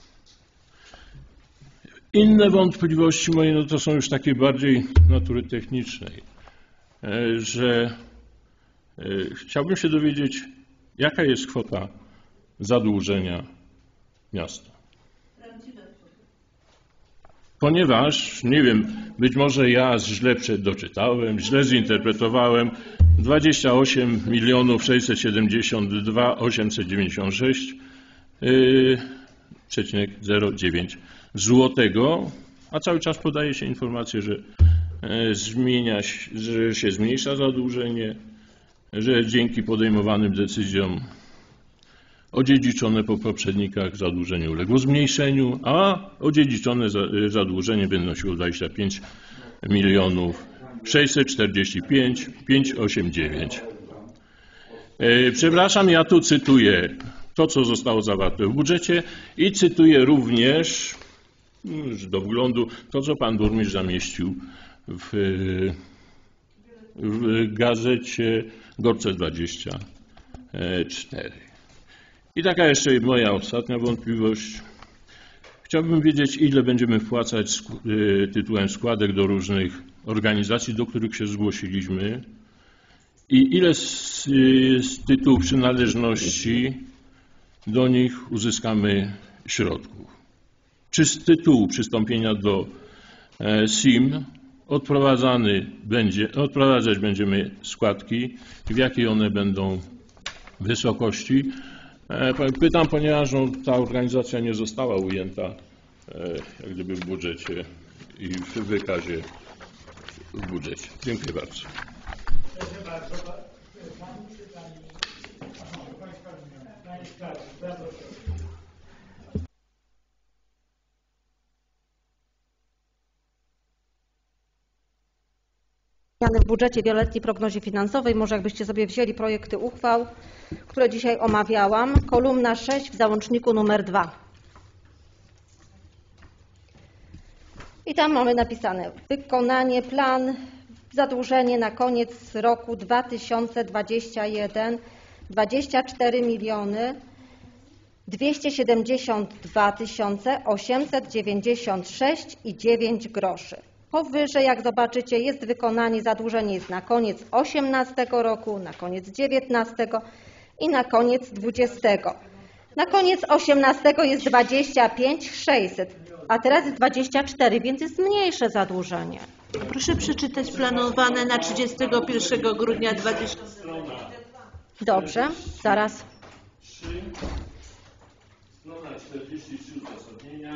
Inne wątpliwości moje no to są już takie bardziej natury technicznej, że chciałbym się dowiedzieć, jaka jest kwota zadłużenia miasta. Ponieważ, nie wiem, być może ja źle doczytałem, źle zinterpretowałem, dwadzieścia osiem milionów sześćset siedemdziesiąt dwa tysiące osiemset dziewięćdziesiąt sześć przecinek zero dziewięć złotego, a cały czas podaje się informację, że, zmienia, że się zmniejsza zadłużenie, że dzięki podejmowanym decyzjom odziedziczone po poprzednikach zadłużenie uległo zmniejszeniu, a odziedziczone zadłużenie będzie nosiło dwadzieścia pięć milionów sześćset czterdzieści pięć tysięcy pięćset osiemdziesiąt dziewięć. Przepraszam, ja tu cytuję to, co zostało zawarte w budżecie i cytuję również już do wglądu to, co pan burmistrz zamieścił w, w gazecie Gorce dwadzieścia cztery. I taka jeszcze moja ostatnia wątpliwość. Chciałbym wiedzieć, ile będziemy wpłacać tytułem składek do różnych organizacji, do których się zgłosiliśmy i ile z, z tytułu przynależności do nich uzyskamy środków. Czy z tytułu przystąpienia do S I M odprowadzany będzie, odprowadzać będziemy składki i w jakiej one będą wysokości. Pytam, ponieważ no, ta organizacja nie została ujęta jak gdyby w budżecie i w wykazie w budżecie. Dziękuję bardzo. Proszę bardzo. Pani Skarbnik, zaproszę. W budżecie wieloletniej prognozie finansowej, może jakbyście sobie wzięli projekty uchwał, które dzisiaj omawiałam, kolumna sześć w załączniku numer dwa. I tam mamy napisane wykonanie, plan, zadłużenie na koniec roku dwa tysiące dwudziestego pierwszego dwadzieścia cztery miliony dwieście siedemdziesiąt dwa tysiące osiemset dziewięćdziesiąt sześć i dziewięć groszy. Powyżej, jak zobaczycie, jest wykonanie, zadłużenie jest na koniec osiemnastego roku, na koniec dziewiętnastego i na koniec dwudziestego. Na koniec osiemnastego jest dwadzieścia pięć sześćset, a teraz jest dwadzieścia cztery, więc jest mniejsze zadłużenie. Proszę przeczytać planowane na trzydziestego pierwszego grudnia dwa tysiące. Dobrze, zaraz. Strona czterdzieści trzy uzasadnienia.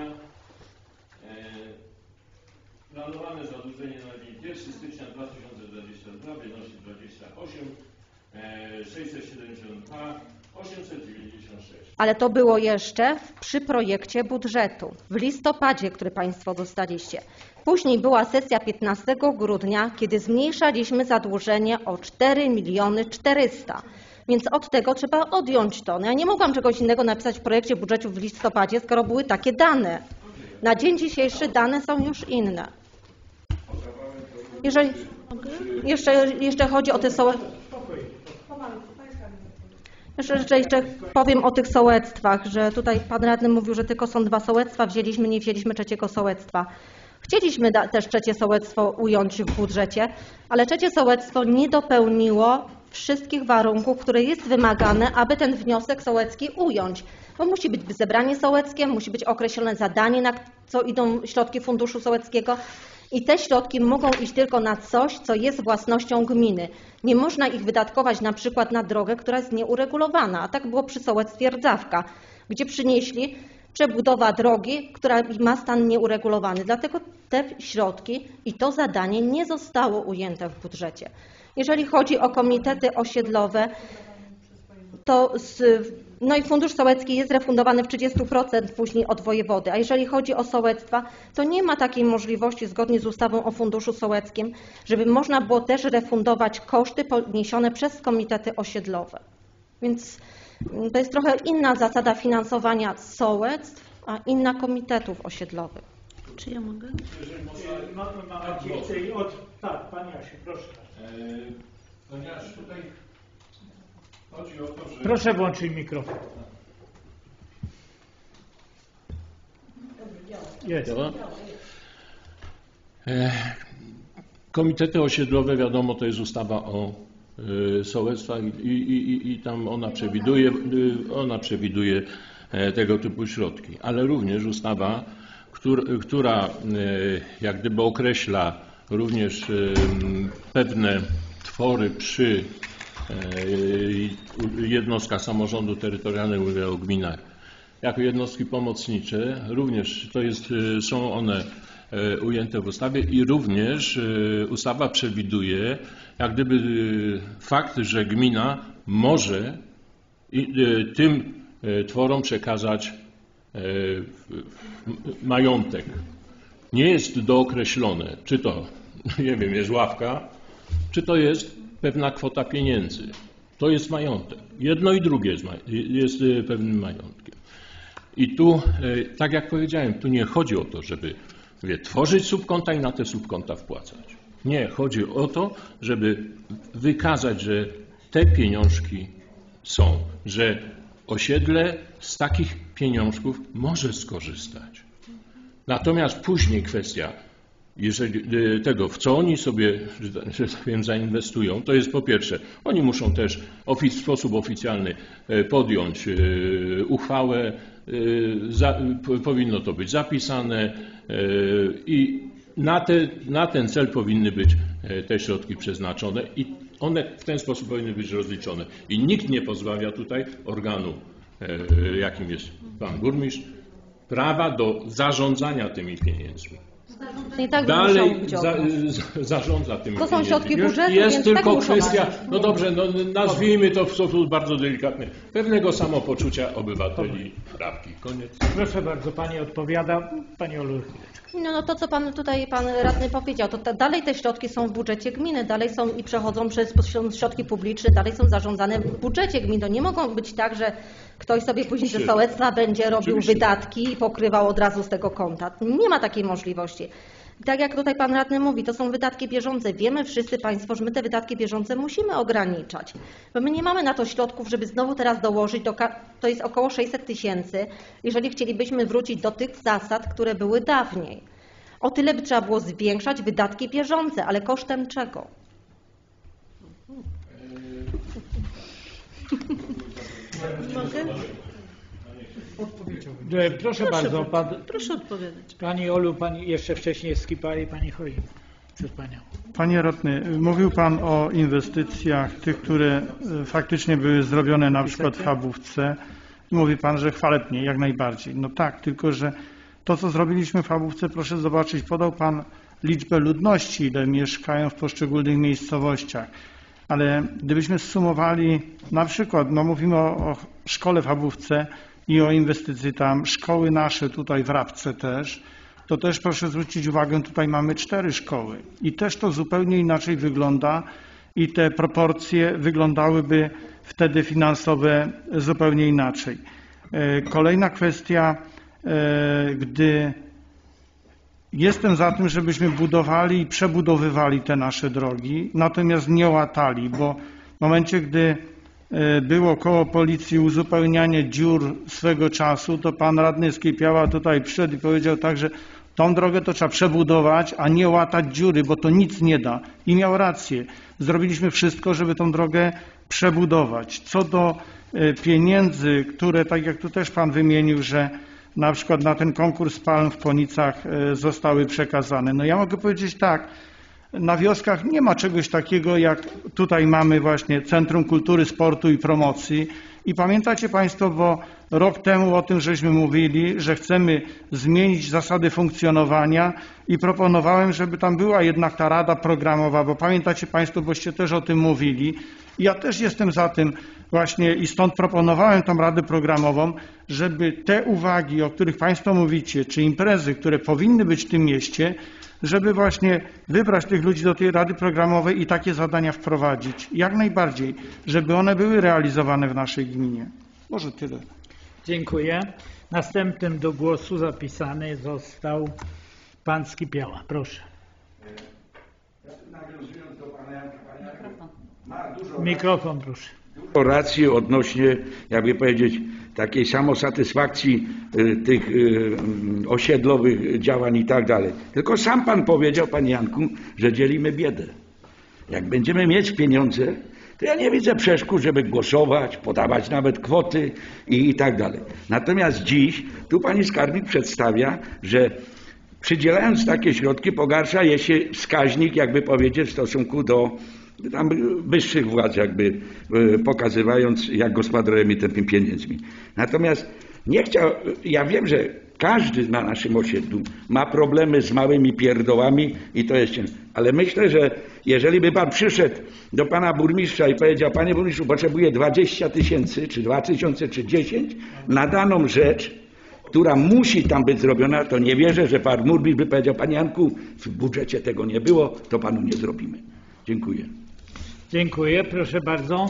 Planowane zadłużenie na dzień pierwszego stycznia dwa tysiące dwudziestego drugiego wynosi dwadzieścia osiem sześćset siedemdziesiąt dwa osiemset dziewięćdziesiąt sześć. Ale to było jeszcze przy projekcie budżetu w listopadzie, który Państwo dostaliście. Później była sesja piętnastego grudnia, kiedy zmniejszaliśmy zadłużenie o cztery miliony czterysta. Więc od tego trzeba odjąć to. No ja nie mogłam czegoś innego napisać w projekcie budżetu w listopadzie, skoro były takie dane. Na dzień dzisiejszy dane są już inne. Jeżeli jeszcze, jeszcze chodzi o te sołectwa. Jeszcze, jeszcze powiem o tych sołectwach, że tutaj pan radny mówił, że tylko są dwa sołectwa, wzięliśmy, nie wzięliśmy trzeciego sołectwa. Chcieliśmy też trzecie sołectwo ująć w budżecie, ale trzecie sołectwo nie dopełniło wszystkich warunków, które jest wymagane, aby ten wniosek sołecki ująć. Bo musi być zebranie sołeckie, musi być określone zadanie, na co idą środki funduszu sołeckiego i te środki mogą iść tylko na coś, co jest własnością gminy. Nie można ich wydatkować na przykład na drogę, która jest nieuregulowana, a tak było przy sołectwie Rdzawka, gdzie przynieśli przebudowa drogi, która ma stan nieuregulowany. Dlatego te środki i to zadanie nie zostało ujęte w budżecie. Jeżeli chodzi o komitety osiedlowe, to z, no i fundusz sołecki jest refundowany w trzydziestu procentach później od wojewody, a jeżeli chodzi o sołectwa, to nie ma takiej możliwości zgodnie z ustawą o funduszu sołeckim, żeby można było też refundować koszty poniesione przez komitety osiedlowe. Więc to jest trochę inna zasada finansowania sołectw, a inna komitetów osiedlowych. Czy ja mogę? Tak, Pani Asiu, proszę. Ponieważ tutaj chodzi o to, że... Proszę włączyć mikrofon. Jest. Komitety osiedlowe, wiadomo, to jest ustawa o sołectwach i, i, i, i tam ona przewiduje, ona przewiduje tego typu środki, ale również ustawa, która, która jak gdyby określa również pewne twory przy jednostkach samorządu terytorialnego, mówię o gminach, jako jednostki pomocnicze, również to jest, są one ujęte w ustawie i również ustawa przewiduje jak gdyby fakt, że gmina może tym tworom przekazać majątek. Nie jest dookreślone, czy to, nie wiem, jest ławka, czy to jest pewna kwota pieniędzy. To jest majątek. Jedno i drugie jest, jest pewnym majątkiem. I tu, tak jak powiedziałem, tu nie chodzi o to, żeby wie, tworzyć subkonta i na te subkonta wpłacać. Nie, chodzi o to, żeby wykazać, że te pieniążki są, że osiedle z takich pieniążków może skorzystać. Natomiast później kwestia, jeżeli tego, w co oni sobie, że tak powiem, zainwestują, to jest po pierwsze, oni muszą też w sposób oficjalny podjąć uchwałę, za, powinno to być zapisane i na, te, na ten cel powinny być te środki przeznaczone i one w ten sposób powinny być rozliczone. I nikt nie pozbawia tutaj organu, jakim jest pan burmistrz, prawa do zarządzania tymi pieniędzmi. I tak Dalej za, za, zarządza tymi to są środki pieniędzmi. budżetu, Jest więc tylko tak kwestia, muszą no dobrze, no, nazwijmy to w sposób bardzo delikatny, pewnego samopoczucia obywateli Rabki. Koniec. Proszę bardzo, pani odpowiada. Pani Olu. No, no to, co pan tutaj pan radny powiedział, to ta, dalej te środki są w budżecie gminy, dalej są i przechodzą przez środki publiczne, dalej są zarządzane w budżecie gminy. To nie mogą być tak, że ktoś sobie później ze sołectwa będzie robił Oczywiście. wydatki i pokrywał od razu z tego konta. Nie ma takiej możliwości. Tak jak tutaj pan radny mówi, to są wydatki bieżące. Wiemy wszyscy państwo, że my te wydatki bieżące musimy ograniczać, bo my nie mamy na to środków, żeby znowu teraz dołożyć, do, to jest około sześćset tysięcy, jeżeli chcielibyśmy wrócić do tych zasad, które były dawniej. O tyle by trzeba było zwiększać wydatki bieżące, ale kosztem czego? Mogę? Proszę, proszę bardzo, pan, proszę odpowiadać. Pani Olu, pani jeszcze wcześniej skipali, pani chodzi przez panią. Panie radny, mówił pan o inwestycjach, tych, które faktycznie były zrobione na przykład w Chabówce. Mówi pan, że chwalebnie, jak najbardziej. No tak, tylko że to, co zrobiliśmy w Chabówce, proszę zobaczyć, podał pan liczbę ludności, ile mieszkają w poszczególnych miejscowościach. Ale gdybyśmy zsumowali na przykład, no mówimy o, o szkole w Chabówce i o inwestycji tam, szkoły nasze tutaj w Rabce też, to też proszę zwrócić uwagę, tutaj mamy cztery szkoły i też to zupełnie inaczej wygląda i te proporcje wyglądałyby wtedy finansowe zupełnie inaczej. Kolejna kwestia, gdy jestem za tym, żebyśmy budowali i przebudowywali te nasze drogi, natomiast nie łatali, bo w momencie, gdy było koło policji uzupełnianie dziur swego czasu, to pan radny Skipiała tutaj przyszedł i powiedział tak, że tą drogę to trzeba przebudować, a nie łatać dziury, bo to nic nie da. I miał rację. Zrobiliśmy wszystko, żeby tą drogę przebudować. Co do pieniędzy, które, tak jak tu też pan wymienił, że na przykład na ten konkurs palm w Ponicach zostały przekazane. No ja mogę powiedzieć tak, na wioskach nie ma czegoś takiego, jak tutaj mamy właśnie Centrum Kultury, Sportu i Promocji. I pamiętacie państwo, bo rok temu o tym żeśmy mówili, że chcemy zmienić zasady funkcjonowania i proponowałem, żeby tam była jednak ta rada programowa, bo pamiętacie państwo, boście też o tym mówili. Ja też jestem za tym właśnie i stąd proponowałem tą radę programową, żeby te uwagi, o których państwo mówicie, czy imprezy, które powinny być w tym mieście, żeby właśnie wybrać tych ludzi do tej rady programowej i takie zadania wprowadzić. Jak najbardziej, żeby one były realizowane w naszej gminie. Może tyle. Dziękuję. Następnym do głosu zapisany został pan Skipiała. Proszę. Nawiązując do pana Janka, ma dużo Mikrofon, proszę. Dużo racji odnośnie, jakby powiedzieć, takiej samosatysfakcji y, tych y, osiedlowych działań i tak dalej. Tylko sam pan powiedział, panie Janku, że dzielimy biedę. Jak będziemy mieć pieniądze, to ja nie widzę przeszkód, żeby głosować, podawać nawet kwoty i, i tak dalej. Natomiast dziś tu pani skarbnik przedstawia, że przydzielając takie środki pogarsza je się wskaźnik, jakby powiedzieć, w stosunku do tam wyższych władz, jakby pokazywając, jak gospodarujemy tymi pieniędzmi. Natomiast Nie chciał, ja wiem, że każdy na naszym osiedlu ma problemy z małymi pierdołami i to jest ciężko. Ale myślę, że jeżeli by pan przyszedł do pana burmistrza i powiedział: panie burmistrzu, potrzebuję dwadzieścia tysięcy, czy dwa tysiące, czy dziesięć na daną rzecz, która musi tam być zrobiona, to nie wierzę, że pan burmistrz by powiedział: panie Janku, w budżecie tego nie było, to panu nie zrobimy. Dziękuję. Dziękuję, proszę bardzo.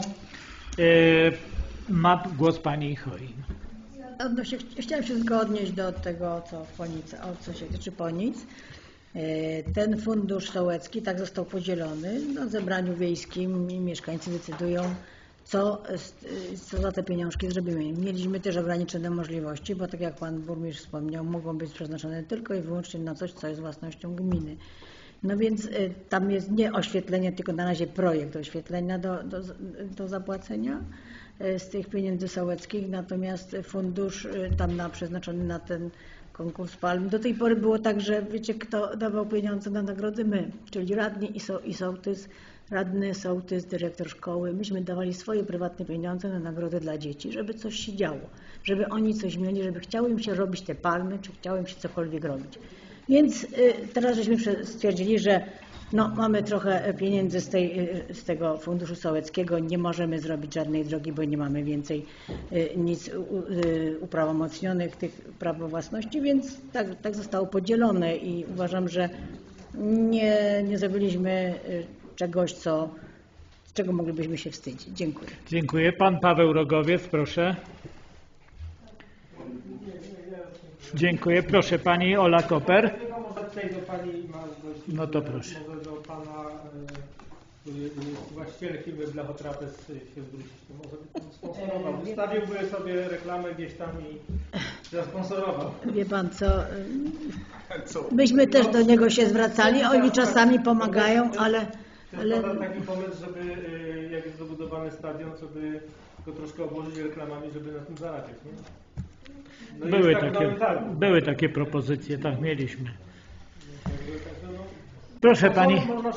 Ma głos pani Choin. Odnośnie, chciałem się tylko odnieść do tego, co w Ponicy, o co się tyczy Ponic. Ten fundusz sołecki tak został podzielony. Na zebraniu wiejskim i mieszkańcy decydują, co, co za te pieniążki zrobimy. Mieliśmy też ograniczone możliwości, bo tak jak pan burmistrz wspomniał, mogą być przeznaczone tylko i wyłącznie na coś, co jest własnością gminy. No więc tam jest nie oświetlenie, tylko na razie projekt oświetlenia do, do, do zapłacenia z tych pieniędzy sołeckich, natomiast fundusz tam na, przeznaczony na ten konkurs palm. Do tej pory było tak, że wiecie, kto dawał pieniądze na nagrody? My, czyli radni i, so, i sołtys, radny, sołtys, dyrektor szkoły. Myśmy dawali swoje prywatne pieniądze na nagrody dla dzieci, żeby coś się działo, żeby oni coś mieli, żeby chciało im się robić te palmy, czy chciało im się cokolwiek robić. Więc y, teraz żeśmy stwierdzili, że no, mamy trochę pieniędzy z, tej, z tego funduszu sołeckiego, nie możemy zrobić żadnej drogi, bo nie mamy więcej y, nic u, y, uprawomocnionych tych praw własności, więc tak, tak zostało podzielone i uważam, że nie, nie zrobiliśmy czegoś, co, z czego moglibyśmy się wstydzić. Dziękuję. Dziękuję. Pan Paweł Rogowiec, proszę. Dziękuję. Proszę pani Ola Koper. No to proszę. Może do pana, który jest właścicielem firmy Blechotrapez, się zwrócić. To może by pan sponsorował. Wystawiłby sobie reklamę gdzieś tam i zasponsorował. Wie pan co, myśmy też do niego się zwracali, oni czasami pomagają, ale... ale... To taki pomysł, żeby jak jest dobudowany stadion, żeby go troszkę obłożyć reklamami, żeby na tym zarabiać, nie? No były, takie, były takie propozycje, tak mieliśmy. Proszę pani,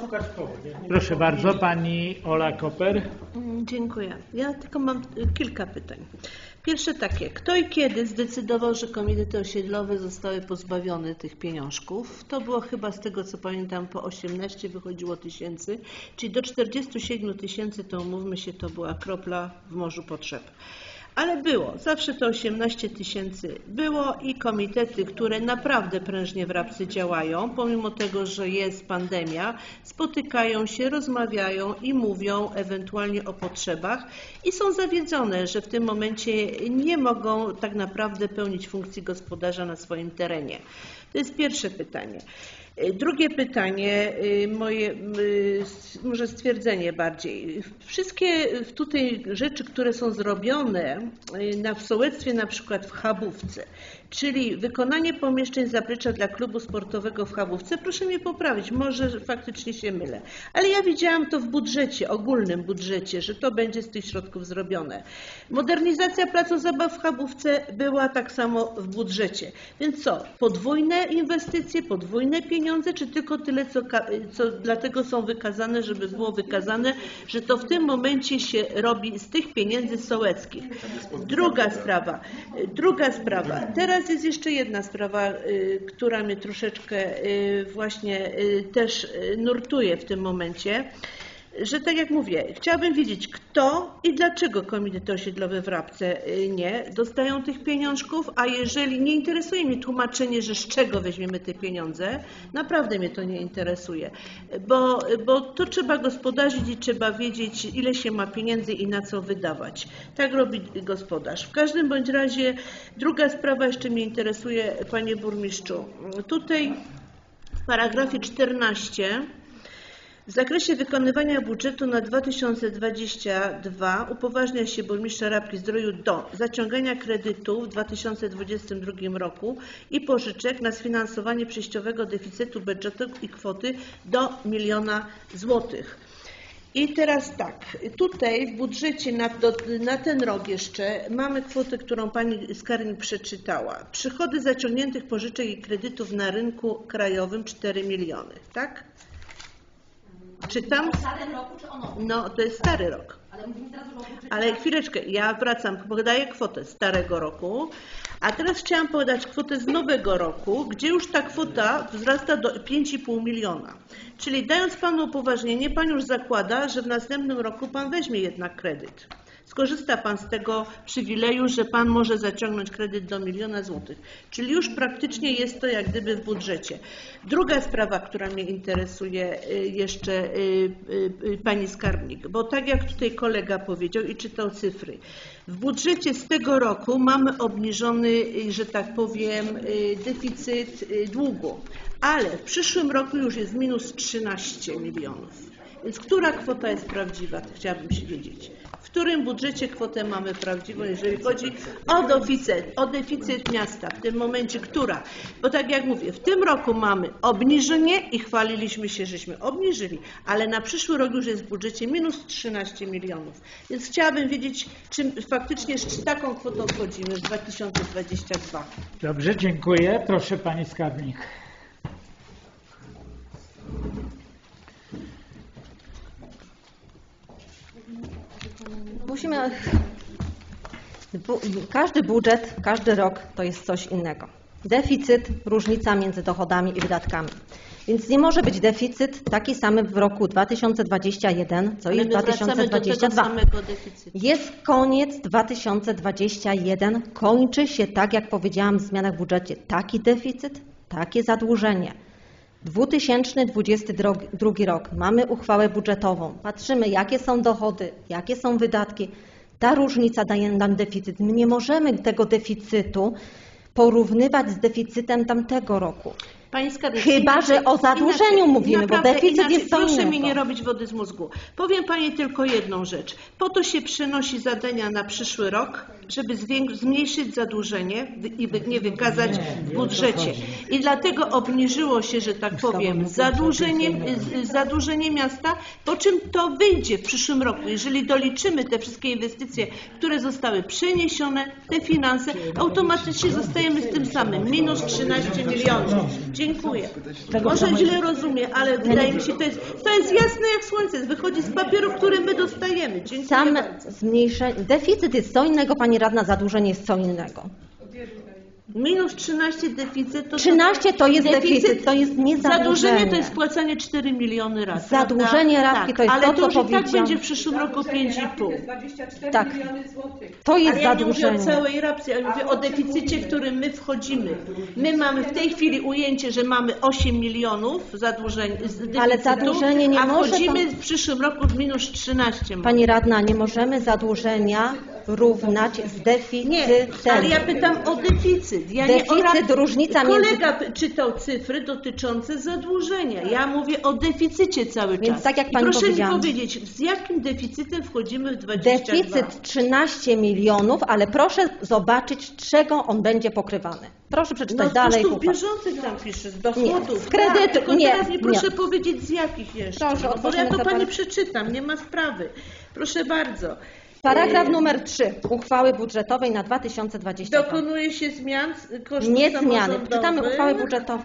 proszę bardzo, pani Ola Koper. Dziękuję. Ja tylko mam kilka pytań. Pierwsze takie, kto i kiedy zdecydował, że komitety osiedlowe zostały pozbawione tych pieniążków? To było chyba, z tego co pamiętam, po osiemnaście wychodziło tysięcy, czyli do czterdziestu siedmiu tysięcy, to umówmy się, to była kropla w morzu potrzeb. Ale było, zawsze to osiemnaście tysięcy było i komitety, które naprawdę prężnie w Rabce działają, pomimo tego, że jest pandemia, spotykają się, rozmawiają i mówią ewentualnie o potrzebach i są zawiedzione, że w tym momencie nie mogą tak naprawdę pełnić funkcji gospodarza na swoim terenie. To jest pierwsze pytanie. Drugie pytanie, moje może stwierdzenie bardziej. Wszystkie tutaj rzeczy, które są zrobione na, w sołectwie, na przykład w Chabówce, czyli wykonanie pomieszczeń zaplecza dla klubu sportowego w Chabówce, proszę mnie poprawić, może faktycznie się mylę, ale ja widziałam to w budżecie, ogólnym budżecie, że to będzie z tych środków zrobione. Modernizacja placu zabaw w Chabówce była tak samo w budżecie. Więc co, podwójne inwestycje, podwójne pieniądze, czy tylko tyle, co, co dlatego są wykazane, żeby było wykazane, że to w tym momencie się robi z tych pieniędzy sołeckich. Druga sprawa, druga sprawa. Teraz jest jeszcze jedna sprawa, która mnie troszeczkę właśnie też nurtuje w tym momencie, że tak jak mówię, chciałabym wiedzieć, kto i dlaczego komitety osiedlowe w Rabce nie dostają tych pieniążków, a jeżeli nie interesuje mnie tłumaczenie, że z czego weźmiemy te pieniądze, naprawdę mnie to nie interesuje, bo, bo to trzeba gospodarzyć i trzeba wiedzieć, ile się ma pieniędzy i na co wydawać. Tak robi gospodarz. W każdym bądź razie druga sprawa jeszcze mnie interesuje, panie burmistrzu. Tutaj w paragrafie czternastym w zakresie wykonywania budżetu na dwa tysiące dwudziesty drugi upoważnia się burmistrza Rabki-Zdroju do zaciągania kredytu w dwa tysiące dwudziestym drugim roku i pożyczek na sfinansowanie przejściowego deficytu budżetu i kwoty do miliona złotych. I teraz tak, tutaj w budżecie na, do, na ten rok jeszcze mamy kwotę, którą pani skarbnik przeczytała. Przychody zaciągniętych pożyczek i kredytów na rynku krajowym cztery miliony, tak? Czytam? W starym roku czy o nowym? No, to jest stary rok. Ale mówimy teraz już o budżecie. Ale chwileczkę, ja wracam, podaję kwotę starego roku, A teraz chciałam podać kwotę z nowego roku, gdzie już ta kwota wzrasta do pięć i pół miliona. Czyli dając Panu upoważnienie, Pan już zakłada, że w następnym roku Pan weźmie jednak kredyt. Skorzysta Pan z tego przywileju, że Pan może zaciągnąć kredyt do miliona złotych. Czyli już praktycznie jest to jak gdyby w budżecie. Druga sprawa, która mnie interesuje jeszcze, Pani Skarbnik, bo tak jak tutaj kolega powiedział i czytał cyfry, w budżecie z tego roku mamy obniżony, że tak powiem, deficyt długu, ale w przyszłym roku już jest minus trzynaście milionów. Więc która kwota jest prawdziwa? Chciałabym się wiedzieć. W którym budżecie kwotę mamy prawdziwą, jeżeli chodzi o deficyt, o deficyt miasta, w tym momencie która? Bo tak jak mówię, w tym roku mamy obniżenie i chwaliliśmy się, żeśmy obniżyli, ale na przyszły rok już jest w budżecie minus trzynaście milionów. Więc chciałabym wiedzieć, czy faktycznie z taką kwotą wchodzimy w dwa tysiące dwudziestym drugim. Dobrze, dziękuję. Proszę Pani Skarbnik. Musimy, każdy budżet, każdy rok to jest coś innego. Deficyt, różnica między dochodami i wydatkami. Więc nie może być deficyt taki sam w roku dwa tysiące dwudziestym pierwszym, co jest dwa tysiące dwudziestym drugim. Jest koniec dwa tysiące dwudziesty pierwszy, kończy się, tak jak powiedziałam, w zmianach w budżecie. Taki deficyt, takie zadłużenie. dwa tysiące dwudziesty drugi rok, mamy uchwałę budżetową, patrzymy jakie są dochody, jakie są wydatki, ta różnica daje nam deficyt. My nie możemy tego deficytu porównywać z deficytem tamtego roku. Pani Skarbnik, Chyba, inaczej, że o zadłużeniu inaczej, mówimy, bo deficyt inaczej. jest co Proszę innego. mi nie robić wody z mózgu. Powiem Pani tylko jedną rzecz. Po to się przenosi zadania na przyszły rok, żeby zmniejszyć zadłużenie i nie wykazać w budżecie. I dlatego obniżyło się, że tak powiem, zadłużenie, zadłużenie miasta, po czym to wyjdzie w przyszłym roku. Jeżeli doliczymy te wszystkie inwestycje, które zostały przeniesione, te finanse, automatycznie zostajemy z tym samym. Minus trzynaście milionów. Dziękuję. Może źle rozumiem, ale wydaje mi się, to jest, to jest jasne jak słońce. Wychodzi z papierów, które my dostajemy. Dziękuję Sam bardzo. zmniejszenie, deficyt jest co innego, Pani Radna, zadłużenie jest co innego. Minus trzynaście deficyt to... trzynaście to jest deficyt, to jest nie zadłużenie. Zadłużenie to jest spłacanie cztery miliony rat. Zadłużenie ratki tak, to jest ale to, to co już i tak powiedziałam. będzie w przyszłym roku pięć i pół. Tak. To jest Ale ja nie mówię zadłużenie. o całej rapcji, ale mówię o deficycie, w którym my wchodzimy. My mamy w tej chwili ujęcie, że mamy osiem milionów zadłużeń z deficytu, Ale zadłużenie nie a może wchodzimy pan... w przyszłym roku w minus trzynaście. Pani Radna, nie możemy zadłużenia równać z deficytem. Nie, ale ja pytam o deficyt. Ja deficyt, nie o rap... różnica między... Kolega czytał cyfry dotyczące zadłużenia. Ja mówię o deficycie cały czas. Więc tak jak I Pani proszę powiedziała. mi powiedzieć, z jakim deficytem wchodzimy w dwudziestym drugim? Deficyt trzynaście milionów, ale proszę zobaczyć, z czego on będzie pokrywany. Proszę przeczytać No, dalej. No bieżących tam pisze, z dochodów. Nie, z kredytu. Tak, tylko nie, teraz mi proszę nie. powiedzieć z jakich jeszcze. Proszę, no, bo otworzymy ja to zapar- Pani przeczytam, nie ma sprawy. Proszę bardzo. Paragraf numer trzy uchwały budżetowej na dwa tysiące dwudziesty drugi. Dokonuje się zmian kosztów Nie zmiany. samorządowych. Czytamy uchwałę budżetową.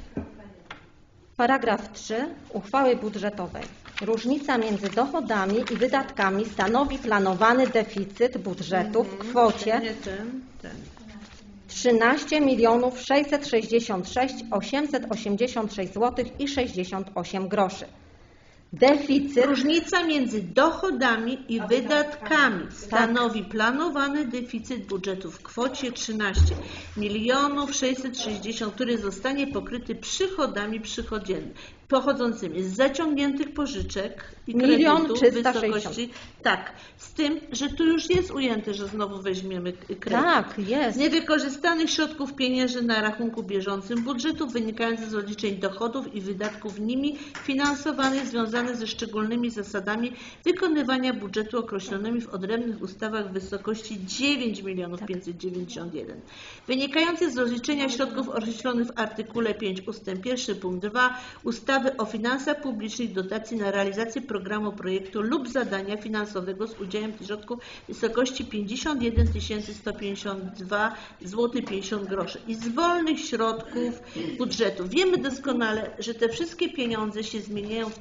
Paragraf trzy uchwały budżetowej. Różnica między dochodami i wydatkami stanowi planowany deficyt budżetu w kwocie Nie ten, ten. trzynaście milionów sześćset sześćdziesiąt sześć tysięcy osiemset osiemdziesiąt sześć złotych i sześćdziesiąt osiem groszy. Deficyt. Różnica między dochodami i wydatkami stanowi planowany deficyt budżetu w kwocie trzynaście milionów sześćset sześćdziesiąt, który zostanie pokryty przychodami przychodziennymi pochodzącymi z zaciągniętych pożyczek i Milion kredytu w trzysta wysokości. sześćdziesiąt. Tak, z tym, że tu już jest ujęte, że znowu weźmiemy kredyt. Tak, jest. Z niewykorzystanych środków pieniężnych na rachunku bieżącym budżetu wynikających z odliczeń dochodów i wydatków nimi finansowanych związanych ze szczególnymi zasadami wykonywania budżetu określonymi w odrębnych ustawach w wysokości dziewięć milionów pięćset dziewięćdziesiąt jeden. Wynikających z rozliczenia środków określonych w artykule pięć ustęp jeden punkt dwa ustawy o finansach publicznych dotacji na realizację programu, projektu lub zadania finansowego z udziałem środków w wysokości pięćdziesiąt jeden tysięcy sto pięćdziesiąt dwa złotych pięćdziesiąt groszy i z wolnych środków budżetu. Wiemy doskonale, że te wszystkie pieniądze się zmieniają w trakcie całego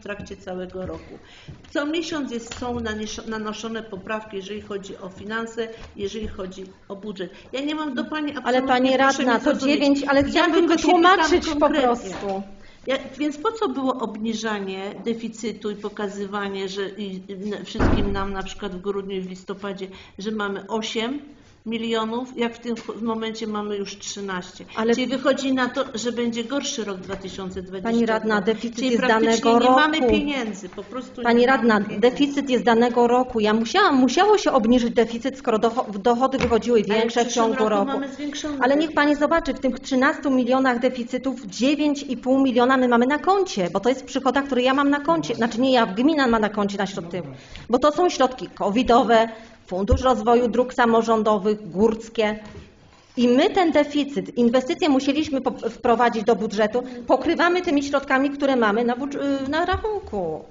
całego roku. Co miesiąc jest, są nanoszone poprawki, jeżeli chodzi o finanse, jeżeli chodzi o budżet. Ja nie mam do Pani absolutnie... Ale Pani Radna, to dziewięć, ale chciałabym wytłumaczyć po prostu. Ja, więc po co było obniżanie deficytu i pokazywanie, że i, wszystkim nam na przykład w grudniu i w listopadzie, że mamy osiem milionów, jak w tym momencie mamy już trzynaście. Ale... Czyli wychodzi na to, że będzie gorszy rok dwa tysiące dwudziesty. Pani Radna, deficyt Czyli jest danego roku. nie mamy pieniędzy, po prostu Pani nie Radna, mamy deficyt jest danego roku. Ja musiałam, musiało się obniżyć deficyt, skoro dochody wychodziły większe w ciągu roku. Mamy zwiększony Ale niech Pani zobaczy, w tych trzynastu milionach deficytów dziewięć i pół miliona my mamy na koncie, bo to jest przychoda, który ja mam na koncie. Znaczy nie ja, gmina ma na koncie na środki, bo to są środki covidowe, Fundusz Rozwoju Dróg Samorządowych, górskie. I my ten deficyt, inwestycje musieliśmy wprowadzić do budżetu, pokrywamy tymi środkami, które mamy na, na rachunku.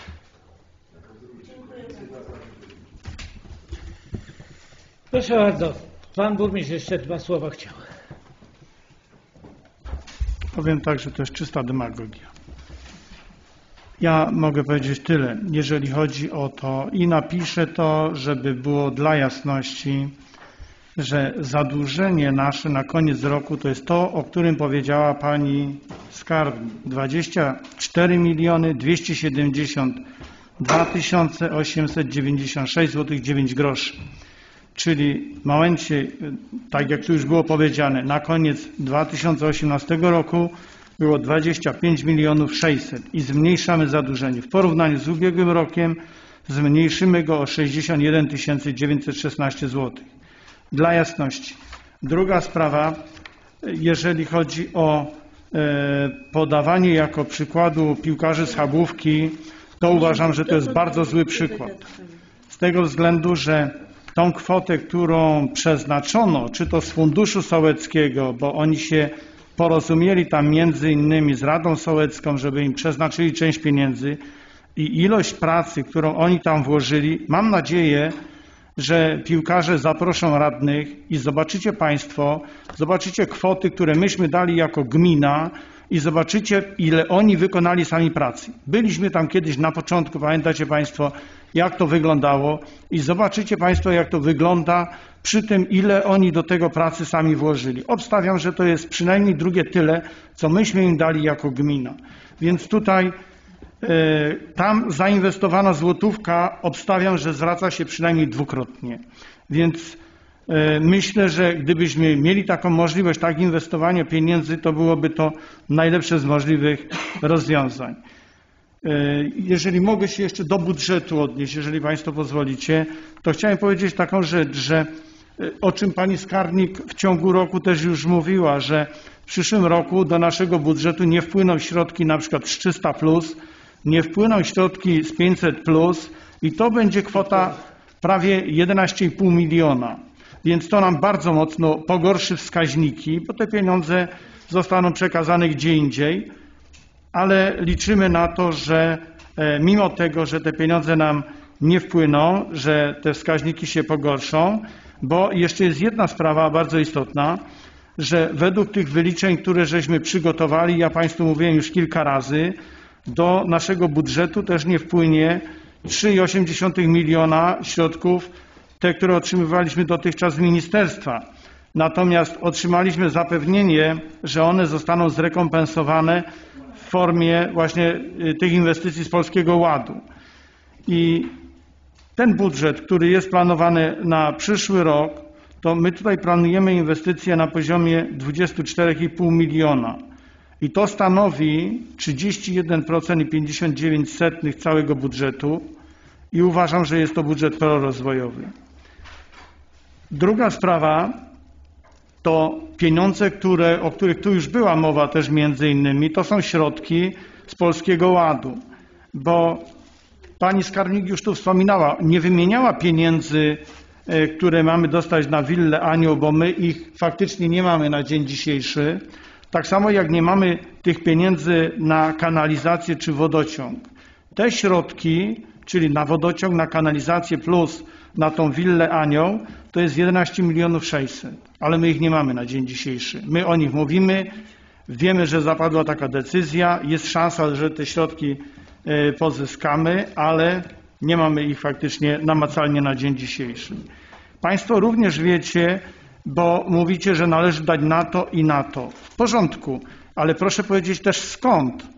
Proszę bardzo, Pan Burmistrz jeszcze dwa słowa chciał. Powiem tak, że to jest czysta demagogia. Ja mogę powiedzieć tyle, jeżeli chodzi o to i napiszę to, żeby było dla jasności, że zadłużenie nasze na koniec roku to jest to, o którym powiedziała Pani Skarbnik. dwadzieścia cztery miliony dwieście siedemdziesiąt dwa tysiące osiemset dziewięćdziesiąt sześć złotych dziewięć groszy. Czyli w momencie, tak jak tu już było powiedziane, na koniec dwa tysiące osiemnastego roku było dwadzieścia pięć milionów sześćset i zmniejszamy zadłużenie. W porównaniu z ubiegłym rokiem zmniejszymy go o sześćdziesiąt jeden tysięcy dziewięćset szesnaście złotych. Dla jasności. Druga sprawa, jeżeli chodzi o e, podawanie jako przykładu piłkarzy z Chabówki, to uważam, że to jest bardzo zły przykład. Z tego względu, że tą kwotę, którą przeznaczono, czy to z Funduszu Sołeckiego, bo oni się porozumieli tam między innymi z Radą Sołecką, żeby im przeznaczyli część pieniędzy i ilość pracy, którą oni tam włożyli, mam nadzieję, że piłkarze zaproszą radnych i zobaczycie Państwo, zobaczycie kwoty, które myśmy dali jako gmina i zobaczycie, ile oni wykonali sami pracy. Byliśmy tam kiedyś na początku, pamiętacie Państwo, jak to wyglądało i zobaczycie Państwo, jak to wygląda przy tym, ile oni do tego pracy sami włożyli. Obstawiam, że to jest przynajmniej drugie tyle, co myśmy im dali jako gmina. Więc tutaj y, tam zainwestowana złotówka, obstawiam, że zwraca się przynajmniej dwukrotnie. Więc y, myślę, że gdybyśmy mieli taką możliwość, tak inwestowania pieniędzy, to byłoby to najlepsze z możliwych rozwiązań. Jeżeli mogę się jeszcze do budżetu odnieść, jeżeli Państwo pozwolicie, to chciałem powiedzieć taką rzecz, że o czym Pani Skarbnik w ciągu roku też już mówiła, że w przyszłym roku do naszego budżetu nie wpłyną środki na przykład z trzysta plus, nie wpłyną środki z pięćset plus i to będzie kwota prawie jedenaście i pół miliona. Więc to nam bardzo mocno pogorszy wskaźniki, bo te pieniądze zostaną przekazane gdzie indziej. Ale liczymy na to, że mimo tego, że te pieniądze nam nie wpłyną, że te wskaźniki się pogorszą, bo jeszcze jest jedna sprawa bardzo istotna, że według tych wyliczeń, które żeśmy przygotowali, ja Państwu mówiłem już kilka razy, do naszego budżetu też nie wpłynie trzy i osiem dziesiątych miliona środków, te, które otrzymywaliśmy dotychczas z ministerstwa. Natomiast otrzymaliśmy zapewnienie, że one zostaną zrekompensowane w formie właśnie tych inwestycji z Polskiego Ładu. I ten budżet, który jest planowany na przyszły rok, to my tutaj planujemy inwestycje na poziomie dwadzieścia cztery i pół miliona. I to stanowi trzydzieści jeden procent i pięćdziesiąt dziewięć setnych całego budżetu i uważam, że jest to budżet prorozwojowy. Druga sprawa to pieniądze, które, o których tu już była mowa też między innymi, to są środki z Polskiego Ładu, bo Pani Skarbnik już tu wspominała, nie wymieniała pieniędzy, które mamy dostać na willę Anioł, bo my ich faktycznie nie mamy na dzień dzisiejszy, tak samo jak nie mamy tych pieniędzy na kanalizację czy wodociąg. Te środki, czyli na wodociąg, na kanalizację plus na tą willę Anioł, to jest jedenaście milionów sześćset, ale my ich nie mamy na dzień dzisiejszy. My o nich mówimy, wiemy, że zapadła taka decyzja, jest szansa, że te środki pozyskamy, ale nie mamy ich faktycznie namacalnie na dzień dzisiejszy. Państwo również wiecie, bo mówicie, że należy dać na to i na to. W porządku, ale proszę powiedzieć też skąd,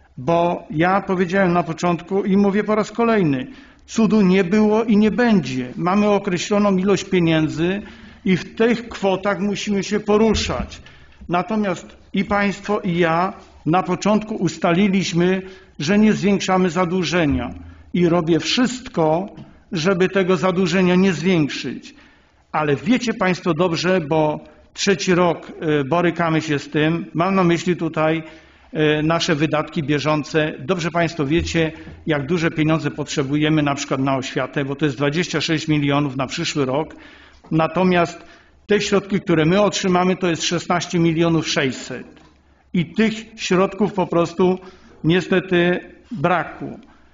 bo ja powiedziałem na początku i mówię po raz kolejny, cudu nie było i nie będzie. Mamy określoną ilość pieniędzy i w tych kwotach musimy się poruszać. Natomiast i Państwo, i ja na początku ustaliliśmy, że nie zwiększamy zadłużenia i robię wszystko, żeby tego zadłużenia nie zwiększyć. Ale wiecie Państwo dobrze, bo trzeci rok borykamy się z tym, mam na myśli tutaj nasze wydatki bieżące. Dobrze Państwo wiecie, jak duże pieniądze potrzebujemy na przykład na oświatę, bo to jest dwadzieścia sześć milionów na przyszły rok. Natomiast te środki, które my otrzymamy, to jest szesnaście milionów sześćset. I tych środków po prostu niestety brakło.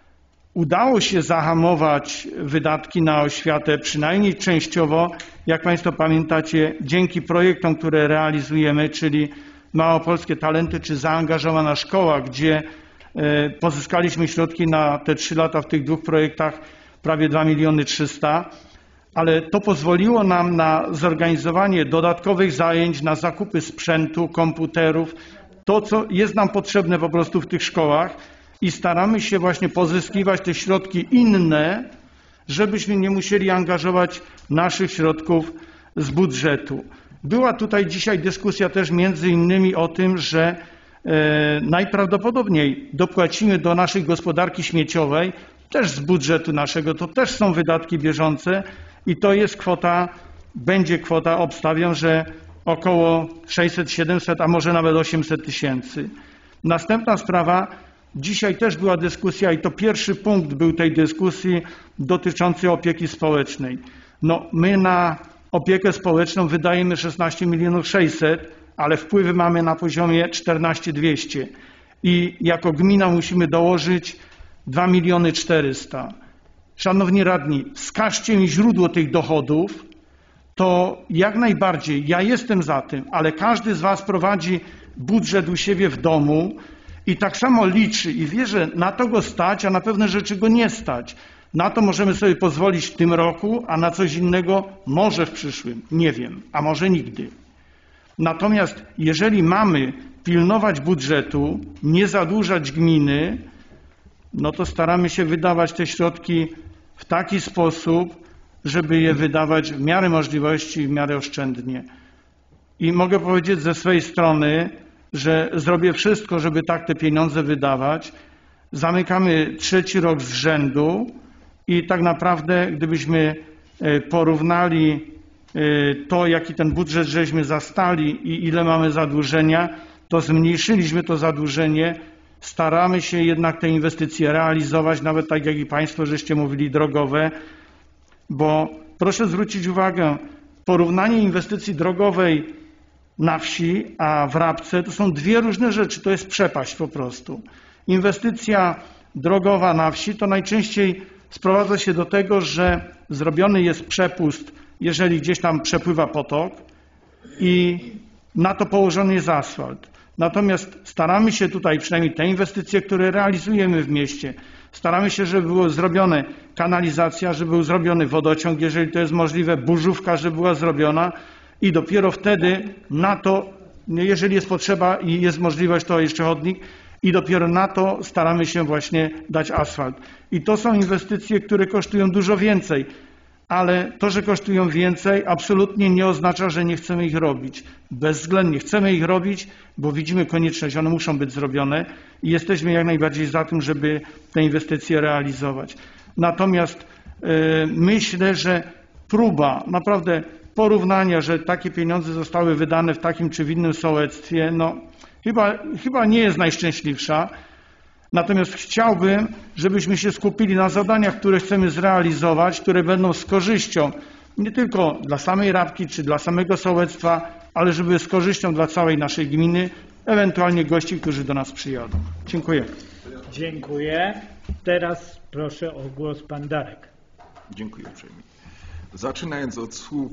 Udało się zahamować wydatki na oświatę, przynajmniej częściowo, jak Państwo pamiętacie, dzięki projektom, które realizujemy, czyli Małopolskie Talenty czy Zaangażowana Szkoła, gdzie pozyskaliśmy środki na te trzy lata w tych dwóch projektach prawie dwa miliony trzysta, ale to pozwoliło nam na zorganizowanie dodatkowych zajęć, na zakupy sprzętu, komputerów, to co jest nam potrzebne po prostu w tych szkołach i staramy się właśnie pozyskiwać te środki inne, żebyśmy nie musieli angażować naszych środków z budżetu. Była tutaj dzisiaj dyskusja też między innymi o tym, że e, najprawdopodobniej dopłacimy do naszej gospodarki śmieciowej też z budżetu naszego, to też są wydatki bieżące i to jest kwota, będzie kwota, obstawiam, że około sześćset siedemset, a może nawet osiemset tysięcy. Następna sprawa, dzisiaj też była dyskusja i to pierwszy punkt był tej dyskusji dotyczący opieki społecznej. No my na opiekę społeczną wydajemy szesnaście milionów sześćset, ale wpływy mamy na poziomie czternaście dwieście i jako gmina musimy dołożyć dwa miliony czterysta. Szanowni radni, wskażcie mi źródło tych dochodów, to jak najbardziej ja jestem za tym, ale każdy z Was prowadzi budżet u siebie w domu i tak samo liczy i wie, że na to go stać, a na pewne rzeczy go nie stać. Na to możemy sobie pozwolić w tym roku, a na coś innego może w przyszłym. Nie wiem, a może nigdy. Natomiast jeżeli mamy pilnować budżetu, nie zadłużać gminy, no to staramy się wydawać te środki w taki sposób, żeby je wydawać w miarę możliwości i w miarę oszczędnie. I mogę powiedzieć ze swojej strony, że zrobię wszystko, żeby tak te pieniądze wydawać. Zamykamy trzeci rok z rzędu i tak naprawdę, gdybyśmy porównali to, jaki ten budżet żeśmy zastali i ile mamy zadłużenia, to zmniejszyliśmy to zadłużenie. Staramy się jednak te inwestycje realizować, nawet tak jak i Państwo żeście mówili, drogowe, bo proszę zwrócić uwagę, porównanie inwestycji drogowej na wsi, a w Rabce to są dwie różne rzeczy, to jest przepaść po prostu. Inwestycja drogowa na wsi to najczęściej sprowadza się do tego, że zrobiony jest przepust, jeżeli gdzieś tam przepływa potok i na to położony jest asfalt. Natomiast staramy się tutaj, przynajmniej te inwestycje, które realizujemy w mieście, staramy się, żeby było zrobione kanalizacja, żeby był zrobiony wodociąg, jeżeli to jest możliwe, burzówka, żeby była zrobiona i dopiero wtedy na to, jeżeli jest potrzeba i jest możliwość, to jeszcze chodnik i dopiero na to staramy się właśnie dać asfalt. I to są inwestycje, które kosztują dużo więcej, ale to, że kosztują więcej, absolutnie nie oznacza, że nie chcemy ich robić. Bezwzględnie chcemy ich robić, bo widzimy konieczność, one muszą być zrobione i jesteśmy jak najbardziej za tym, żeby te inwestycje realizować. Natomiast yy, myślę, że próba naprawdę porównania, że takie pieniądze zostały wydane w takim czy w innym sołectwie, no chyba, chyba nie jest najszczęśliwsza. Natomiast chciałbym, żebyśmy się skupili na zadaniach, które chcemy zrealizować, które będą z korzyścią nie tylko dla samej Rabki czy dla samego sołectwa, ale żeby z korzyścią dla całej naszej gminy, ewentualnie gości, którzy do nas przyjadą. Dziękuję. Dziękuję. Teraz proszę o głos pan Darek. Dziękuję uprzejmie. Zaczynając od słów,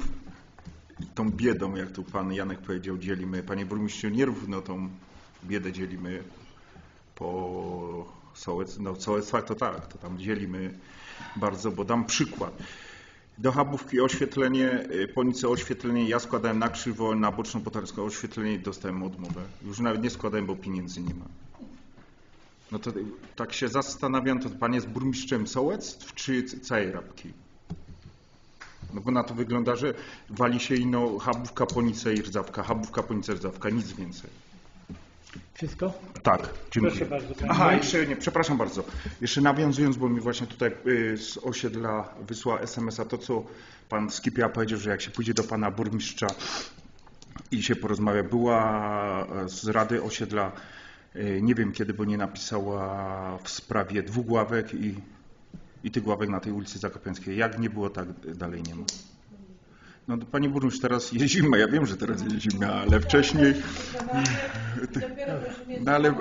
tą biedą, jak tu pan Janek powiedział, dzielimy, panie burmistrzu, nierówno tą biedę dzielimy po Sołec, no sołectwa to tak, to tam dzielimy bardzo, bo dam przykład. Do Chabówki oświetlenie, Ponice oświetlenie, ja składałem na krzywo, na Boczną Potarską oświetlenie i dostałem odmowę. Już nawet nie składałem, bo pieniędzy nie ma. No to tak się zastanawiam, to pan jest burmistrzem sołectw czy całej Rabki? No bo na to wygląda, że wali się ino Chabówka, Ponice i Rdzawka, Chabówka, Ponice, Rdzawka, nic więcej. Wszystko? Tak, dziękuję. Proszę bardzo. Aha, jeszcze nie, przepraszam bardzo. Jeszcze nawiązując, bo mi właśnie tutaj y, z osiedla wysłała es em es a to, co pan Skipia powiedział, że jak się pójdzie do pana burmistrza i się porozmawia, była z Rady Osiedla, y, nie wiem kiedy, bo nie napisała w sprawie dwóch ławek i, i tych ławek na tej ulicy Zakopiańskiej. Jak nie było, tak dalej nie ma. No panie burmistrz, teraz jest zima, ja wiem, że teraz jest zima, ale wcześniej... No ale...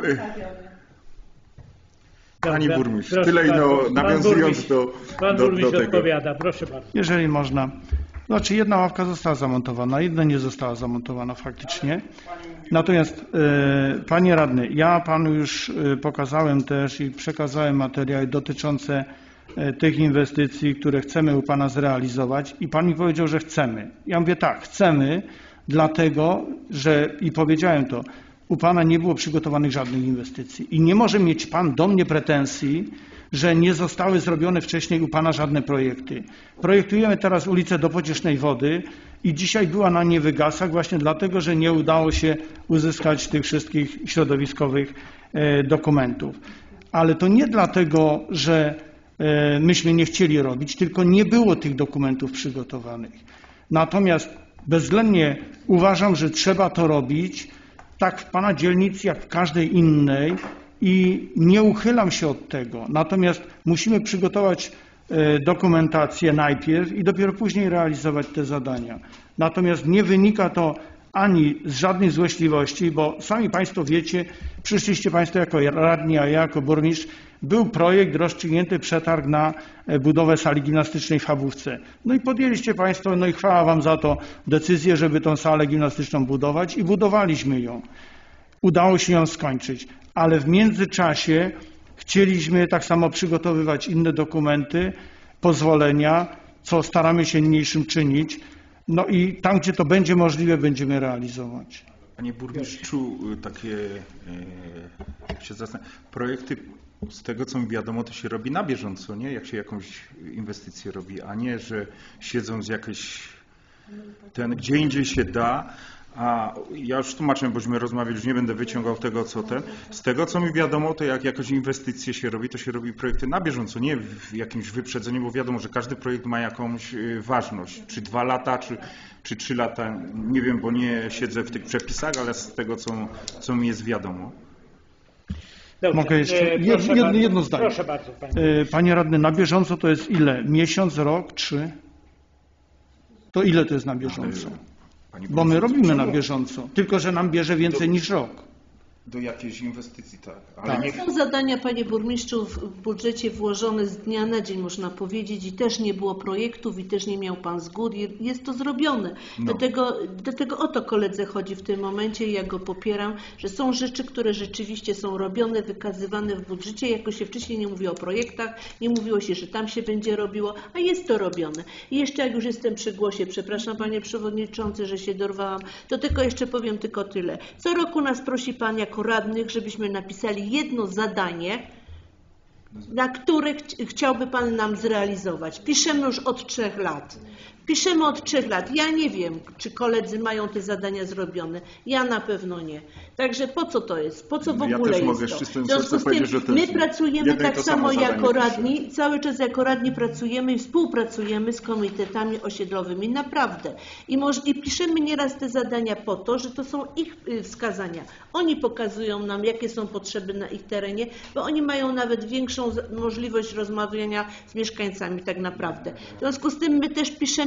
Pani burmistrz, tyle no, nawiązując do, Pan do, burmistrz do tego. odpowiada, proszę bardzo. Jeżeli można. Znaczy jedna ławka została zamontowana, jedna nie została zamontowana faktycznie. Natomiast e, panie radny, ja panu już e, pokazałem też i przekazałem materiały dotyczące e, tych inwestycji, które chcemy u pana zrealizować i pan mi powiedział, że chcemy. Ja mówię tak, chcemy, dlatego, że i powiedziałem to, u pana nie było przygotowanych żadnych inwestycji i nie może mieć pan do mnie pretensji, że nie zostały zrobione wcześniej u pana żadne projekty. Projektujemy teraz ulicę do Pociesznej Wody i dzisiaj była na niewygasach właśnie dlatego, że nie udało się uzyskać tych wszystkich środowiskowych e, dokumentów. Ale to nie dlatego, że e, myśmy nie chcieli robić, tylko nie było tych dokumentów przygotowanych. Natomiast bezwzględnie uważam, że trzeba to robić tak w pana dzielnicy, jak w każdej innej i nie uchylam się od tego. Natomiast musimy przygotować dokumentację najpierw i dopiero później realizować te zadania. Natomiast nie wynika to ani z żadnej złośliwości, bo sami państwo wiecie, przyszliście państwo jako radni, a ja jako burmistrz, był projekt, rozstrzygnięty przetarg na budowę sali gimnastycznej w Chabówce. No i podjęliście państwo, no i chwała wam za to, decyzję, żeby tą salę gimnastyczną budować i budowaliśmy ją. Udało się ją skończyć, ale w międzyczasie chcieliśmy tak samo przygotowywać inne dokumenty, pozwolenia, co staramy się niniejszym czynić. No i tam, gdzie to będzie możliwe, będziemy realizować. Panie burmistrzu, takie e, się zastanawiam, projekty z tego co mi wiadomo, to się robi na bieżąco, nie? Jak się jakąś inwestycję robi, a nie, że siedzą z jakiejś ten, gdzie indziej się da. A ja już tłumaczyłem, bośmy rozmawiali, już nie będę wyciągał tego, co ten. Z tego, co mi wiadomo, to jak jakąś inwestycję się robi, to się robi projekty na bieżąco, nie w jakimś wyprzedzeniu, bo wiadomo, że każdy projekt ma jakąś ważność. Czy dwa lata, czy, czy trzy lata, nie wiem, bo nie siedzę w tych przepisach, ale z tego, co, co mi jest wiadomo. Dobrze. Mogę jeszcze jedno, jedno, jedno zdanie. Proszę bardzo, panie. Panie radny, na bieżąco to jest ile? Miesiąc, rok, trzy? To ile to jest na bieżąco? Bo my robimy na bieżąco, tylko że nam bierze więcej do, niż rok. Do jakiejś inwestycji, tak. Ale tak. nie... Są zadania, panie burmistrzu, w budżecie włożone z dnia na dzień, można powiedzieć, i też nie było projektów, i też nie miał pan zgód. Jest to zrobione. No. Do, tego, do tego o to koledze chodzi w tym momencie i ja go popieram, że są rzeczy, które rzeczywiście są robione, wykazywane w budżecie. Jako się wcześniej nie mówiło o projektach, nie mówiło się, że tam się będzie robiło, a jest to robione. I jeszcze jak już jestem przy głosie, przepraszam panie przewodniczący, że się dorwałam, to tylko jeszcze powiem tylko tyle. Co roku nas prosi pan jako radnych, żebyśmy napisali jedno zadanie, na które ch chciałby pan nam zrealizować. Piszemy już od trzech lat. Piszemy od trzech lat. Ja nie wiem, czy koledzy mają te zadania zrobione. Ja na pewno nie. Także po co to jest? Po co w ja ogóle też jest mogę to? z czystym W związku z tym my pracujemy tak samo jako radni, cały czas jako radni pracujemy i współpracujemy z komitetami osiedlowymi. Naprawdę. I, może, I piszemy nieraz te zadania po to, że to są ich wskazania. Oni pokazują nam, jakie są potrzeby na ich terenie, bo oni mają nawet większą możliwość rozmawiania z mieszkańcami tak naprawdę. W związku z tym my też piszemy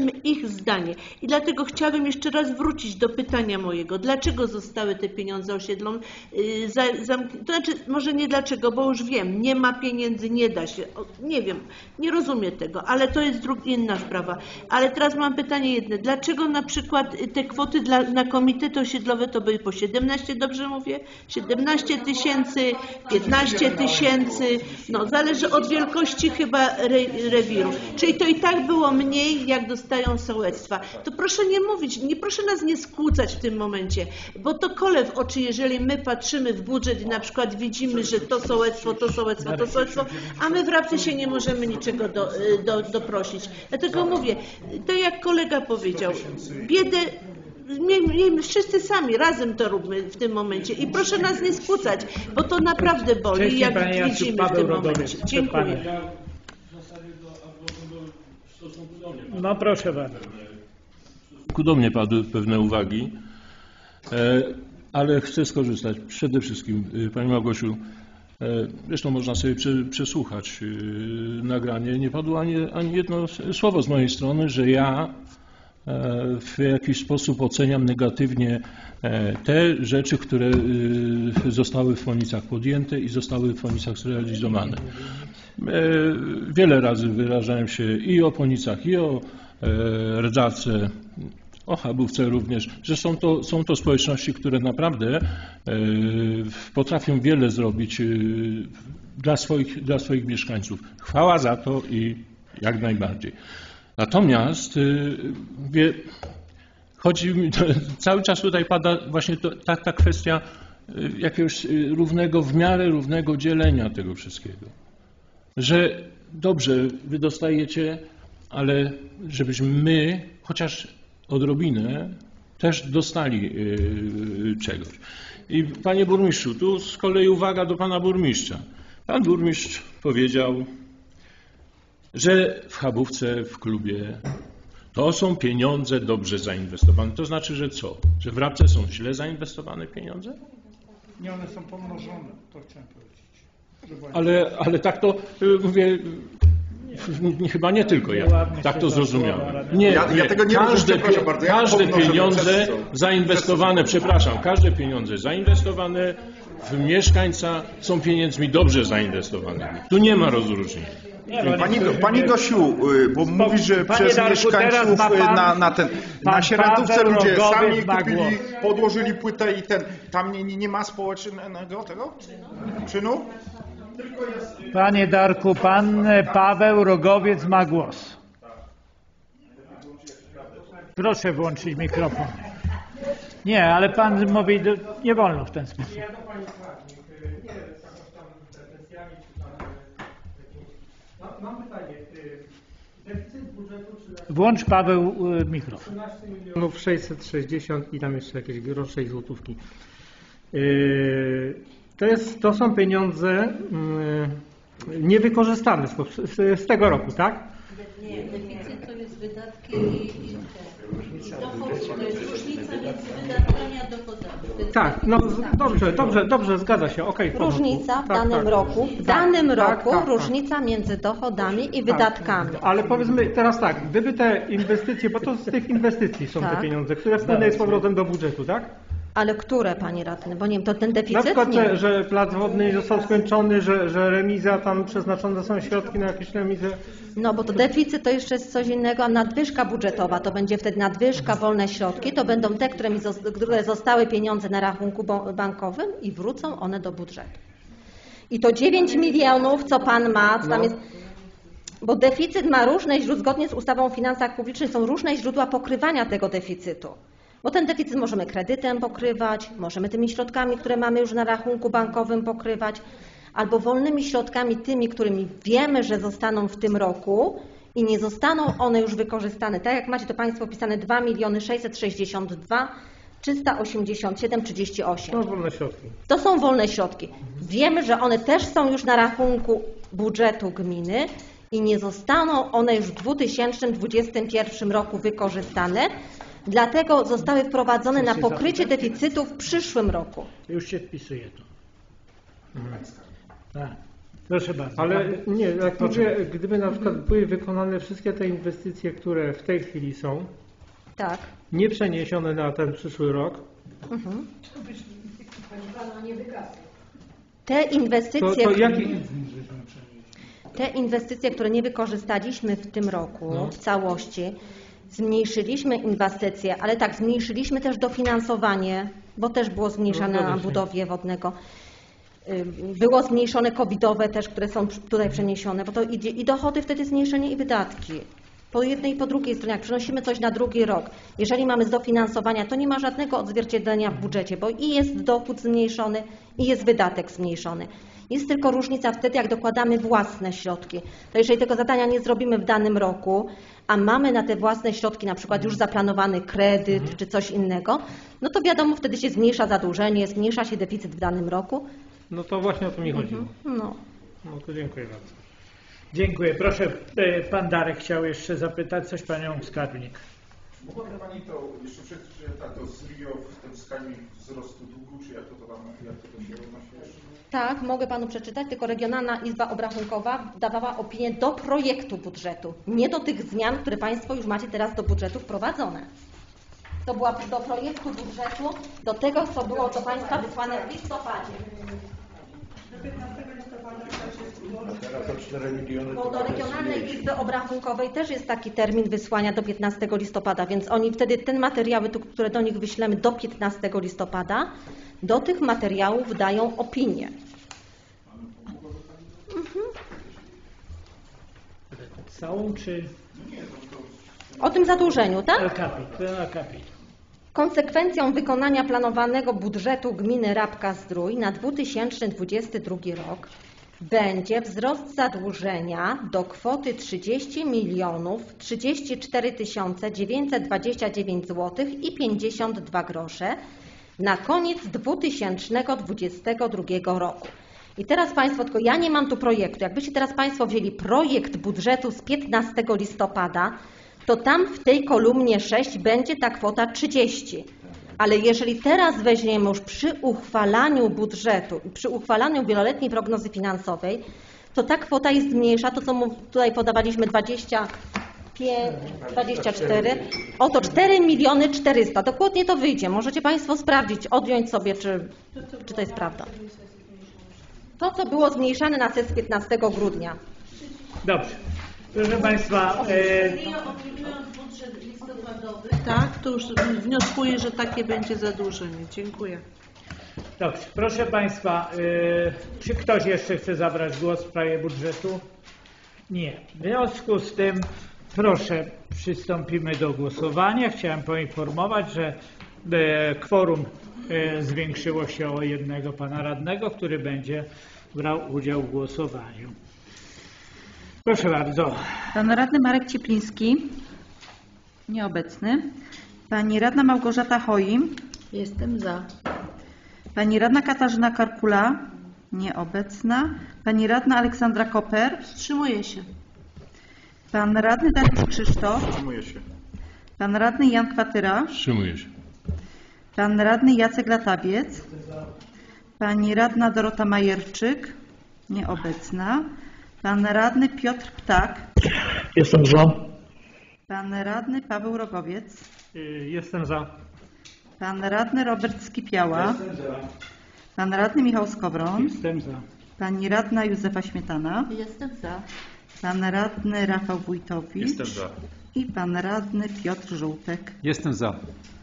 potrzebne ich zdanie. I dlatego chciałabym jeszcze raz wrócić do pytania mojego. Dlaczego zostały te pieniądze osiedlone? Yy, za, zamk- to znaczy, może nie dlaczego, bo już wiem, nie ma pieniędzy, nie da się. O, nie wiem, nie rozumiem tego, ale to jest dru- inna sprawa. Ale teraz mam pytanie jedno. Dlaczego na przykład te kwoty dla, na komitety osiedlowe to były po siedemnaście, dobrze mówię? siedemnaście tysięcy, piętnaście tysięcy, no zależy od wielkości chyba re, rewiru. Czyli to i tak było mniej, jak dostają sołectwa. To proszę nie mówić, nie proszę nas nie skłócać w tym momencie, bo to kole w oczy, jeżeli my patrzymy w budżet i na przykład widzimy, że to sołectwo, to sołectwo, to sołectwo, a my w Rabce się nie możemy niczego do, do, doprosić. Dlatego mówię, to jak kolega powiedział, biedę miejmy wszyscy sami, razem to róbmy w tym momencie i proszę nas nie skłócać, bo to naprawdę boli, jak widzimy w tym momencie. Dziękuję. No proszę bardzo. Do mnie padły pewne uwagi, ale chcę skorzystać przede wszystkim, Pani Małgosiu, zresztą można sobie przesłuchać nagranie, nie padło ani, ani jedno słowo z mojej strony, że ja w jakiś sposób oceniam negatywnie te rzeczy, które zostały w Chłodnicach podjęte i zostały w Chłodnicach zrealizowane. Wiele razy wyrażałem się i o Chłodnicach, i o Rdzace, o Chabówce również, że są to, są to społeczności, które naprawdę potrafią wiele zrobić dla swoich, dla swoich mieszkańców. Chwała za to i jak najbardziej. Natomiast wie, chodzi mi, cały czas tutaj pada właśnie to, ta, ta kwestia jakiegoś równego, w miarę równego dzielenia tego wszystkiego. Że dobrze, wy dostajecie, ale żebyśmy my, chociaż odrobinę, też dostali czegoś. I panie burmistrzu, tu z kolei uwaga do pana burmistrza. Pan burmistrz powiedział, że w Chabówce, w klubie to są pieniądze dobrze zainwestowane. To znaczy, że co? Że w Rabce są źle zainwestowane pieniądze? Nie, one są pomnożone, to chciałem powiedzieć. Ale, ale tak to mówię, chyba nie tylko ja, tak to zrozumiałem. Nie, ja, ja tego nie każde, rozumiem, proszę bardzo. Ja każde pieniądze przez... zainwestowane, przepraszam, każde pieniądze zainwestowane w mieszkańca są pieniędzmi dobrze zainwestowanymi. Tu nie ma rozróżnień. Pani, pani Gosiu, bo mówi, że przez Darku, mieszkańców pan, na, na ten, na Sierantówce ludzie sami kupili, głos. podłożyli płytę i ten, tam nie, nie ma społecznego tego czynu? Panie Darku, pan Paweł Rogowiec ma głos. Proszę włączyć mikrofon. Nie, ale pan mówi, nie wolno w ten sposób. Mam pytanie. Deficyt budżetu Włącz Paweł mikrofon. trzynaście milionów sześćset sześćdziesiąt i tam jeszcze jakieś grosze i złotówki. To, jest, to są pieniądze niewykorzystane z, z, z tego roku, tak? Nie, deficyt to jest wydatki i dochody. To jest różnica między wydatkami a dochodami. Tak, no dobrze, dobrze, dobrze, zgadza się. Okay, różnica w tak, danym tak. roku, w tak, danym tak, roku tak, tak, różnica tak. między dochodami i wydatkami. Tak, ale powiedzmy teraz tak, gdyby te inwestycje, bo to z tych inwestycji są tak. te pieniądze, które wpłynęły z powrotem do budżetu, tak? Ale które, panie radny? Bo nie wiem, to ten deficyt? Na przykład, nie. że, że plac wodny został skończony, że, że remiza, tam przeznaczone są środki na jakieś remizy. No bo to deficyt to jeszcze jest coś innego, a nadwyżka budżetowa to będzie wtedy nadwyżka, wolne środki, to będą te, które, mi zosta- które zostały pieniądze na rachunku bankowym i wrócą one do budżetu. I to dziewięć milionów, co pan ma, co tam No. jest, bo deficyt ma różne źródła, zgodnie z ustawą o finansach publicznych są różne źródła pokrywania tego deficytu. Bo ten deficyt możemy kredytem pokrywać, możemy tymi środkami, które mamy już na rachunku bankowym pokrywać, albo wolnymi środkami tymi, którymi wiemy, że zostaną w tym roku i nie zostaną one już wykorzystane. Tak jak macie to Państwo opisane dwa miliony sześćset sześćdziesiąt dwa trzysta osiemdziesiąt siedem trzydzieści osiem. To są wolne środki. To są wolne środki. Wiemy, że one też są już na rachunku budżetu gminy i nie zostaną one już w dwa tysiące dwudziestym pierwszym roku wykorzystane. Dlatego zostały wprowadzone na pokrycie deficytu w przyszłym roku. Już się wpisuje to. Mhm. Tak. Proszę bardzo. Ale pan... nie, jak Proszę. mówię, gdyby na przykład były wykonane wszystkie te inwestycje, które w tej chwili są, Tak. nie przeniesione na ten przyszły rok, Mhm. Te inwestycje, to, to jaki... te inwestycje, które nie wykorzystaliśmy w tym roku No. w całości, zmniejszyliśmy inwestycje, ale tak, zmniejszyliśmy też dofinansowanie, bo też było zmniejszane No, na budowie wodnego. Y, Było zmniejszone covidowe też, które są tutaj przeniesione, bo to idzie i dochody wtedy zmniejszenie i wydatki. Po jednej i po drugiej stronie, jak przenosimy coś na drugi rok, jeżeli mamy z dofinansowania, to nie ma żadnego odzwierciedlenia w budżecie, bo i jest dochód zmniejszony, i jest wydatek zmniejszony. Jest tylko różnica wtedy, jak dokładamy własne środki. To jeżeli tego zadania nie zrobimy w danym roku, a mamy na te własne środki na przykład już zaplanowany kredyt Mhm. czy coś innego, no to wiadomo, wtedy się zmniejsza zadłużenie, zmniejsza się deficyt w danym roku. No to właśnie o to mi chodziło. No. No to dziękuję bardzo. Dziękuję. Proszę, e, pan Darek chciał jeszcze zapytać coś panią skarbnik. Mogłaby Pani to jeszcze przeczytać, tak, to z RIO, ten wskaźnik wzrostu długu, czy jak to, to, tam, jak to, to się odnosi jeszcze? Tak, mogę Panu przeczytać, tylko Regionalna Izba Obrachunkowa dawała opinię do projektu budżetu, nie do tych zmian, które Państwo już macie teraz do budżetu wprowadzone. To była do projektu budżetu, do tego, co było do Państwa wysłane w listopadzie. Teraz o cztery miliony. Bo do Regionalnej Izby Obrachunkowej też jest taki termin wysłania do piętnastego listopada, więc oni wtedy te materiały, które do nich wyślemy do piętnastego listopada, do tych materiałów dają opinię. Mhm. Całą czy... O tym zadłużeniu, tak? Akapit, ten akapit. Konsekwencją wykonania planowanego budżetu gminy Rabka-Zdrój na dwa tysiące dwudziesty drugi rok będzie wzrost zadłużenia do kwoty trzydzieści milionów trzydzieści cztery tysiące dziewięćset dwadzieścia dziewięć złotych i pięćdziesiąt dwa grosze na koniec dwa tysiące dwudziestego drugiego roku. I teraz Państwo, tylko ja nie mam tu projektu, jakbyście teraz Państwo wzięli projekt budżetu z piętnastego listopada, to tam w tej kolumnie sześć będzie ta kwota trzydzieści. Ale jeżeli teraz weźmiemy już przy uchwalaniu budżetu, przy uchwalaniu wieloletniej prognozy finansowej, to ta kwota jest mniejsza, to co mu tutaj podawaliśmy dwadzieścia pięć, dwadzieścia cztery, oto cztery miliony czterysta, dokładnie to wyjdzie. Możecie Państwo sprawdzić, odjąć sobie, czy, czy to jest prawda. To, co było zmniejszane na C E S piętnastego grudnia. Dobrze. Proszę Państwa, e, Odliczając budżet listopadowy, tak, to już wnioskuję, że takie będzie zadłużenie. Dziękuję. dobrze. Proszę Państwa, e, czy ktoś jeszcze chce zabrać głos w sprawie budżetu? Nie. W związku z tym proszę, przystąpimy do głosowania. Chciałem poinformować, że e, kworum e, zwiększyło się o jednego pana radnego, który będzie brał udział w głosowaniu. Proszę bardzo. Pan radny Marek Ciepliński, nieobecny. Pani radna Małgorzata Choim. Jestem za. Pani radna Katarzyna Karkula, nieobecna. Pani radna Aleksandra Koper. Wstrzymuję się. Pan radny Dariusz Krzysztof. Wstrzymuję się. Pan radny Jan Kwatyra. Wstrzymuję się. Pan radny Jacek Latawiec. Pani radna Dorota Majerczyk, nieobecna. Pan radny Piotr Ptak. Jestem za. Pan radny Paweł Rogowiec. Jestem za. Pan radny Robert Skipiała. Jestem za. Pan radny Michał Skowron. Jestem za. Pani radna Józefa Śmietana. Jestem za. Pan radny Rafał Wójtowicz. Jestem za. I pan radny Piotr Żółtek. Jestem za.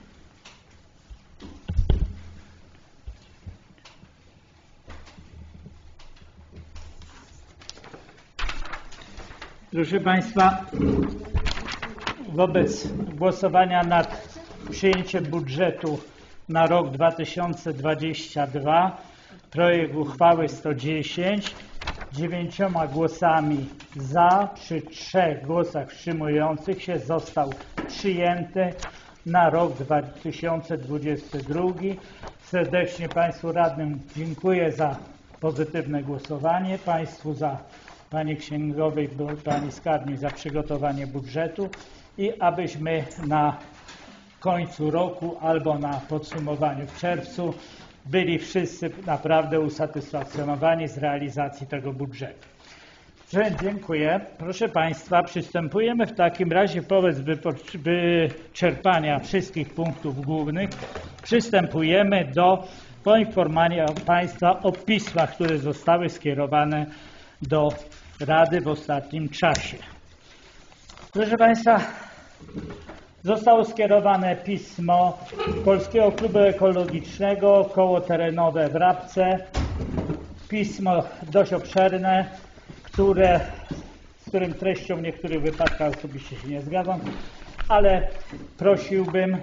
Proszę Państwa, wobec głosowania nad przyjęciem budżetu na rok dwa tysiące dwudziesty drugi projekt uchwały sto dziesięć dziewięcioma głosami za przy trzech głosach wstrzymujących się został przyjęty na rok dwa tysiące dwudziesty drugi. Serdecznie Państwu radnym dziękuję za pozytywne głosowanie, Państwu za Panie Księgowej, Pani Skarbnik za przygotowanie budżetu i abyśmy na końcu roku albo na podsumowaniu w czerwcu byli wszyscy naprawdę usatysfakcjonowani z realizacji tego budżetu. Dziękuję. Proszę Państwa, przystępujemy w takim razie wobec wyczerpania wszystkich punktów głównych. Przystępujemy do poinformowania Państwa o pismach, które zostały skierowane do Rady w ostatnim czasie. Proszę Państwa, zostało skierowane pismo Polskiego Klubu Ekologicznego Koło Terenowe w Rabce. Pismo dość obszerne, które, z którym treścią w niektórych wypadkach osobiście się nie zgadzam, ale prosiłbym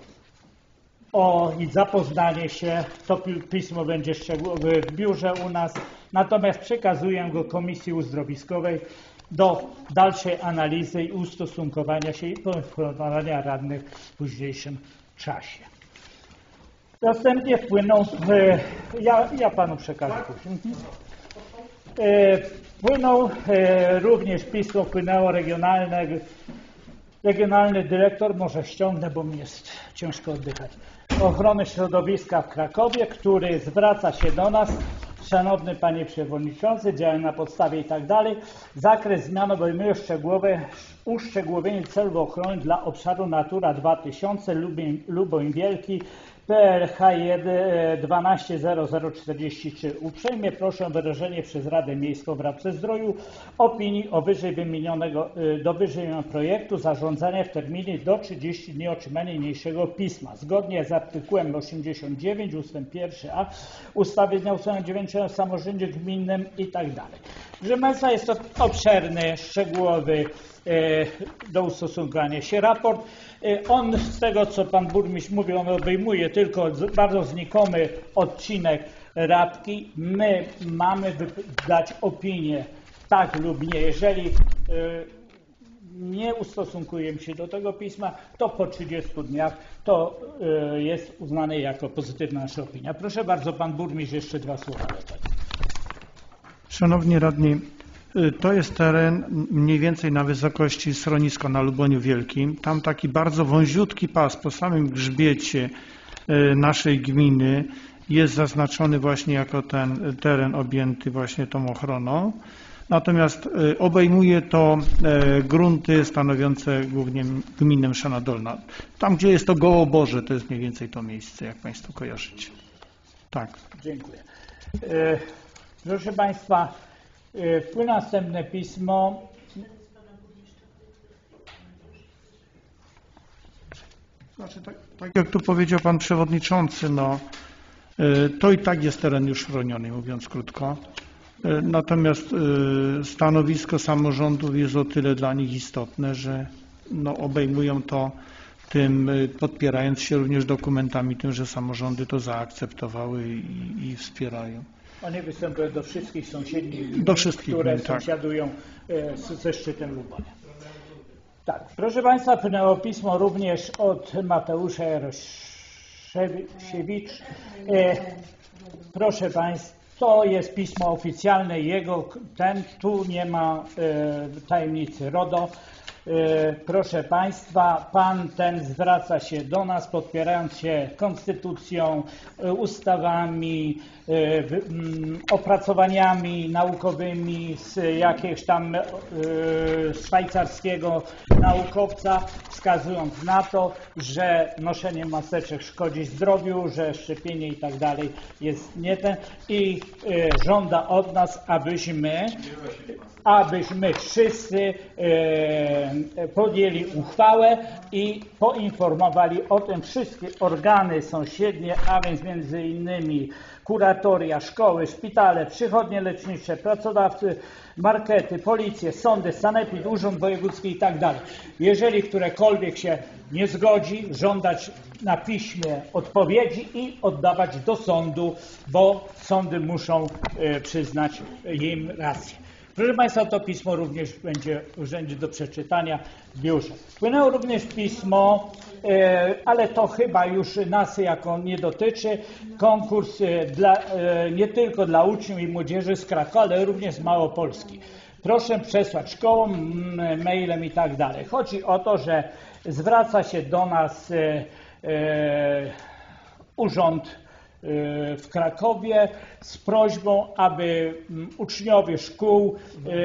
o zapoznanie się. To pismo będzie szczegółowe w biurze u nas, natomiast przekazuję go Komisji Uzdrowiskowej do dalszej analizy i ustosunkowania się i poinformowania radnych w późniejszym czasie. Następnie wpłynął, ja, ja Panu przekażę później. Wpłynął również pismo, wpłynęło regionalne, regionalny dyrektor, może ściągnę, bo mi jest ciężko oddychać, ochrony środowiska w Krakowie, który zwraca się do nas. Szanowny Panie Przewodniczący, działają na podstawie i tak dalej. Zakres zmian obejmuje szczegółowe uszczegółowienie celów ochrony dla obszaru Natura dwa tysiące Lubień, Luboń Wielki P L H dwanaście zero zero czterdzieści trzy. Uprzejmie proszę o wyrażenie przez Radę Miejską w Rabce Zdroju opinii o wyżej wymienionego, do wyżej wymienionego projektu zarządzania w terminie do trzydziestu dni otrzymania niniejszego pisma. Zgodnie z artykułem osiemdziesiątym dziewiątym ustęp jeden a ustawy z dnia ósmego dziewiątego o samorządzie gminnym i tak dalej. Proszę Państwa, jest to obszerny, szczegółowy do ustosunkowania się raport. On, z tego co Pan Burmistrz mówił, on obejmuje tylko bardzo znikomy odcinek Rabki. My mamy dać opinię tak lub nie. Jeżeli nie ustosunkujemy się do tego pisma, to po trzydziestu dniach to jest uznane jako pozytywna nasza opinia. Proszę bardzo, Pan Burmistrz jeszcze dwa słowa. Szanowni Radni, to jest teren mniej więcej na wysokości schronisko na Luboniu Wielkim. Tam taki bardzo wąziutki pas po samym grzbiecie naszej gminy jest zaznaczony właśnie jako ten teren objęty właśnie tą ochroną. Natomiast obejmuje to grunty stanowiące głównie gminę Mszana Dolna. Tam, gdzie jest to Gołoborze, to jest mniej więcej to miejsce, jak Państwo kojarzycie. Tak. Dziękuję. Proszę Państwa, wpływa następne pismo. Znaczy, tak, tak jak tu powiedział Pan Przewodniczący, no, to i tak jest teren już chroniony, mówiąc krótko. Natomiast stanowisko samorządów jest o tyle dla nich istotne, że no, obejmują to tym, podpierając się również dokumentami tym, że samorządy to zaakceptowały i, i wspierają. One występują do wszystkich sąsiednich, do wszystkich, które tak. sąsiadują ze szczytem Lubonia. Tak, proszę Państwa, wpłynęło pismo również od Mateusza Jarosiewicz. Proszę Państwa, to jest pismo oficjalne jego, ten, tu nie ma e, tajemnicy RODO. E, proszę Państwa, Pan ten zwraca się do nas, podpierając się konstytucją, e, ustawami, e, w, m, opracowaniami naukowymi z jakiegoś tam e, szwajcarskiego naukowca, wskazując na to, że noszenie maseczek szkodzi zdrowiu, że szczepienie i tak dalej jest nie ten i e, żąda od nas, abyśmy, abyśmy wszyscy e, podjęli uchwałę i poinformowali o tym wszystkie organy sąsiednie, a więc między innymi kuratoria, szkoły, szpitale, przychodnie lecznicze, pracodawcy, markety, policję, sądy, sanepid, urząd wojewódzki i tak dalej. Jeżeli którekolwiek się nie zgodzi, żądać na piśmie odpowiedzi i oddawać do sądu, bo sądy muszą e, przyznać im rację. Proszę Państwa, to pismo również będzie w urzędzie do przeczytania w biurze. Wpłynęło również pismo, ale to chyba już nas jako nie dotyczy, konkurs dla, nie tylko dla uczniów i młodzieży z Krakowa, ale również z Małopolski. Proszę przesłać szkołom, mailem i tak dalej. Chodzi o to, że zwraca się do nas Urząd w Krakowie z prośbą, aby uczniowie szkół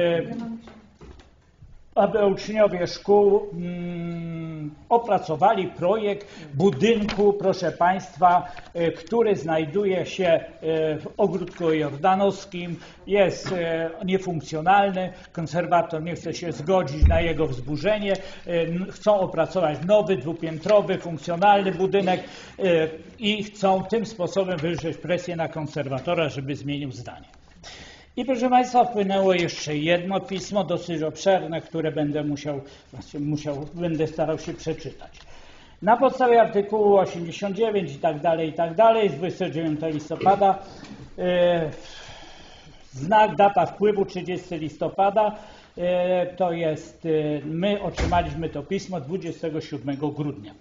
aby uczniowie szkół mm, opracowali projekt budynku, proszę Państwa, y, który znajduje się y, w ogródku jordanowskim, jest y, niefunkcjonalny, konserwator nie chce się zgodzić na jego wzburzenie, y, chcą opracować nowy, dwupiętrowy, funkcjonalny budynek y, i chcą tym sposobem wywrzeć presję na konserwatora, żeby zmienił zdanie. I proszę Państwa, wpłynęło jeszcze jedno pismo, dosyć obszerne, które będę musiał, właśnie musiał, będę starał się przeczytać. Na podstawie artykułu osiemdziesiąt dziewięć i tak dalej, i tak dalej, z dwudziestego dziewiątego listopada, yy, znak, data wpływu trzydziestego listopada, yy, to jest, yy, my otrzymaliśmy to pismo dwudziestego siódmego grudnia.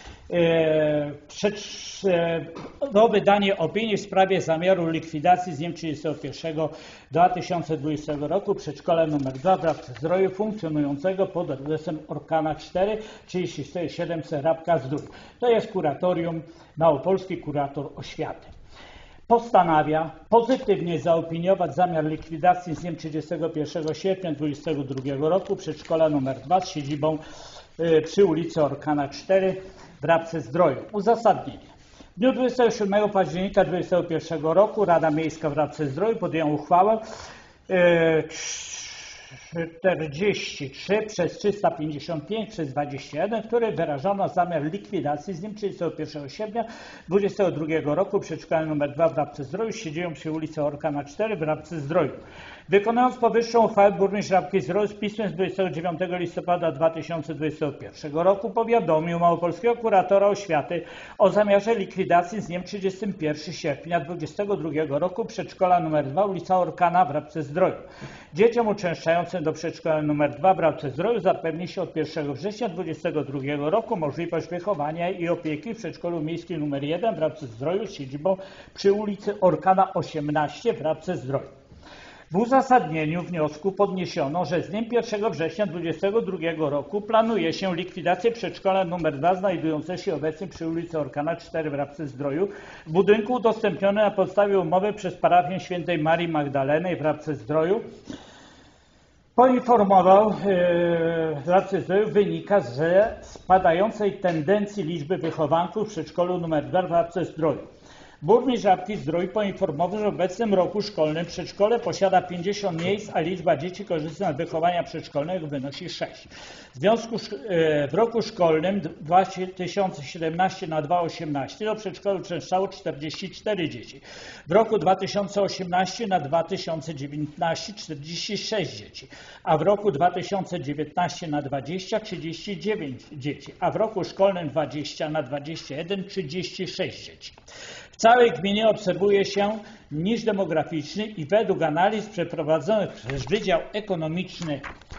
Do wydania opinii w sprawie zamiaru likwidacji z dniem trzydziestego pierwszego dwa tysiące dwudziestego roku przedszkola nr dwa w Rabce-Zdroju funkcjonującego pod adresem Orkana cztery trzydzieści cztery siedemset Rabka-Zdrój. To jest kuratorium, małopolski kurator oświaty. Postanawia pozytywnie zaopiniować zamiar likwidacji z dniem trzydziestego pierwszego sierpnia dwudziestego drugiego roku przedszkola nr dwa z siedzibą przy ulicy Orkana cztery w Rabce-Zdroju. Uzasadnienie. W dniu dwudziestego siódmego października dwudziestego pierwszego roku Rada Miejska w Rabce-Zdroju podjęła uchwałę czterdzieści trzy przez trzysta pięćdziesiąt pięć przez dwadzieścia jeden, w której wyrażono zamiar likwidacji z dniem trzydziestego pierwszego sierpnia dwudziestego drugiego roku przedszkola nr dwa w Rabce-Zdroju z siedzibą przy ulicy Orkana cztery w Rabce-Zdroju. Wykonując powyższą uchwałę, burmistrz Rabki-Zdroju z pismem z dwudziestego dziewiątego listopada dwa tysiące dwudziestego pierwszego roku powiadomił małopolskiego kuratora oświaty o zamiarze likwidacji z dniem trzydziestego pierwszego sierpnia dwudziestego drugiego roku przedszkola nr dwa ulica Orkana w Rabce-Zdroju. Dzieciom uczęszczającym do przedszkola nr dwa w Rabce-Zdroju zapewni się od pierwszego września dwudziestego drugiego roku możliwość wychowania i opieki w przedszkolu miejskim nr jeden w Rabce-Zdroju z siedzibą przy ulicy Orkana osiemnaście w Rabce-Zdroju. W uzasadnieniu wniosku podniesiono, że z dniem pierwszego września dwudziestego drugiego roku planuje się likwidację przedszkola nr dwa znajdujące się obecnie przy ulicy Orkana cztery w Rabce-Zdroju w budynku udostępnionym na podstawie umowy przez parafię Świętej Marii Magdaleny w Rabce-Zdroju. Poinformował, yy, w Rabce-Zdroju wynika ze spadającej tendencji liczby wychowanków w przedszkolu nr dwa w Rabce-Zdroju. Burmistrz Rabki-Zdrój poinformował, że w obecnym roku szkolnym przedszkole posiada pięćdziesiąt miejsc, a liczba dzieci korzystających z wychowania przedszkolnego wynosi sześć. W związku z, w roku szkolnym dwa tysiące siedemnastego na dwa tysiące osiemnastego do przedszkola uczęszczało czterdzieści cztery dzieci. W roku dwa tysiące osiemnastego na dwa tysiące dziewiętnastego czterdzieści sześć dzieci, a w roku dwa tysiące dziewiętnastego na dwadzieścia trzydzieści dziewięć dzieci, a w roku szkolnym dwadzieścia na dwadzieścia jeden trzydzieści sześć dzieci. W całej gminie obserwuje się niż demograficzny i według analiz przeprowadzonych przez Wydział Ekonomiczny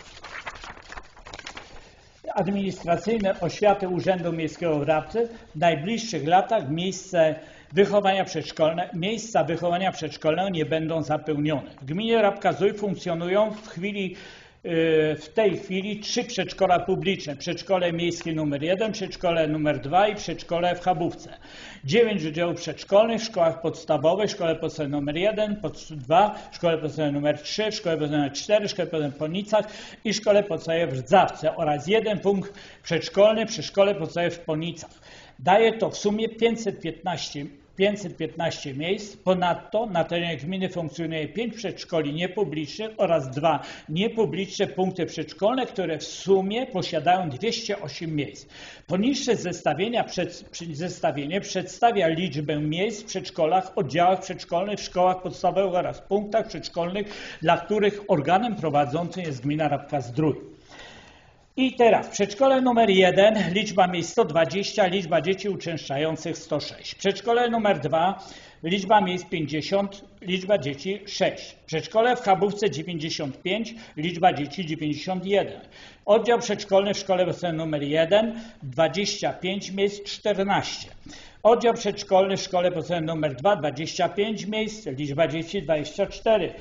Administracyjny Oświaty Urzędu Miejskiego w Rabce w najbliższych latach miejsce wychowania przedszkolne, miejsca wychowania przedszkolnego nie będą zapełnione. W gminie Rabka-Zdrój funkcjonują w chwili W tej chwili trzy przedszkola publiczne, przedszkole miejskie nr jeden, przedszkole nr dwa i przedszkole w Chabówce. Dziewięć oddziałów przedszkolnych w szkołach podstawowych, szkole podstawowej nr jeden, dwa, szkole podstawowej nr trzy, szkole podstawowej nr cztery, szkole podstawowej w Ponicach i szkole podstawowej w Rdzawce oraz jeden punkt przedszkolny przy szkole podstawowej w Ponicach. Daje to w sumie pięćset piętnaście miejsc. Ponadto na terenie gminy funkcjonuje pięć przedszkoli niepublicznych oraz dwa niepubliczne punkty przedszkolne, które w sumie posiadają dwieście osiem miejsc. Poniższe zestawienia przed, zestawienie przedstawia liczbę miejsc w przedszkolach, oddziałach przedszkolnych, w szkołach podstawowych oraz punktach przedszkolnych, dla których organem prowadzącym jest gmina Rabka-Zdrój. I teraz przedszkole nr jeden, liczba miejsc sto dwadzieścia, liczba dzieci uczęszczających sto sześć. Przedszkole nr dwa, liczba miejsc pięćdziesiąt, liczba dzieci sześć. Przedszkole w Chabówce dziewięćdziesiąt pięć, liczba dzieci dziewięćdziesiąt jeden. Oddział przedszkolny w szkole podstawowej nr jeden, dwadzieścia pięć miejsc, czternaście. Oddział przedszkolny w szkole podstawowej nr dwa, dwadzieścia pięć miejsc, liczba dzieci dwadzieścia cztery.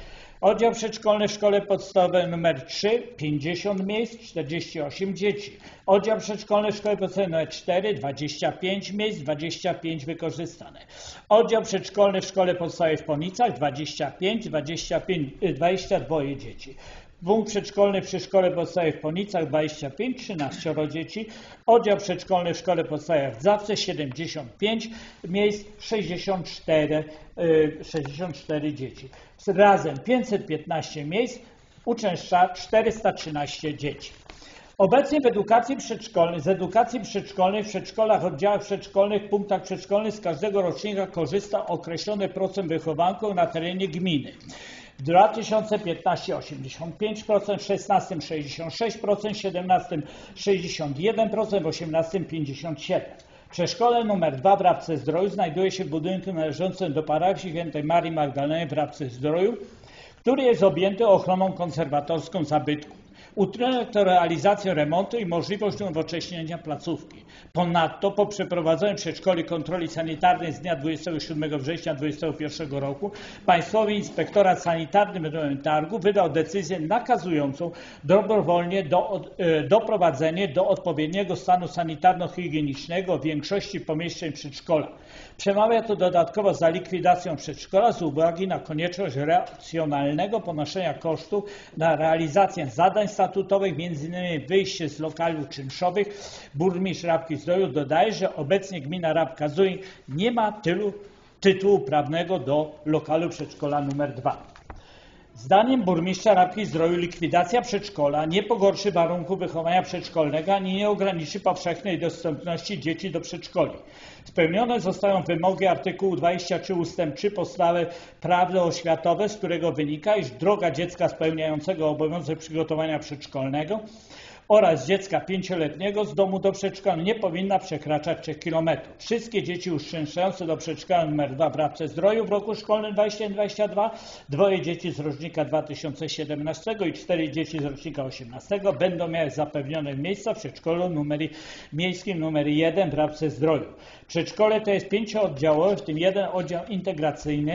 Oddział przedszkolny w szkole podstawowej nr trzy, pięćdziesiąt miejsc, czterdzieści osiem dzieci. Oddział przedszkolny w szkole podstawowej nr cztery, dwadzieścia pięć miejsc, dwadzieścia pięć wykorzystane. Oddział przedszkolny w szkole podstawowej w Ponicach dwadzieścia pięć, dwadzieścia pięć, dwadzieścia dwa dzieci. Punkt przedszkolny przy szkole podstawowej w Ponicach dwadzieścia pięć, trzynaście dzieci. Oddział przedszkolny w szkole podstawowej w Zawce siedemdziesiąt pięć miejsc, sześćdziesiąt cztery, sześćdziesiąt cztery dzieci. Razem pięćset piętnaście miejsc, uczęszcza czterysta trzynaście dzieci. Obecnie w edukacji przedszkolnej, z edukacji przedszkolnej w przedszkolach, oddziałach przedszkolnych, punktach przedszkolnych z każdego rocznika korzysta określony procent wychowanków na terenie gminy. W dwa tysiące piętnastym osiemdziesiąt pięć procent, w szesnastym sześćdziesiąt sześć procent, w siedemnastym sześćdziesiąt jeden procent, w osiemnastym pięćdziesiąt siedem procent. Przedszkole nr dwa w Rabce Zdroju znajduje się w budynku należącym do parafii Świętej Marii Magdaleny w Rabce Zdroju, który jest objęty ochroną konserwatorską zabytku. Utrudnia to realizację remontu i możliwość unowocześnienia placówki. Ponadto po przeprowadzeniu przedszkoli kontroli sanitarnej z dnia dwudziestego siódmego września dwa tysiące dwudziestego pierwszego roku Państwowy Inspektorat Sanitarny w Nowym Targu wydał decyzję nakazującą dobrowolnie do, doprowadzenie do odpowiedniego stanu sanitarno-higienicznego większości pomieszczeń przedszkola. Przemawia to dodatkowo za likwidacją przedszkola z uwagi na konieczność racjonalnego ponoszenia kosztów na realizację zadań statutowych, między innymi wyjście z lokali czynszowych. Burmistrz Rabki Zdroju dodaje, że obecnie gmina Rabka Zdrój nie ma tylu, tytułu prawnego do lokalu przedszkola numer dwa. Zdaniem burmistrza Rabki Zdroju likwidacja przedszkola nie pogorszy warunków wychowania przedszkolnego ani nie ograniczy powszechnej dostępności dzieci do przedszkoli. Spełnione zostają wymogi artykułu dwudziestego trzeciego ustęp trzy podstawy prawo oświatowe, z którego wynika, iż droga dziecka spełniającego obowiązek przygotowania przedszkolnego oraz dziecka pięcioletniego z domu do przedszkola nie powinna przekraczać trzech kilometrów. Wszystkie dzieci uczęszczające do przedszkola nr dwa w Rabce Zdroju w roku szkolnym dwa tysiące dwudziestym drugim, dwoje dzieci z rocznika dwa tysiące siedemnastego i cztery dzieci z rocznika osiemnastego będą miały zapewnione miejsca w przedszkolu numer, miejskim nr jeden w Rabce Zdroju. Przedszkole to jest pięciooddziałowe, w tym jeden oddział integracyjny.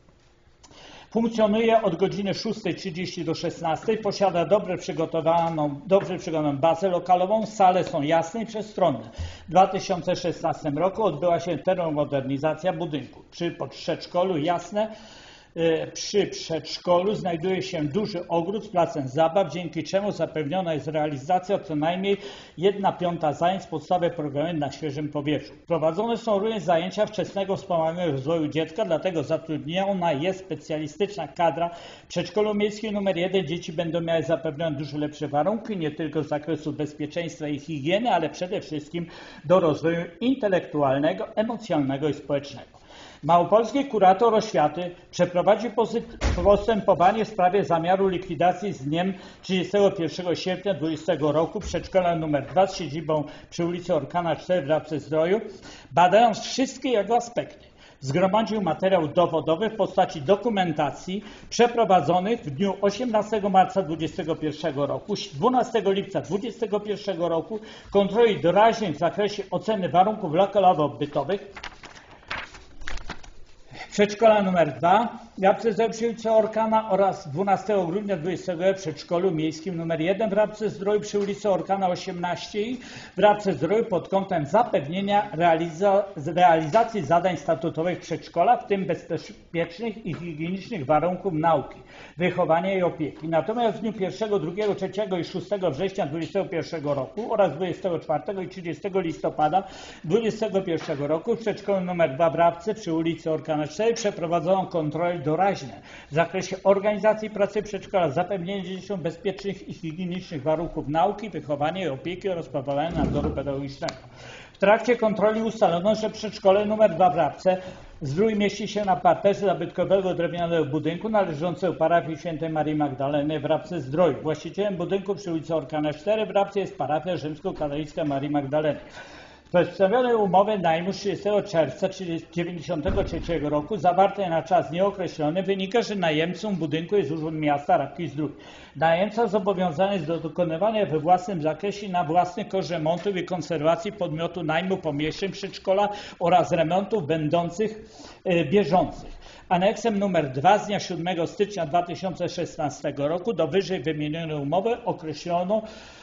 Funkcjonuje od godziny szóstej trzydzieści do szesnastej, posiada dobrze przygotowaną, dobrze przygotowaną bazę lokalową, sale są jasne i przestronne. W dwa tysiące szesnastym roku odbyła się termomodernizacja budynku. Przy przedszkolu jasne, przy przedszkolu znajduje się duży ogród z placem zabaw, dzięki czemu zapewniona jest realizacja co najmniej jedna piąta zajęć z podstawy programowej na świeżym powietrzu. Prowadzone są również zajęcia wczesnego wspomagania rozwoju dziecka, dlatego zatrudniona jest specjalistyczna kadra. W przedszkolu miejskim numer jeden dzieci będą miały zapewnione dużo lepsze warunki, nie tylko z zakresu bezpieczeństwa i higieny, ale przede wszystkim do rozwoju intelektualnego, emocjonalnego i społecznego. Małopolski kurator oświaty przeprowadził postępowanie w sprawie zamiaru likwidacji z dniem trzydziestego pierwszego sierpnia dwudziestego roku przedszkola nr dwa z siedzibą przy ulicy Orkana cztery w Rabce Zdroju, badając wszystkie jego aspekty. Zgromadził materiał dowodowy w postaci dokumentacji przeprowadzonych w dniu osiemnastego marca dwudziestego pierwszego roku, dwunastego lipca dwudziestego pierwszego roku, kontroli doraźnych w zakresie oceny warunków lokalowo-bytowych, przedszkola nr dwa w Rabce Zdroju przy ulicy Orkana oraz dwunastego grudnia dwudziestego w przedszkolu miejskim nr jeden w Rabce Zdroju przy ulicy Orkana osiemnaście i w Rabce Zdroju pod kątem zapewnienia realiza realizacji zadań statutowych przedszkola, w tym bezpiecznych i higienicznych warunków nauki, wychowania i opieki. Natomiast w dniu pierwszego, drugiego, trzeciego i szóstego września dwudziestego pierwszego roku oraz dwudziestego czwartego i trzydziestego listopada dwudziestego pierwszego roku w przedszkolu nr dwa w Rabce przy ulicy Orkana cztery przeprowadzono kontrole doraźne w zakresie organizacji pracy przedszkola, zapewnienia dzieciom bezpiecznych i higienicznych warunków nauki, wychowania i opieki oraz sprawowania nadzoru pedagogicznego. W trakcie kontroli ustalono, że przedszkole nr dwa w Rabce Zdrój mieści się na parterze zabytkowego drewnianego budynku należącego parafii Świętej Marii Magdaleny w Rabce Zdroju. Właścicielem budynku przy ulicy Orkana cztery w Rabce jest parafia rzymskokatolicka Marii Magdaleny. W Przedstawione umowy najmu z trzydziestego czerwca tysiąc dziewięćset dziewięćdziesiątego trzeciego roku zawarte na czas nieokreślony wynika, że najemcą budynku jest Urząd Miasta Rabki-Zdrój. Najemca zobowiązany jest do dokonywania we własnym zakresie na własny koszt remontów i konserwacji podmiotu najmu pomieszczeń przedszkola oraz remontów będących e, bieżących. Aneksem numer dwa z dnia siódmego stycznia dwa tysiące szesnastego roku do wyżej wymienionej umowy określono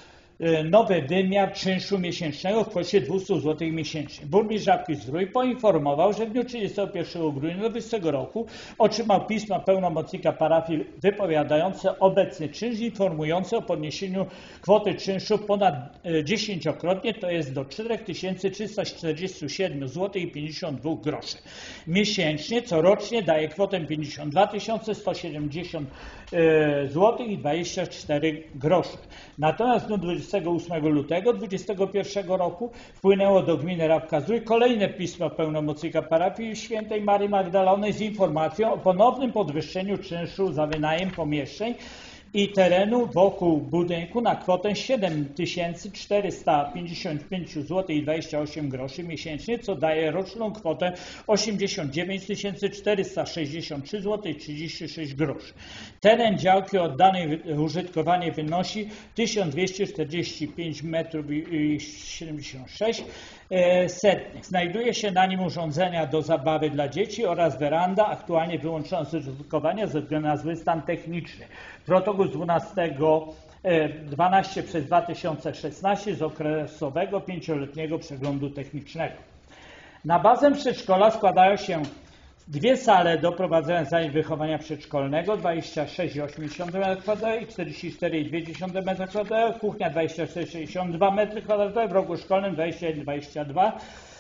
nowy wymiar czynszu miesięcznego w kwocie dwieście złotych miesięcznie. Burmistrz Rabki-Zdrój poinformował, że w dniu trzydziestego pierwszego grudnia dwudziestego roku otrzymał pismo pełnomocnika parafii wypowiadające obecny czynsz, informujące o podniesieniu kwoty czynszu ponad dziesięciokrotnie, to jest do cztery tysiące trzysta czterdzieści siedem złotych pięćdziesiąt dwa groszy. Miesięcznie, corocznie daje kwotę pięćdziesiąt dwa tysiące sto siedemdziesiąt złotych i dwadzieścia cztery grosze. Natomiast w dniu dwudziestego ósmego lutego dwudziestego pierwszego roku wpłynęło do gminy Rabka-Zdrój kolejne pismo pełnomocnika parafii Świętej Marii Magdaleny z informacją o ponownym podwyższeniu czynszu za wynajem pomieszczeń i terenu wokół budynku na kwotę siedem tysięcy czterysta pięćdziesiąt pięć złotych i dwadzieścia osiem groszy miesięcznie, co daje roczną kwotę osiemdziesiąt dziewięć tysięcy czterysta sześćdziesiąt trzy złotych i trzydzieści sześć groszy. Teren działki oddanej w użytkowanie wynosi tysiąc dwieście czterdzieści pięć metrów i siedemdziesiąt sześć setnych. Znajduje się na nim urządzenia do zabawy dla dzieci oraz weranda, aktualnie wyłączona z użytkowania ze względu na zły stan techniczny. Protokół z dwunastego dwunastego przez dwa tysiące szesnaście z okresowego pięcioletniego przeglądu technicznego. Na bazę przedszkola składają się dwie sale do prowadzenia zajęć wychowania przedszkolnego, dwadzieścia sześć przecinek osiem metrów kwadratowego i czterdzieści cztery przecinek dwa metra kwadratowego, kuchnia dwadzieścia cztery przecinek sześćdziesiąt dwa metry kwadratowe, w roku szkolnym dwadzieścia jeden przecinek dwadzieścia dwa.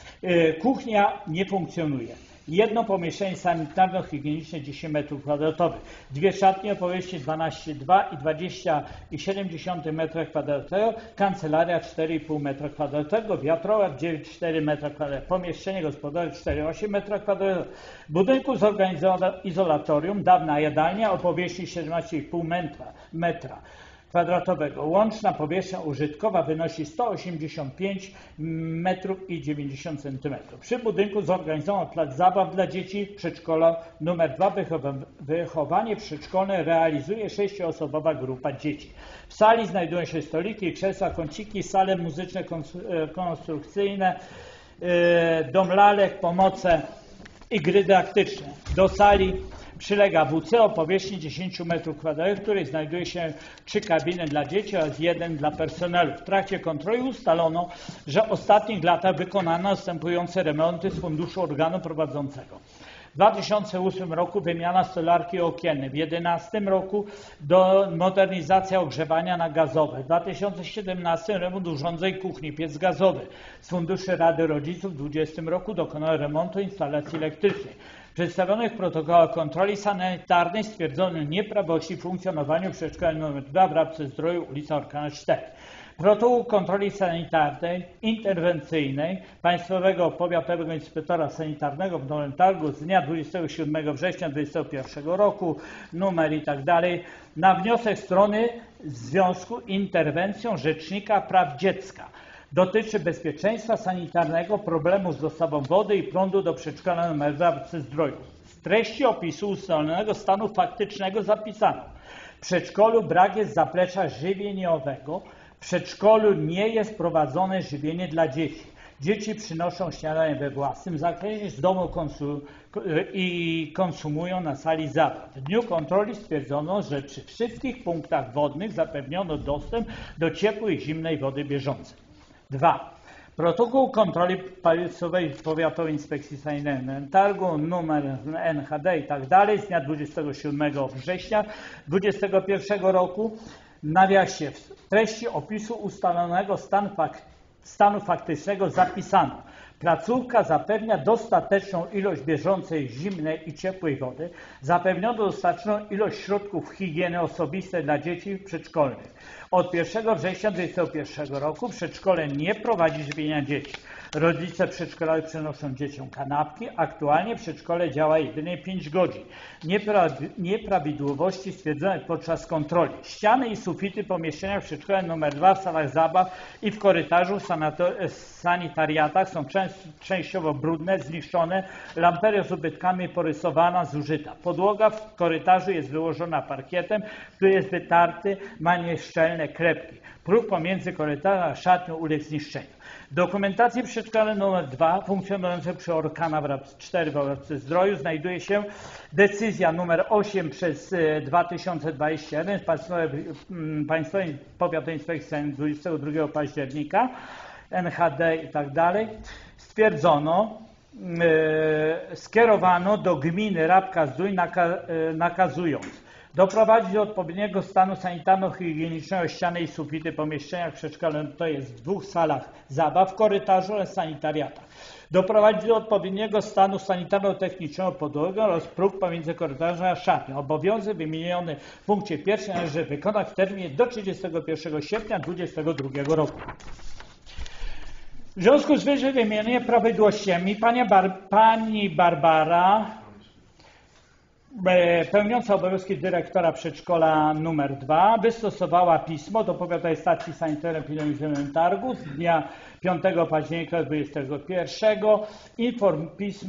Kuchnia nie funkcjonuje. Jedno pomieszczenie sanitarno-higieniczne dziesięć metrów kwadratowych, dwie szatnie o powierzchni dwanaście przecinek dwa i dwadzieścia siedem metra kwadratowego, kancelaria cztery przecinek pięć metra kwadratowego, wiatrołap dziewięć przecinek cztery metra kwadratowego, pomieszczenie gospodarcze cztery przecinek osiem metra kwadratowego. W budynku zorganizowano izolatorium, dawna jadalnia o powierzchni siedemnaście przecinek pięć metra kwadratowego. Łączna powierzchnia użytkowa wynosi sto osiemdziesiąt pięć metrów i dziewięćdziesiąt centymetrów. Przy budynku zorganizowano plac zabaw dla dzieci. Przedszkola numer dwa wychowanie przedszkolne realizuje sześcioosobowa grupa dzieci. W sali znajdują się stoliki, krzesła, kąciki, sale muzyczne, konstrukcyjne, dom lalek, pomoce i gry dydaktyczne. Do sali przylega W C o powierzchni dziesięć metrów kwadratowych, w której znajduje się trzy kabiny dla dzieci oraz jeden dla personelu. W trakcie kontroli ustalono, że w ostatnich latach wykonano następujące remonty z funduszu organu prowadzącego. W dwa tysiące ósmym roku wymiana stolarki okiennej, w dwa tysiące jedenastym roku do modernizacja ogrzewania na gazowe, w dwa tysiące siedemnastym remont urządzeń kuchni, piec gazowy. Z funduszy Rady Rodziców w dwa tysiące dwudziestym roku dokonano remontu instalacji elektrycznej. W przedstawionych protokołach kontroli sanitarnej stwierdzono nieprawości w funkcjonowaniu przedszkola nr dwa w Rabce-Zdroju, ulica Orkana cztery. Protokół kontroli sanitarnej interwencyjnej Państwowego Powiatowego Inspektora Sanitarnego w Nowym Targu z dnia dwudziestego siódmego września dwudziestego pierwszego roku, numer i tak dalej, na wniosek strony w związku z interwencją Rzecznika Praw Dziecka. Dotyczy bezpieczeństwa sanitarnego, problemu z dostawą wody i prądu do przedszkola nr dwa w Rabce-Zdroju. Z treści opisu ustalonego stanu faktycznego zapisano: w przedszkolu brak jest zaplecza żywieniowego, w przedszkolu nie jest prowadzone żywienie dla dzieci. Dzieci przynoszą śniadanie we własnym zakresie z domu konsu i konsumują na sali zabaw. W dniu kontroli stwierdzono, że przy wszystkich punktach wodnych zapewniono dostęp do ciepłej i zimnej wody bieżącej. dwa. Protokół kontroli Państwowej Powiatowej Inspekcji Sanitarnej Targu, numer N H D i tak dalej z dnia dwudziestego siódmego września dwudziestego pierwszego roku. W nawiasie w treści opisu ustalonego stan fak stanu faktycznego zapisano: placówka zapewnia dostateczną ilość bieżącej, zimnej i ciepłej wody. Zapewniono dostateczną ilość środków higieny osobistej dla dzieci przedszkolnych. Od pierwszego września dwudziestego pierwszego roku przedszkole nie prowadzi żywienia dzieci. Rodzice przedszkolnych przynoszą dzieciom kanapki. Aktualnie przedszkole działa jedynie pięć godzin. Niepra- nieprawidłowości stwierdzone podczas kontroli. Ściany i sufity pomieszczenia w przedszkole numer dwa w salach zabaw i w korytarzu sanato- sanitariatach są częst- częściowo brudne, zniszczone, lamperia z ubytkami porysowana, zużyta. Podłoga w korytarzu jest wyłożona parkietem, który jest wytarty, ma nieszczelne krepki. Próg pomiędzy korytarzem a szatnią uległ zniszczeniu. W dokumentacji przedszkola numer dwa funkcjonującej przy Orkana w RAPS cztery w Oławce Zdroju znajduje się decyzja numer osiem przez dwa tysiące dwudziesty jeden Państwowej Powiatowej Inspekcji Sanitarnej dwudziestego drugiego października N H D i tak dalej. Stwierdzono, e, skierowano do gminy Rabka-Zdrój naka, e, nakazując doprowadzić do odpowiedniego stanu sanitarno-higienicznego ściany i sufity pomieszczenia w przedszkolu, to jest w dwóch salach zabaw, w korytarzu oraz sanitariatach. Doprowadzić do odpowiedniego stanu sanitarno-technicznego podłogi oraz próg pomiędzy korytarzem a szatnią. Obowiązek wymieniony w punkcie pierwszym należy wykonać w terminie do trzydziestego pierwszego sierpnia dwa tysiące dwudziestego drugiego roku. W związku z wyżej wymienionymi prawidłowościami pani, Bar pani Barbara, pełniąca obowiązki dyrektora przedszkola numer dwa, wystosowała pismo do Powiatowej Stacji Sanitarno-Epidemiologicznej Targu z dnia piątego października dwudziestego pierwszego. Inform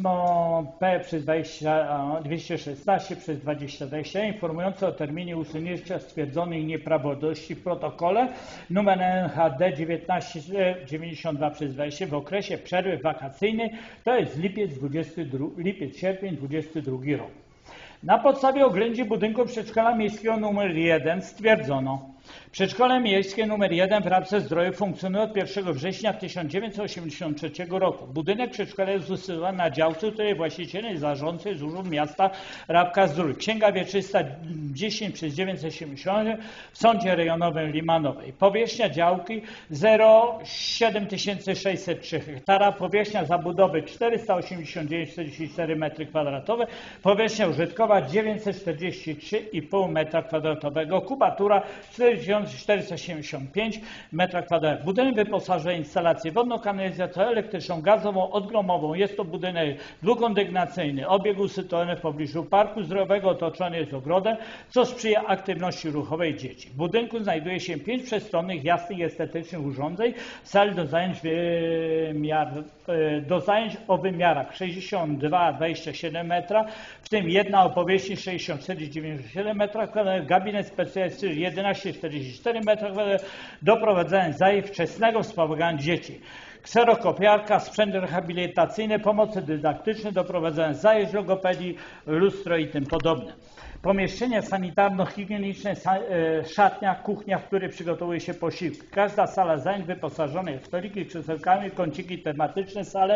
pismo P przez dwieście szesnaście przez dwadzieścia dwadzieścia informujące o terminie usunięcia stwierdzonych nieprawidłowości w protokole numer N H D dziewiętnaście dziewięćdziesiąt dwa przez dwadzieścia w okresie przerwy wakacyjnej, to jest lipiec, dwudziesty drugi, lipiec sierpień dwudziesty drugi rok. Na podstawie oględzin budynku przedszkola miejskiego nr jeden stwierdzono, przedszkole miejskie nr jeden w Rabce Zdroju funkcjonuje od pierwszego września tysiąc dziewięćset osiemdziesiątego trzeciego roku. Budynek przedszkola jest usytuowany na działce, której właścicielem i zarządcą jest Urząd Miasta Rabka Zdrój. Księga wieczysta dziesięć przez dziewięćset siedemdziesiąt w Sądzie Rejonowym Limanowej. Powierzchnia działki zero przecinek siedem tysięcy sześćset trzy hektara, powierzchnia zabudowy czterysta osiemdziesiąt dziewięć przecinek czterdzieści cztery metry kwadratowe, powierzchnia użytkowa dziewięćset czterdzieści trzy i pół metra kwadratowego, kubatura cztery tysiące czterysta siedemdziesiąt pięć metra kwadratowego. Budynek wyposażony w instalację wodno-kanalizacyjną, elektryczną, gazową, odgromową. Jest to budynek dwukondygnacyjny. Obiekt usytuowany w pobliżu parku zdrowego, otoczony jest ogrodem, co sprzyja aktywności ruchowej dzieci. W budynku znajduje się pięć przestronnych, jasnych i estetycznych urządzeń, sal do zajęć, wymiar, do zajęć o wymiarach sześćdziesiąt dwa dwadzieścia siedem metra, w tym jedna o powierzchni sześćdziesiąt cztery dziewięćdziesiąt siedem metra kwadratowych, gabinet specjalistyczny jedenaście czterdzieści cztery metra kwadratowego do prowadzenia zajęć wczesnego wspomagania dzieci. Kserokopiarka, sprzęt rehabilitacyjny, pomocy dydaktyczne do prowadzenia zajęć logopedii, lustro i tym podobne. Pomieszczenia sanitarno-higieniczne, szatnia, kuchnia, w której przygotowuje się posiłki. Każda sala zajęć wyposażona jest w stoliki, krzesełkami, kąciki tematyczne, sale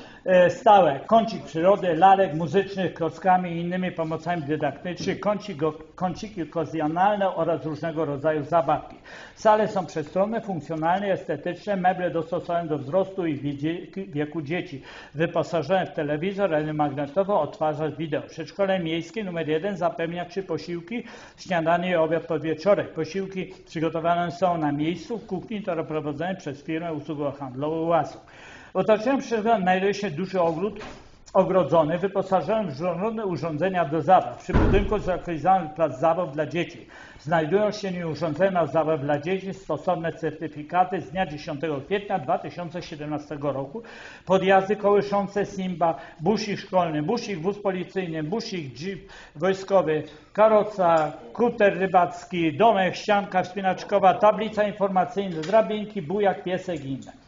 stałe, kącik przyrody, lalek muzycznych, klockami i innymi pomocami dydaktycznymi, kącik, kąciki okazjonalne oraz różnego rodzaju zabawki. Sale są przestronne, funkcjonalne, estetyczne, meble dostosowane do wzrostu i wieku dzieci, wyposażone w telewizor, magnetową, odtwarzacz wideo. Przedszkole miejskie nr jeden zapewnia trzy posiłki, śniadanie i obiad podwieczorek. Posiłki przygotowane są na miejscu w kuchni, to prowadzone przez firmę usługowo-handlową Łasu. Otoczeniem przedszkola znajduje się duży ogród ogrodzony, wyposażony w różne urządzenia do zabaw. Przy budynku zlokalizowany plac zabaw dla dzieci. Znajdują się w nim urządzenia zabaw dla dzieci, stosowne certyfikaty z dnia dziesiątego kwietnia dwa tysiące siedemnastego roku, podjazdy kołyszące Simba, busik szkolny, busik wóz policyjny, busik jeep wojskowy, karoca, kuter rybacki, domek, ścianka wspinaczkowa, tablica informacyjna, drabinki, bujak, piesek i inne.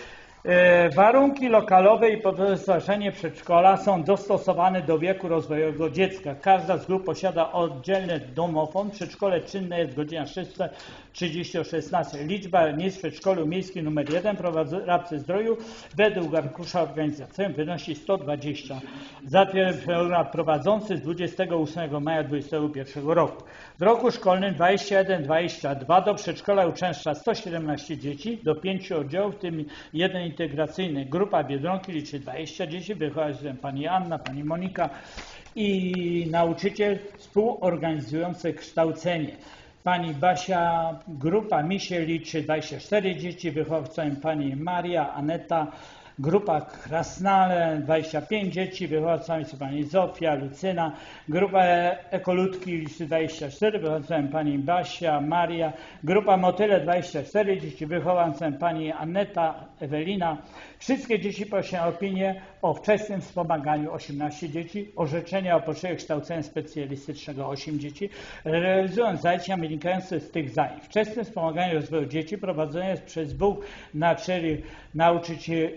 Warunki lokalowe i wyposażenie przedszkola są dostosowane do wieku rozwojowego dziecka. Każda z grup posiada oddzielny domofon. Przedszkole czynne jest godzina szósta trzydzieści o szesnastej. Liczba miejsc w przedszkolu miejskim nr jeden w Rabce Zdroju według arkusza organizacyjnego wynosi sto dwadzieścia. Zatwierdzono program prowadzący z dwudziestego ósmego maja dwudziestego pierwszego roku. W roku szkolnym dwudziestym pierwszym dwudziestym drugim do przedszkola uczęszcza sto siedemnaście dzieci, do pięciu oddziałów, w tym jeden integracyjny. Grupa Biedronki liczy dwadzieścia dzieci, wychowała się pani Anna, pani Monika i nauczyciel współorganizujący kształcenie. Pani Basia, grupa Misie liczy dwadzieścia cztery dzieci, wychowawcami pani Maria, Aneta, Grupa Krasnale, dwadzieścia pięć dzieci, wychowawcami są pani Zofia, Lucyna. Grupa Ekoludki liczy dwadzieścia cztery, wychowawcami pani Basia, Maria. Grupa Motyle dwadzieścia cztery dzieci, wychowawcami pani Aneta, Ewelina. Wszystkie dzieci prosiły opinię o wczesnym wspomaganiu osiemnaście dzieci, orzeczenia o potrzebie kształcenia specjalistycznego osiem dzieci, realizując zajęcia wynikające z tych zajęć. Wczesne wspomaganie rozwoju dzieci prowadzone jest przez dwóch naczelnych nauczycieli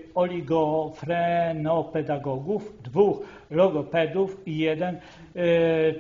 oligofrenopedagogów, dwóch logopedów i jeden y,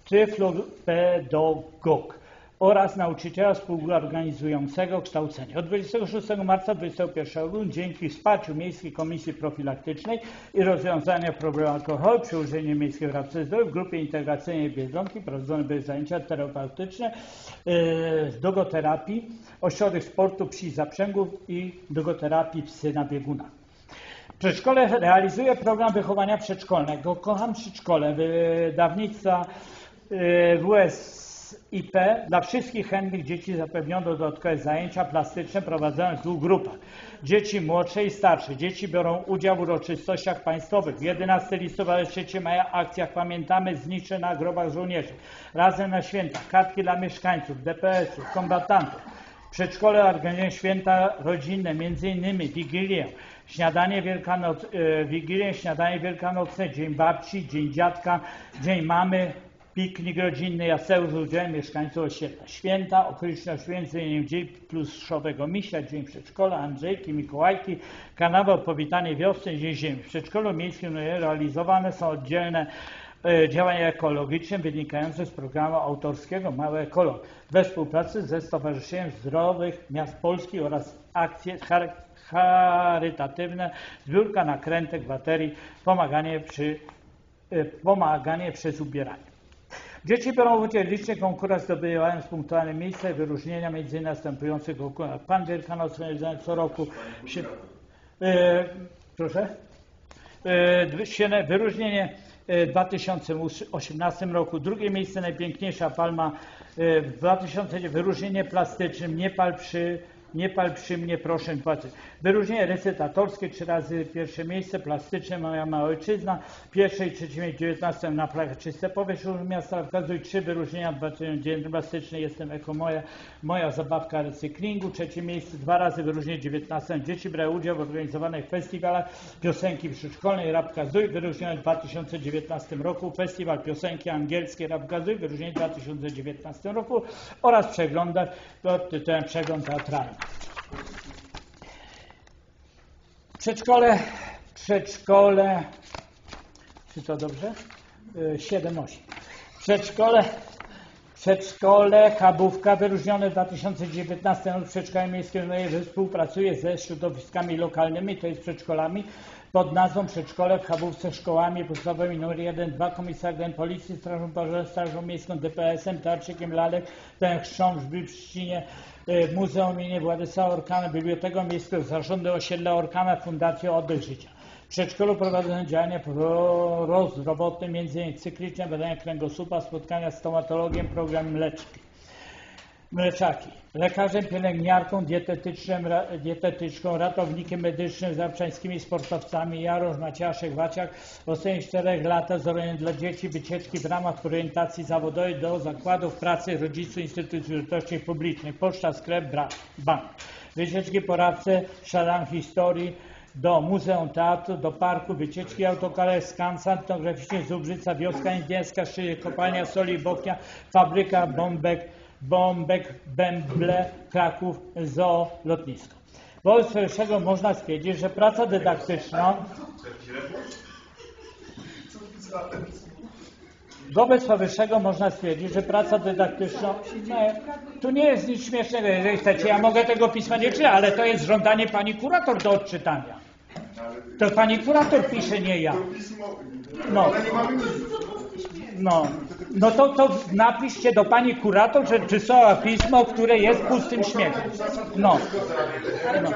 tyflopedagog oraz nauczyciela współorganizującego kształcenie. Od dwudziestego szóstego marca do dwudziestego pierwszego grudnia dzięki wsparciu Miejskiej Komisji Profilaktycznej i rozwiązania problemu alkoholu przy użyciu Miejskiej Radcy Zdrowia w grupie integracyjnej Biedronki prowadzone były zajęcia terapeutyczne z dogoterapii, ośrodek sportu psich zaprzęgów i dogoterapii psy na biegunach. Przedszkole realizuje program wychowania przedszkolnego. Kocham przedszkole, wydawnictwa W S I P. Dla wszystkich chętnych dzieci zapewniono dodatkowe zajęcia plastyczne prowadzone w dwóch grupach. Dzieci młodsze i starsze. Dzieci biorą udział w uroczystościach państwowych. jedenastego listopada, trzeciego maja akcjach Pamiętamy znicze na grobach żołnierzy. Razem na święta. Kartki dla mieszkańców, D P S-ów, kombatantów. Przedszkole organizuje święta rodzinne, między innymi Wigilię, śniadanie wielkanoc, e, Wigilię, śniadanie wielkanocne, Dzień Babci, Dzień Dziadka, Dzień Mamy, piknik rodzinny, jaseł z udziałem mieszkańców osiedla. Święta, okoliczność między innymi Dzień Pluszowego Misia, Dzień Przedszkola, Andrzejki, Mikołajki, Karnawał, powitanie wiosny, Dzień Ziemi. W przedszkolu miejskim realizowane są oddzielne e, działania ekologiczne wynikające z programu autorskiego Mały Ekolog we współpracy ze Stowarzyszeniem Zdrowych Miast Polski oraz akcje charytatywne, zbiórka nakrętek, baterii, pomaganie, przy, e, pomaganie przez ubieranie. Dzieci biorą udział w licznych konkursach, zdobywając punktualne miejsca i wyróżnienia między następujących konkursach. Pan Wielkanocny co roku. Się, e, proszę. E, wyróżnienie w dwa tysiące osiemnastym roku. Drugie miejsce, najpiękniejsza palma e, w dwa tysiące wyróżnienie plastycznym. Nie pal przy Nie pal przy mnie, proszę płacić. Wyróżnienie recytatorskie, trzy razy pierwsze miejsce, plastyczne, moja mała ojczyzna, pierwsze i trzecie miejsce, dziewiętnaste na plakach czyste powierzchń miasta, wskazuj trzy wyróżnienia, plastyczne, jestem eko moja, moja zabawka recyklingu, trzecie miejsce, dwa razy wyróżnienie dziewiętnaste. Dzieci brały udział w organizowanych festiwalach piosenki przedszkolnej Rap Kazuj, wyróżnione w dwa tysiące dziewiętnastym roku, festiwal piosenki angielskiej Rap Kazuj, wyróżnienie w dwa tysiące dziewiętnastym roku oraz przeglądach pod tytułem Przegląd teatralny. Przedszkole, przedszkole, czy to dobrze? siedem osiem. Przedszkole, przedszkole Chabówka wyróżnione w dwa tysiące dziewiętnastym roku przedszkole miejskie współpracuje ze środowiskami lokalnymi, to jest przedszkolami pod nazwą Przedszkole w Chabówce, szkołami podstawowymi numer jeden, dwa, Komisariatem Policji, Strażą Pożarną, Strażą Miejską, D P S-em, Teatrzykiem Lalek, ten Chrząszcz w Trzcinie, Muzeum im. Władysława Orkana, Biblioteką Miejską, Zarządy Osiedla Orkana, Fundacją Oddech Życia. W przedszkolu prowadzone działania prozdrowotne, między innymi cykliczne badania kręgosłupa, spotkania z stomatologiem, program mleczki. Mleczaki. Lekarzem, pielęgniarką, dietetycznym, dietetyczką, ratownikiem medycznym, zapczańskimi sportowcami, Jarosz, Maciaszek, Waciak. W ostatnich czterech latach zorganizowane dla dzieci wycieczki w ramach orientacji zawodowej do zakładów pracy, rodziców, instytucji użyteczności publicznej, poczta, sklep, bank. Wycieczki poradce, szalon historii, do Muzeum Teatru, do parku, wycieczki autokarowe, skansen etnograficzny, Zubrzyca, wioska indyjska, Szyje, kopalnia soli, Bochnia, fabryka bombek, bombek, Bęble, Kraków, zoo, lotnisko. Wobec powyższego można stwierdzić, że praca dydaktyczna Wobec powyższego można stwierdzić, że praca dydaktyczna, no, tu nie jest nic śmiesznego, jeżeli chcecie, ja mogę tego pisma nie czytać, ale to jest żądanie pani kurator do odczytania. To pani kurator pisze, nie ja. No, no, no to, to napiszcie do pani kurator, że przysłała pismo, które jest pustym śmiechem. No. no.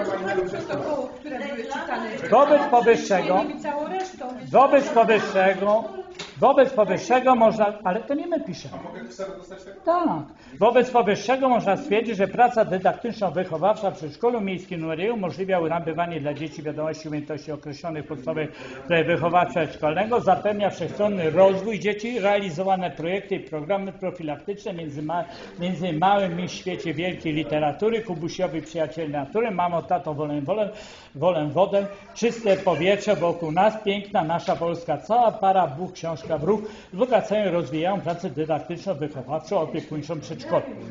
Wobec powyższego, wobec powyższego Wobec powyższego można, ale to nie my piszemy. A mogę kserę dostać tego? Tak. Wobec powyższego można stwierdzić, że praca dydaktyczno-wychowawcza w przedszkolu miejskim numer jeden umożliwia nabywanie dla dzieci wiadomości i umiejętności określonych w podstawie wychowawczego szkolnego, zapewnia wszechstronny rozwój dzieci, realizowane projekty i programy profilaktyczne między, ma, między małym i świecie wielkiej literatury, Kubusiowi przyjaciel natury, mamo, tato, wolę, wolę, wolę wodę, czyste powietrze wokół nas, piękna nasza Polska, cała para, Bóg, książka w ruch, wzbogacają i rozwijają pracę dydaktyczno-wychowawczą, opiekuńczą przedszkolną.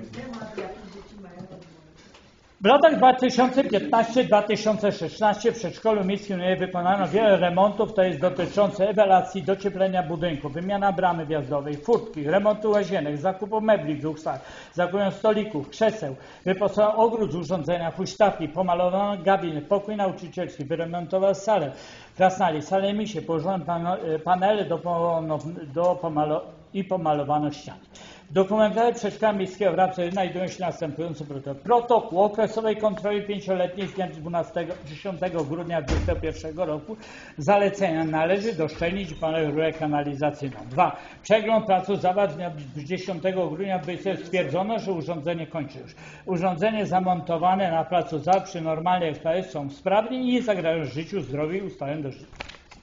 W latach dwa tysiące piętnastym do dwa tysiące szesnastego w przedszkolu miejskim wykonano wiele remontów, to jest dotyczące ewelacji, docieplenia budynku, wymiana bramy wjazdowej, furtki, remontu łazienek, zakupu mebli w dwóch salach, zakupu stolików, krzeseł, wyposażono ogród z urządzenia, huśtawki, pomalowano gabinet, pokój nauczycielski, wyremontowano salę, krasnali, salę misie, położono panele do, do pomalo i pomalowano ściany. W dokumentarze przedszkola miejskiego w Rabce znajdują się następujące protokół. Protokół okresowej kontroli pięcioletniej z dnia dziesiątego grudnia dwa tysiące pierwszego roku. Zalecenia należy doszczelnić i panel rurę kanalizacyjną. Dwa. Przegląd placu zawarł z dnia dziesiątego grudnia dwa tysiące stwierdzono, że urządzenie kończy już. Urządzenie zamontowane na placu zabaw przy normalnej eksploatacji są sprawne i nie zagrażają życiu, zdrowiu i ustaleń do życia.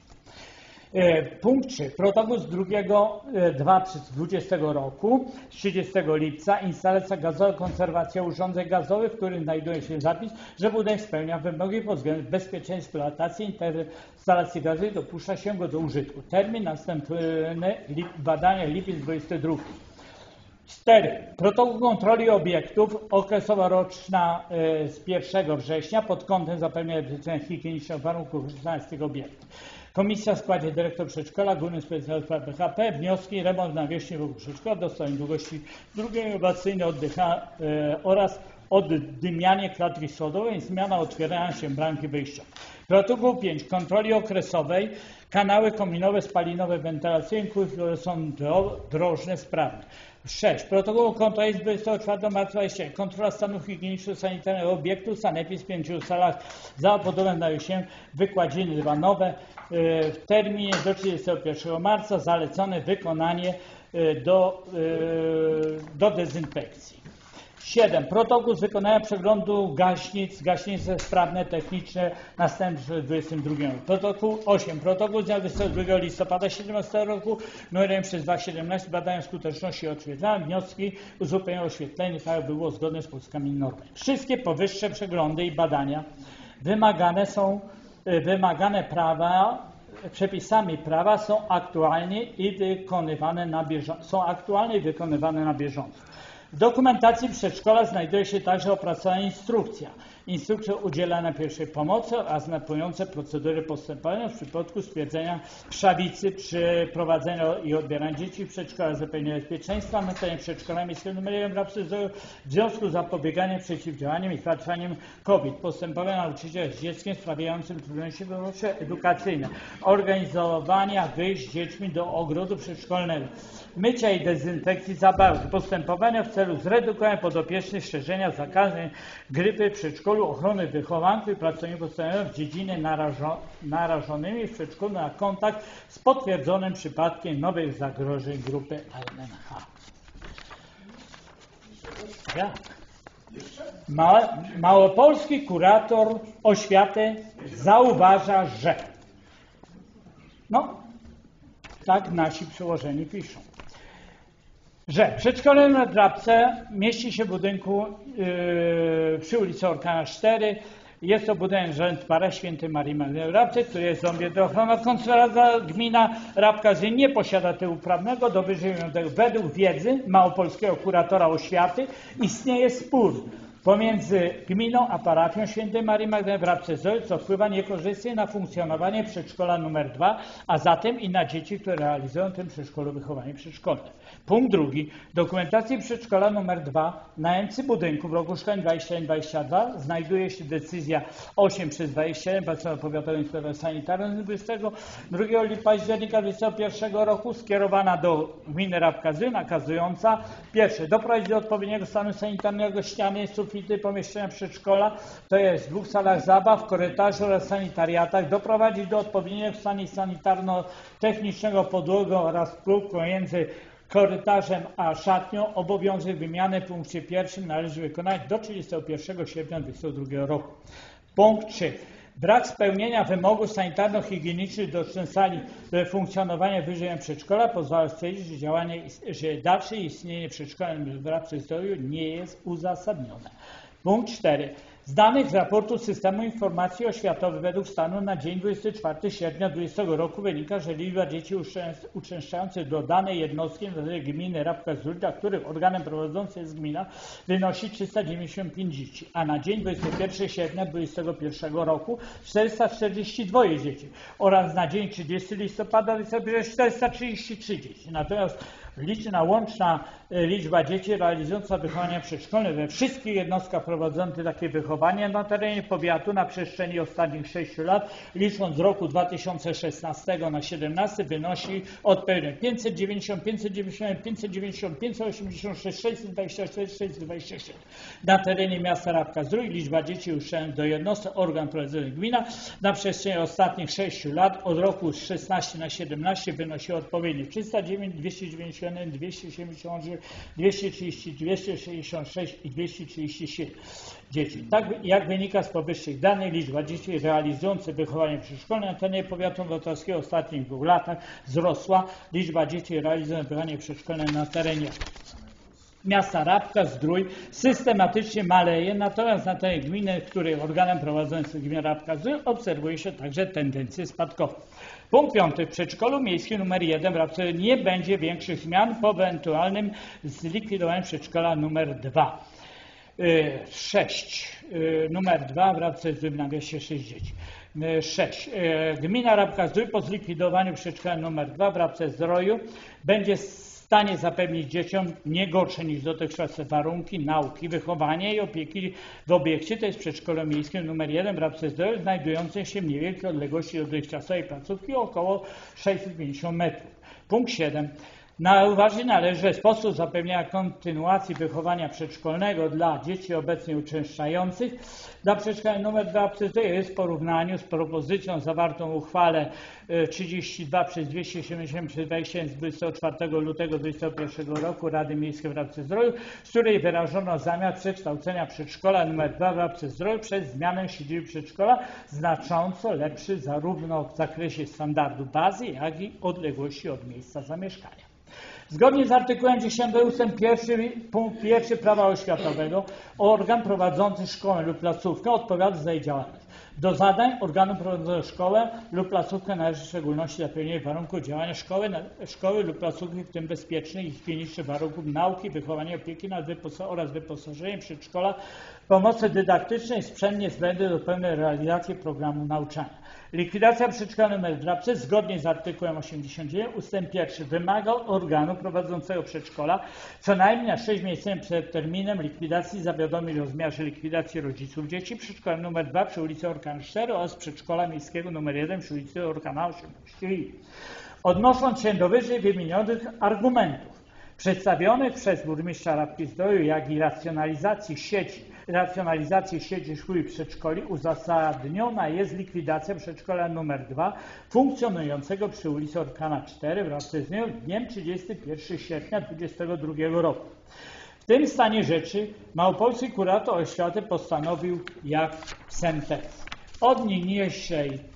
Punkt trzy. Protokół z drugiego dwa dwudziestego roku, z trzydziestego lipca, instalacja gazowa, konserwacja urządzeń gazowych, w którym znajduje się zapis, że budynek spełnia wymogi pod względem bezpieczeństwa eksploatacji instalacji gazowej, dopuszcza się go do użytku. Termin następny badania lipiec dwudziesty drugi. cztery. Protokół kontroli obiektów okresowa roczna z pierwszego września pod kątem zapewnienia bezpieczeństwa higienicznych warunków korzystania z tych obiektów. Komisja w składzie dyrektor przedszkola, główny specjalista P H P, wnioski, remont nawierzchni wokół przedszkola, dostanie długości drugiej innowacyjnej oddycha e, oraz oddymianie klatki schodowej, zmiana otwierania się bramki wyjścia. Protokół pięć. Kontroli okresowej, kanały kominowe, spalinowe, wentylacyjne, które są drożne, sprawne. sześć. Protokół kontroli z dwudziestego czwartego marca dwudziestego. Kontrola stanu higieniczno-sanitarnego obiektu, sanepid w pięciu salach za budowę na się wykładziny dywanowe. W terminie do trzydziestego pierwszego marca zalecone wykonanie do, do dezynfekcji. siedem. Protokół z wykonania przeglądu gaśnic, gaśnice sprawne, techniczne, następny w dwudziestym drugim. Protokół osiem. Protokół z dnia dwudziestego drugiego listopada siedemnastego roku, numerem przez dwa tysiące siedemnaście, badania skuteczności oświetlania. Wnioski uzupełnienia oświetlenia, tak było zgodne z polskimi normami. Wszystkie powyższe przeglądy i badania wymagane są, wymagane prawa, przepisami prawa są aktualnie i wykonywane na bieżąco. Są aktualnie i wykonywane na bieżąco. W dokumentacji przedszkola znajduje się także opracowana instrukcja. Instrukcja udzielania pierwszej pomocy oraz następujące procedury postępowania w przypadku stwierdzenia krzawicy przy prowadzeniu i odbieraniu dzieci w przedszkolach, zapewnienia bezpieczeństwa na terenie przedszkola miejskiego numer jeden w Rabce w związku z zapobieganiem, przeciwdziałaniem i zwalczaniem COVID. Postępowania nauczyciela z dzieckiem sprawiającym trudności wychowawcze edukacyjne. Organizowania wyjść z dziećmi do ogrodu przedszkolnego. Mycia i dezynfekcji zabawek. Postępowania w celu zredukowania podopiecznych, szerzenia zakażeń grypy w przedszkolu, ochrony wychowanków i pracowników w dziedzinie narażo, narażonymi w przedszkolu na kontakt z potwierdzonym przypadkiem nowych zagrożeń grupy A N H. Jak? Ma, małopolski kurator oświaty zauważa, że no, tak nasi przełożeni piszą, że przedszkole na Drabce mieści się w budynku yy, przy ulicy Orkana cztery. Jest to budynek Rzęd Para Świętej Marii Magdaleny w Rabce, który jest zombie ochrona konserwacja. Gmina Rabka nie posiada tyłu prawnego do wyżej wymienionego. Według wiedzy małopolskiego kuratora oświaty istnieje spór pomiędzy gminą a parafią Świętej Marii Magdaleny w Rabce Zdroju, co wpływa niekorzystnie na funkcjonowanie przedszkola numer dwa, a zatem i na dzieci, które realizują w tym przedszkolu wychowanie przedszkolne. Punkt drugi. W dokumentacji przedszkola numer dwa najemcy budynku w roku szkolnym dwudziestym jeden dwudziestym dwa znajduje się decyzja osiem przez dwadzieścia jeden Państwowej Powiatowej Inspekcji Sanitarnej dwudziestego drugiego października dwudziestego pierwszego roku skierowana do gminy Rabka Zdrój, nakazująca pierwsze doprowadzić do odpowiedniego stanu sanitarnego ściany sufity pomieszczenia przedszkola, to jest w dwóch salach zabaw, korytarzu oraz sanitariatach, doprowadzić do odpowiedniego stanu sanitarno-technicznego podłogi oraz prób pomiędzy korytarzem a szatnią. Obowiązek wymiany w punkcie pierwszym należy wykonać do trzydziestego pierwszego sierpnia dwa tysiące dwudziestego roku. Punkt trzy. Brak spełnienia wymogów sanitarno-higienicznych dotyczących sali funkcjonowania wyżej przedszkola pozwala stwierdzić, że, działanie, że dalsze istnienie przedszkola w Zdroju nie jest uzasadnione. Punkt cztery. Z danych z raportu Systemu Informacji Oświatowej według stanu na dzień dwudziestego czwartego sierpnia dwudziestego roku wynika, że liczba dzieci uczęszczających do danej jednostki na terenie gminy Rabka-Zdrój, dla których organem prowadzącym jest gmina, wynosi trzysta dziewięćdziesiąt pięć dzieci, a na dzień dwudziestego pierwszego sierpnia dwudziestego pierwszego roku czterysta czterdzieści dwa dzieci oraz na dzień trzydziestego listopada czterysta trzydzieści trzy dzieci. Natomiast liczna łączna liczba dzieci realizująca wychowanie przedszkolne we wszystkich jednostkach prowadzących takie wychowanie na terenie powiatu na przestrzeni ostatnich sześciu lat, licząc z roku dwa tysiące szesnastego na siedemnasty, wynosi odpowiednio pięćset dziewięćdziesiąt, pięćset dziewięćdziesiąt, pięćset dziewięćdziesiąt, pięćset osiemdziesiąt sześć, sześćset dwadzieścia cztery, sześćset dwadzieścia siedem. Na terenie miasta Rabka-Zdrój liczba dzieci uczęszczających do jednostek organ prowadzący gmina na przestrzeni ostatnich sześciu lat od roku szesnastego na siedemnasty wynosi odpowiednio trzysta dziewięć, dwieście dziewięćdziesiąt jeden, dwieście siedemdziesiąt dziewięć, dwieście trzydzieści, dwieście sześćdziesiąt sześć i dwieście trzydzieści siedem dzieci. Tak jak wynika z powyższych danych, liczba dzieci realizujących wychowanie przedszkolne na terenie powiatu wrocławskiego w ostatnich dwóch latach wzrosła. Liczba dzieci realizujących wychowanie przedszkolne na terenie miasta Rabka-Zdrój systematycznie maleje, natomiast na terenie gminy, której organem prowadzącym gminy Rabka-Zdrój, obserwuje się także tendencje spadkowe. Punkt piąty. W przedszkolu miejskim nr jeden w Rabce nie będzie większych zmian po ewentualnym zlikwidowaniu przedszkola nr dwa. sześć. Numer dwa w Rabce Zdrój na dwieście sześć dzieci. sześć. Gmina Rabka-Zdrój po zlikwidowaniu przedszkola nr dwa w Rabce Zdroju będzie w stanie zapewnić dzieciom nie gorsze niż dotychczasowe warunki nauki, wychowania i opieki w obiekcie, to jest przedszkolu miejskim nr jeden w Rabce Zdroju, znajdującym się w niewielkiej odległości od dotychczasowej placówki, około sześćset pięćdziesiąt metrów. Punkt siedem. Na uwadze należy, że sposób zapewnienia kontynuacji wychowania przedszkolnego dla dzieci obecnie uczęszczających dla przedszkola nr dwa jest w porównaniu z propozycją zawartą w uchwale trzydzieści dwa przez dwieście siedemdziesiąt przez dwadzieścia jeden z dwudziestego czwartego lutego dwudziestego pierwszego roku Rady Miejskiej w Rabce Zdroju, z której wyrażono zamiar przekształcenia przedszkola nr dwa w Rabce Zdroju przez zmianę siedziby przedszkola znacząco lepszy zarówno w zakresie standardu bazy, jak i odległości od miejsca zamieszkania. Zgodnie z artykułem dziesiątym ustęp pierwszy punkt pierwszy prawa oświatowego organ prowadzący szkołę lub placówkę odpowiada za jej działalność. Do zadań organu prowadzącego szkołę lub placówkę należy w szczególności zapewnienie warunków działania szkoły, szkoły lub placówki, w tym bezpiecznych i higienicznych warunków nauki, wychowania, opieki nad wyposa oraz wyposażeniem przedszkola, pomocy dydaktycznej i sprzęt niezbędny do pełnej realizacji programu nauczania. Likwidacja przedszkola nr dwa zgodnie z artykułem osiemdziesiątym dziewiątym ustęp pierwszy wymaga organu prowadzącego przedszkola co najmniej na sześć miesięcy przed terminem likwidacji zawiadomić o zmiarze likwidacji rodziców dzieci przedszkola nr dwa przy ulicy Orkan cztery oraz przedszkola miejskiego nr jeden przy ulicy Orkana osiemnaście. Odnosząc się do wyżej wymienionych argumentów przedstawionych przez burmistrza Rabki-Zdroju, jak i racjonalizacji sieci racjonalizacji sieci szkół i przedszkoli uzasadniona jest likwidacja przedszkola nr dwa funkcjonującego przy ulicy Orkana cztery w Rabce Zdroju dniem trzydziestego pierwszego sierpnia dwudziestego drugiego roku. W tym stanie rzeczy małopolski kurator oświaty postanowił jak sentencja. Od niniejszej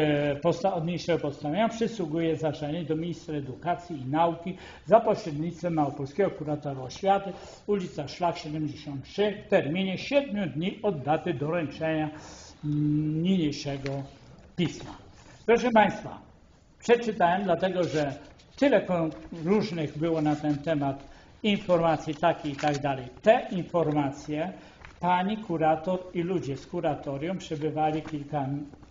Od niniejszego postanowienia przysługuje zażalenie do ministra edukacji i nauki za pośrednictwem małopolskiego kuratora oświaty, ulica Szlak siedemdziesiąt trzy w terminie siedmiu dni od daty doręczenia niniejszego pisma. Proszę Państwa, przeczytałem, dlatego że tyle różnych było na ten temat informacji takich i tak dalej. Te informacje pani kurator i ludzie z kuratorium przebywali kilka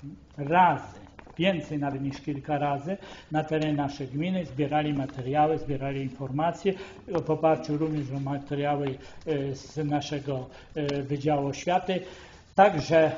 razy, więcej nawet niż kilka razy na terenie naszej gminy, zbierali materiały, zbierali informacje, w oparciu również o materiały z naszego Wydziału Oświaty. Także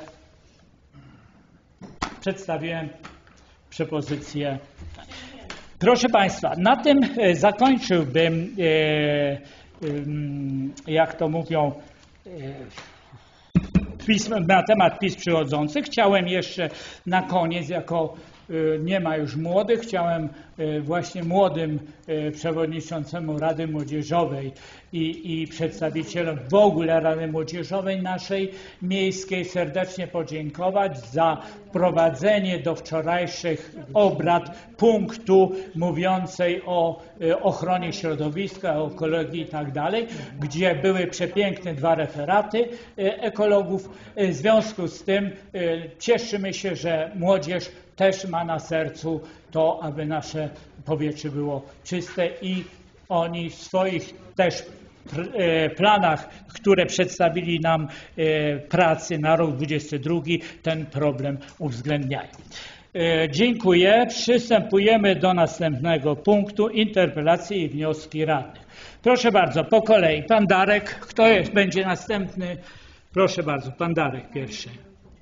przedstawiłem propozycję. Proszę Państwa, na tym zakończyłbym, jak to mówią, pism, na temat pism przychodzących. Chciałem jeszcze na koniec, jako nie ma już młodych, chciałem właśnie młodym przewodniczącemu Rady Młodzieżowej i, i przedstawicielom w ogóle Rady Młodzieżowej naszej miejskiej serdecznie podziękować za wprowadzenie do wczorajszych obrad punktu mówiącej o ochronie środowiska, o ekologii i tak dalej, gdzie były przepiękne dwa referaty ekologów. W związku z tym cieszymy się, że młodzież też ma na sercu to, aby nasze powietrze było czyste i oni w swoich też planach, które przedstawili nam pracy na rok dwudziesty drugi, ten problem uwzględniają. Dziękuję. Przystępujemy do następnego punktu, interpelacje i wnioski radnych. Proszę bardzo, po kolei. Pan Darek, kto jest, będzie następny? Proszę bardzo, pan Darek pierwszy.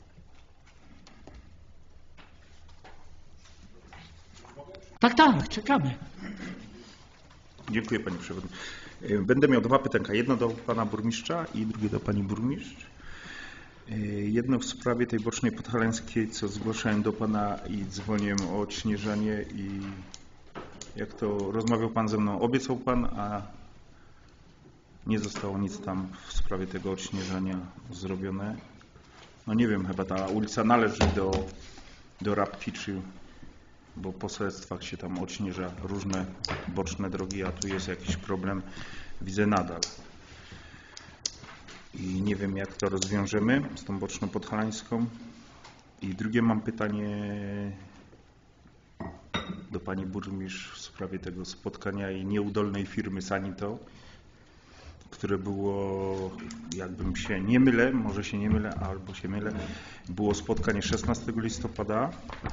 Tak, tak, czekamy. Dziękuję panie przewodniczący. Będę miał dwa pytanka. Jedno do pana burmistrza i drugie do pani burmistrz. Jedno w sprawie tej bocznej podhalańskiej, co zgłaszałem do pana i dzwoniłem o odśnieżanie i jak to rozmawiał pan ze mną, obiecał pan, a nie zostało nic tam w sprawie tego odśnieżania zrobione. No nie wiem, chyba ta ulica należy do, do Rabki, czy bo po sołectwach się tam odśnieża różne boczne drogi, a tu jest jakiś problem, widzę nadal. I nie wiem, jak to rozwiążemy z tą boczną podhalańską. I drugie mam pytanie do pani burmistrz w sprawie tego spotkania i nieudolnej firmy Sanito, które było, jakbym się nie mylę, może się nie mylę, albo się mylę, było spotkanie szesnastego listopada.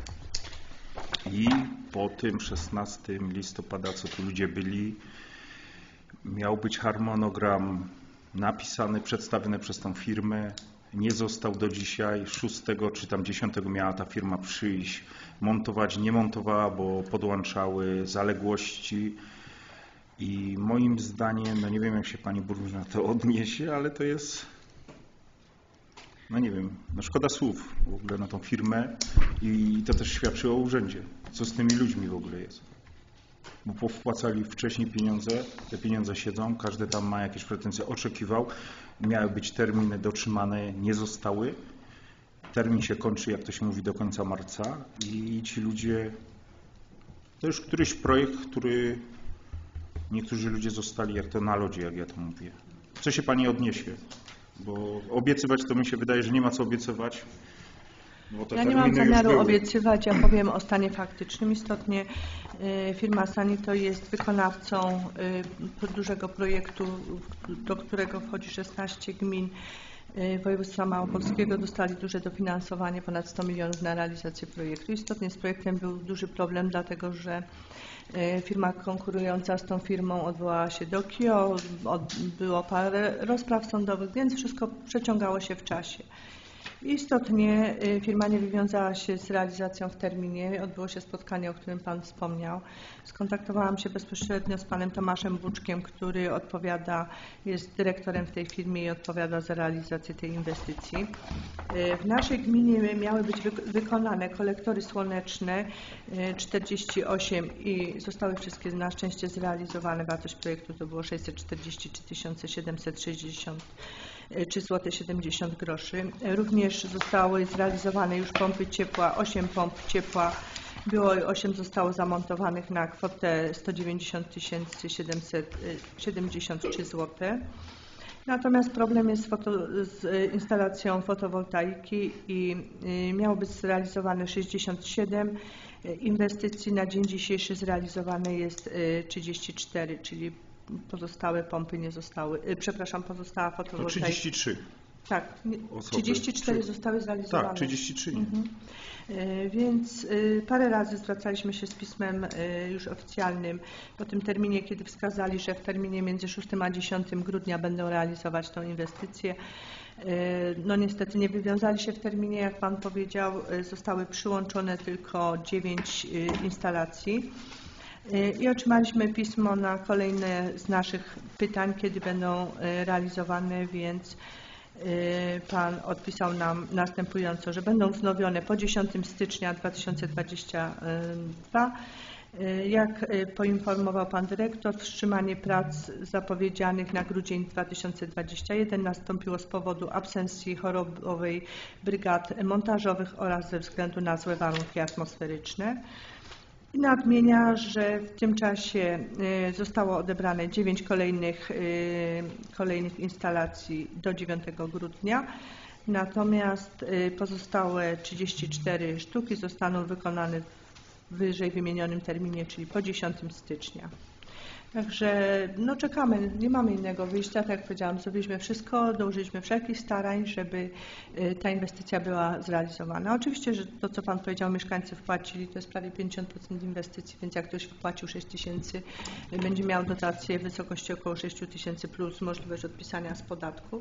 I po tym szesnastego listopada, co tu ludzie byli, miał być harmonogram napisany, przedstawiony przez tą firmę. Nie został do dzisiaj. szóstego czy tam dziesiątego miała ta firma przyjść, montować, nie montowała, bo podłączały zaległości. I moim zdaniem, no nie wiem, jak się pani burmistrz na to odniesie, ale to jest, no nie wiem, no szkoda słów w ogóle na tą firmę i to też świadczy o urzędzie. Co z tymi ludźmi w ogóle jest? Bo powpłacali wcześniej pieniądze, te pieniądze siedzą, każdy tam ma jakieś pretensje, oczekiwał, miały być terminy dotrzymane, nie zostały. Termin się kończy, jak to się mówi, do końca marca i ci ludzie, to już któryś projekt, który niektórzy ludzie zostali jak to na lodzie, jak ja to mówię. Co się pani odniesie? Bo obiecywać to mi się wydaje, że nie ma co obiecywać. Ja nie mam zamiaru obiecywać, ja powiem o stanie faktycznym. Istotnie y, firma Sanito jest wykonawcą y, dużego projektu, do którego wchodzi szesnaście gmin y, województwa małopolskiego. Dostali duże dofinansowanie, ponad sto milionów na realizację projektu. Istotnie z projektem był duży problem, dlatego że y, firma konkurująca z tą firmą odwołała się do K I O, od, było parę rozpraw sądowych, więc wszystko przeciągało się w czasie. Istotnie firma nie wywiązała się z realizacją w terminie. Odbyło się spotkanie, o którym Pan wspomniał. Skontaktowałam się bezpośrednio z Panem Tomaszem Buczkiem, który odpowiada, jest dyrektorem w tej firmie i odpowiada za realizację tej inwestycji. W naszej gminie miały być wykonane kolektory słoneczne czterdzieści osiem i zostały wszystkie na szczęście zrealizowane. Wartość projektu to było sześćset czterdzieści trzy tysiące siedemset sześćdziesiąt trzy złote siedemdziesiąt groszy. Również zostały zrealizowane już pompy ciepła, osiem pomp ciepła, było osiem zostało zamontowanych na kwotę sto dziewięćdziesiąt tysięcy siedemset siedemdziesiąt trzy złote. Natomiast problem jest foto, z instalacją fotowoltaiki i miało być zrealizowane sześćdziesiąt siedem inwestycji. Na dzień dzisiejszy zrealizowane jest trzydzieści cztery, czyli pozostałe pompy nie zostały, przepraszam, pozostała fotowoltaika. To trzydzieści trzy. Tak, trzydzieści cztery Czy... zostały zrealizowane. Tak, trzydzieści trzy. Mhm. Więc parę razy zwracaliśmy się z pismem już oficjalnym po tym terminie, kiedy wskazali, że w terminie między szóstym a dziesiątym grudnia będą realizować tą inwestycję. No niestety nie wywiązali się w terminie, jak Pan powiedział, zostały przyłączone tylko dziewięć instalacji. I otrzymaliśmy pismo na kolejne z naszych pytań, kiedy będą realizowane, więc Pan odpisał nam następująco, że będą wznowione po dziesiątego stycznia dwa tysiące dwudziestego drugiego. Jak poinformował Pan Dyrektor, wstrzymanie prac zapowiedzianych na grudzień dwa tysiące dwudziesty pierwszy nastąpiło z powodu absencji chorobowej brygad montażowych oraz ze względu na złe warunki atmosferyczne. I nadmienia, że w tym czasie zostało odebrane dziewięć kolejnych, kolejnych instalacji do dziewiątego grudnia, natomiast pozostałe trzydzieści cztery sztuki zostaną wykonane w wyżej wymienionym terminie, czyli po dziesiątego stycznia. Także no czekamy, nie mamy innego wyjścia, tak jak powiedziałam, zrobiliśmy wszystko, dołożyliśmy wszelkich starań, żeby ta inwestycja była zrealizowana. Oczywiście, że to, co Pan powiedział, mieszkańcy wpłacili, to jest prawie pięćdziesiąt procent inwestycji, więc jak ktoś wpłacił sześć tysięcy, będzie miał dotację w wysokości około sześć tysięcy plus możliwość odpisania z podatku.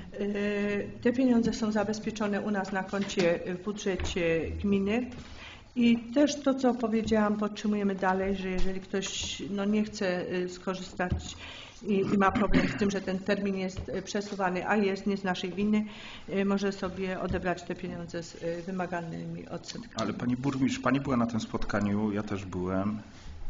Te pieniądze są zabezpieczone u nas na koncie w budżecie gminy. I też to, co powiedziałam, podtrzymujemy dalej, że jeżeli ktoś no, nie chce skorzystać i, i ma problem z tym, że ten termin jest przesuwany, a jest nie z naszej winy, może sobie odebrać te pieniądze z wymaganymi odsetkami. Ale Pani Burmistrz, Pani była na tym spotkaniu, ja też byłem.